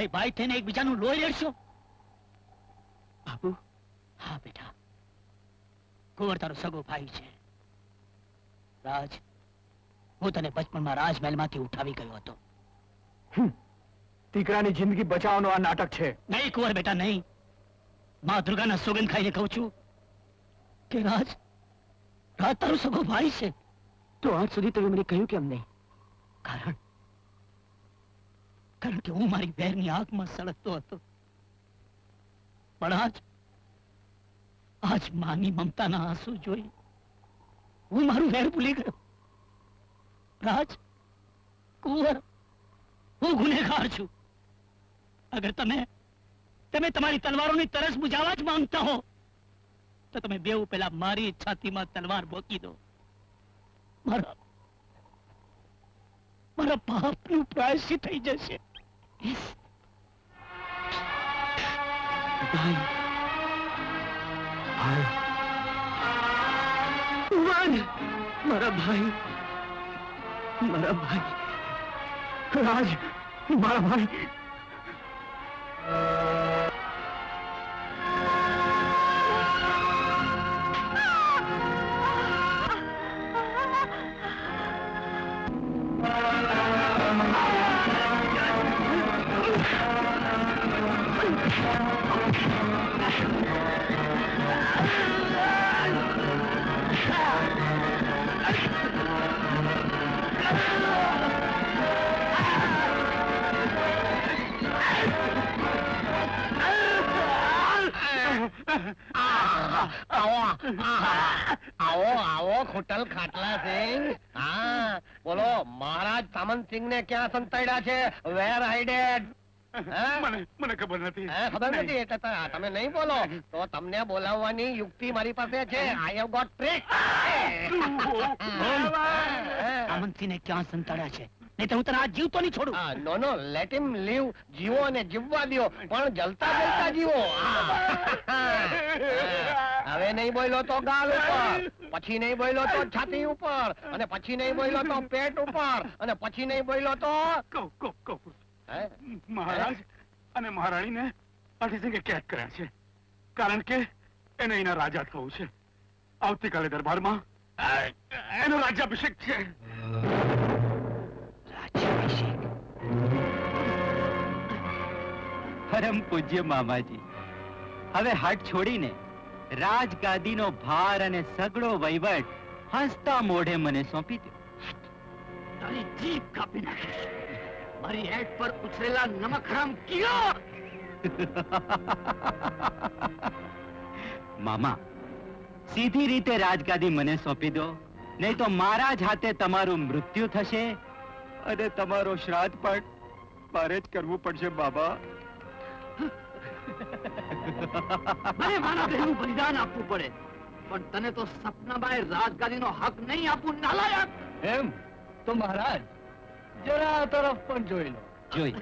ભાઈ ભાઈ થઈને એકબીજાનું લોહી રેડશો? બાપુ, હા બેટા, કુંવર તારો સગો ભાઈ છે. રાજ, હું તને બચપણમાં રાજમહેલમાંથી ઉઠાવી ગયો હતો. દીકરાની જિંદગી બચાવવાનો આ નાટક છે. નહીં કુંવર બેટા, નહીં. માં દુર્ગાના સોગંદ ખાઈને કહું છું કે રાજ રાજ તારો સગો ભાઈ છે. તો આજ સુધી તમે મને કહ્યું કેમ નહીં? કારણ કારણ કે હું મારી બહેરની આંખમાં સળગતો હતો. પણ આજ આજ માની મમતાના આંસુ જોઈ હું મારું વેર ભૂલી ગયો. રાજ, કુંવર, હું ગુનેગાર છું. અગર તમે તમે તમારી તલવારોની તરસ બુજાવવા જ માંગતા હો તો તમે બેઉ પેલા મારી છાતીમાં તલવાર બોકી દો. મારા મારા પાપનું પ્રાયશ્ચિત થઈ જશે. ભાઈ ભાઈ ઉમાન, મારા ભાઈ, મારા ભાઈ રાજ, મારા ભાઈ. આવો આવો ખોટલ ખાટલા સિંહ. હા બોલો, મહારાજ સામંતસિંહ ને ક્યાં સંતાડ્યા છે? વેર હાઇડેડ? મને મને ખબર નથી. ખબર નથી એટલે ત- તમે નહીં બોલો તો તમને બોલાવવાની યુક્તિ મારી પાસે છે. I have got trick. સામંતસિંહને ક્યાં સંતાડ્યા છે? નહીં તો હું તને આ જીવતો નહીં છોડું. No no, let him leave. જીવો અને જીવવા દો, પણ જલતા જલતા જીવો. હવે નહીં બોલ્યો તો ગાલ ઉપર, પછી નહીં બોલ્યો તો છાતી ઉપર, અને પછી નહીં બોલ્યો તો પેટ ઉપર, અને પછી નહીં બોલ્યો તો કહું કહું કહું મહારાજ અને મહારાણીને હઠીસિંહે કેદ કર્યા છે, કારણ કે એને એના રાજા થવું છે. આવતીકાલે દરબારમાં એનો રાજ્યાભિષેક છે. પરમ પૂજ્ય મામાજી, હવે હટ છોડીને રાજગાદીનો ભાર અને સગળો વહીવટ હસતા મોઢે મને સોંપી દો. તારી જીભ કાપી નાખીશ. મારી હેઠ પર ઉછરેલા નમક હરામ કીડા. મામા, સીધી રીતે રાજગાદી મને સોંપી દો, નહીં તો મારા જ હાથે તમારું મૃત્યુ થશે અને તમારો શ્રાદ્ધ પણ મારે જ કરવું પડશે બાબા. મને મારા બહેનું બલિદાન આપવું પડે, પણ તને તો સપનામાં રાજગાદીનો હક નહીં આપું, નાલાયક. એમ તો મહારાજ જરા આ તરફ પણ જોઈ લો. જોઈ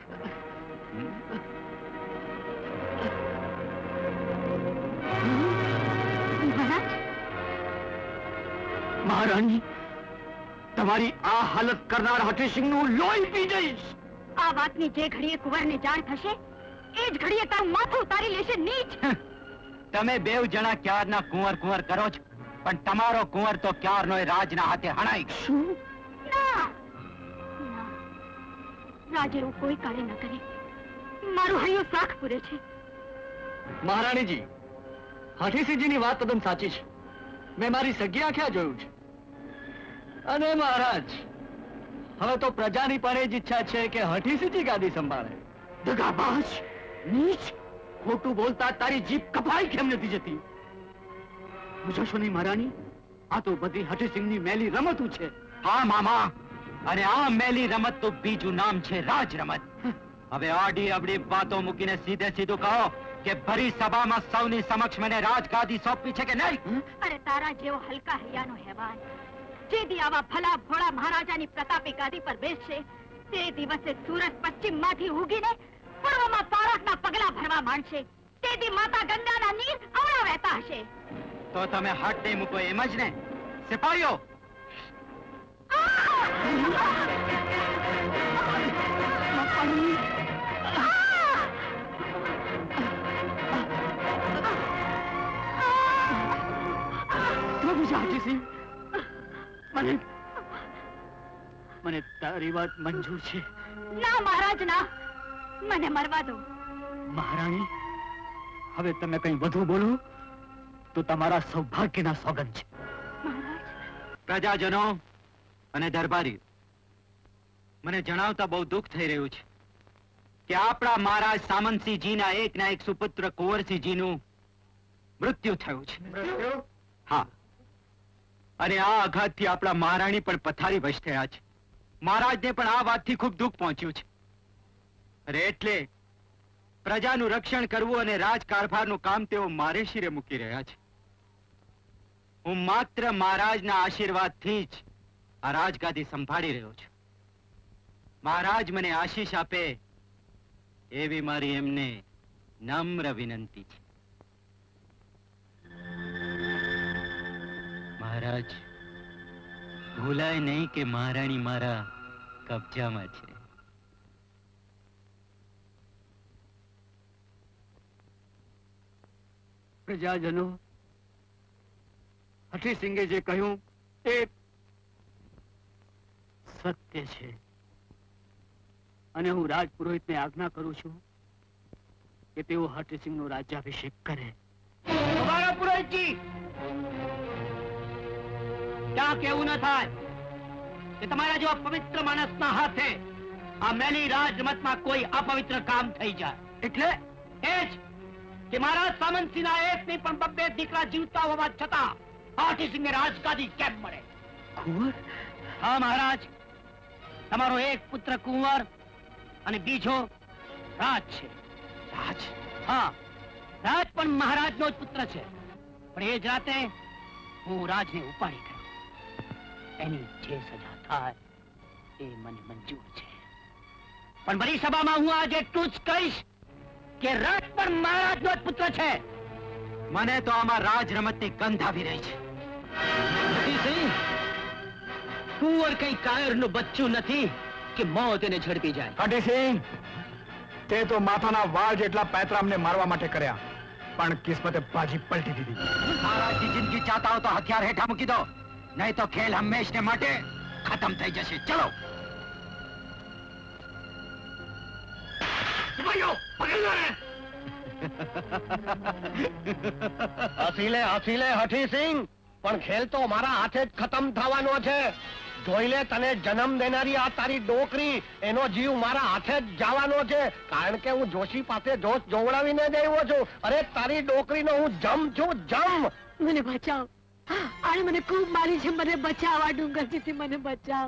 મહારાણી, તમારી આ હાલત કરનાર હઠીસિંહનું લોહી પી જઈશ. આ વાતની જે ઘડીએ કુંવરને જાણ થશે એ જ ઘડીએ તારું માથું ઉતારી લેશે નીચ. તમે બેવ જણા ક્યારના કુંવર કુંવર કરો છો, પણ તમારો કુંવર તો ક્યારનો રાજના હાથે હણાઈ ગયો. શું? ના ના, રાજ એવું કોઈ કાર્ય ન કરે. મારું હૈયું શાખ પૂરે છે. મહારાણીજી, હઠીસિંહજીની વાત તદ્દન સાચી છે. મેં મારી સગી આંખે જોયું છે. અને મહારાજ, હવે તો પ્રજાની પણ એ જ ઈચ્છા છે કે હઠીસિંહજી ગાદી સંભાળે. દગાબાજ, નીચ, ખોટું બોલતા તારી જીભ કપાઈ કેમ નથી જતી? પૂછશો નહીં મહારાણી, આ તો બધી હઠીસિંહની મેલી રમતું છે. હા મામા, અને આ મેલી રમત તો બીજું નામ છે રાજ રમત. હવે આડી અવડી વાતો મૂકીને સીધે સીધું કહો કે ભરી સભામાં સૌની સમક્ષ મને રાજગાદી સોંપી છે કે નહીં? અરે તારા જેવો હલકા હૈયાનો હેવાન જે દી આવા ભલા ભોળા મહારાજાની પ્રતાપી ગાદી પર બેસશે તે દિવસે સુરત પશ્ચિમ માંથી ઉગીને પૂર્વમાં તારકના પગલા ભરવા માંડશે. તે દી માતા ગંગાના નીર અવળા વહેતા હશે. તો તમે હાથ નહીં મૂકો એમ જ ને સિપાહીઓ? આ! રાજી સિંહ, મને મને તારી વાત મંજૂર છે. ના મહારાજ ના, મને મરવા દો. મહારાણી, હવે તમે કંઈ વધુ બોલો તો તમારા સૌભાગ્યના સોગંદ છે. પ્રજાજનો અને દરબારી, મને જણાવતા બહુ દુઃખ થઈ રહ્યું છે કે આપણા મહારાજ સામંતસિંહજીના એક ના એક સુપુત્ર કુંવરસિંહજીનું મૃત્યુ થયું છે. મૃત્યુ? હા, અને આ આઘાતથી આપણા મહારાણી પણ પથારી વશ થયા છે. મહારાજને પણ આ વાતથી ખૂબ દુઃખ પહોંચ્યું છે. અરે એટલે પ્રજાનું રક્ષણ કરવું અને રાજકારભારનું કામ તેઓ મારે શિરે મૂકી રહ્યા છે. હું માત્ર મહારાજના આશીર્વાદથી જ આ રાજગાદી સંભાળી રહ્યો છું. મહારાજ મને આશીષ આપે એવી મારી એમને નમ્ર વિનંતી છે. મહારાજ, ભૂલાય નહીં કે મહારાણી મારા કબજામાં છે. પ્રજાજનો, હઠીસિંગે જે કહ્યું એ સત્ય છે, અને હું રાજપુરોહિતને આજ્ઞા કરું છું કે તેઓ હઠીસિંહનો રાજ્યાભિષેક કરે. તમારા પુરોહિતજી, ક્યાં કેવું ન થાય કે તમારા જેવા પવિત્ર માણસના હાથે આ મેલી રાજરમતમાં કોઈ અપવિત્ર કામ થઈ જાય. એટલે એ જ કે મહારાજ સામંતસિંહના એક નહીં પણ બબ્બે દીકરા જીવતા હોવા છતાં હઠીસિંહને રાજગાદી કેમ મળે? કુંવર? હા મહારાજ, તમારો એક પુત્ર કુંવર અને બીજો રાજ છે. રાજ? હા, રાજ પણ મહારાજનો જ પુત્ર છે. પણ એ જ રાતે હું રાજને ઉપાડી ગયો. એની જે સજા થાય એ મને મંજૂર છે. પણ બધી સભામાં હું આજે એટલું જ કહીશ કે રાજ પણ મહારાજનો જ પુત્ર છે. મને તો આમાં રાજ રમતની ગંધ આવી રહી છે. કુંવર કઈ કાયરનું બચ્ચું નથી કે મોત એને ઝડપી જાય. હઠીસિંહ, તે તો માથાના વાળ જેટલા પેતરામને મારવા માટે કર્યા, પણ કિસ્મતે બાજી પલટી દીધી. મહારાજની જિંદગી ચાહતા હો તો હથિયાર હેઠા મૂકી દો, નહીં તો ખેલ હંમેશને માટે ખતમ થઈ જશે. ચલો. હસી લે હસી લે હઠીસિંહ, પણ ખેલ તો મારા હાથે જ ખતમ થવાનો છે. જોઈ લે, તને જન્મ દેનારી આ તારી ડોકરી, એનો જીવ મારા હાથે જ જવાનો છે. કારણ કે હું જોશી પાસે જોશ જોવડાવીને જ આવ્યો છું. અરે તારી ડોકરીનો હું જમ છું, જમ. મને બચાવ, આને મને ખૂબ મારી છે. મને બચાવ, આ ડુંગરજીથી મને બચાવ.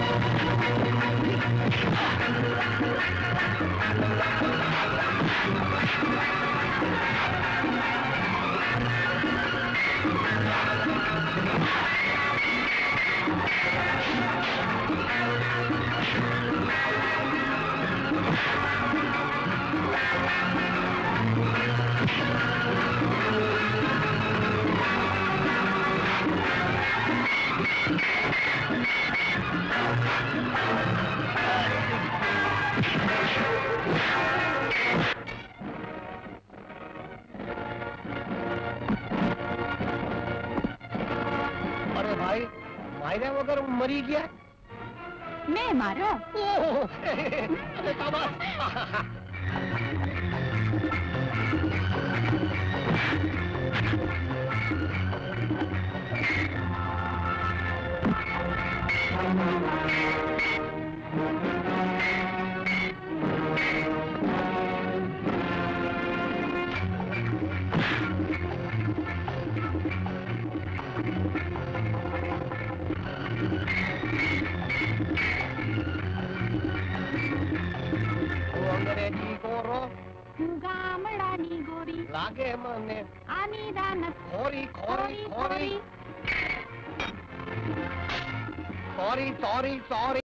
અરે ભાઈ, માર્યા વગર મરી ગયા? મેં મારો? ઓહો, અરે શાબાશ. અંગ્રેજી ગોરો, હું ગામડાની ગોરી, લાગે મને આની દાનત ખોરી ખોરી ખોરી સોરી સોરી સોરી.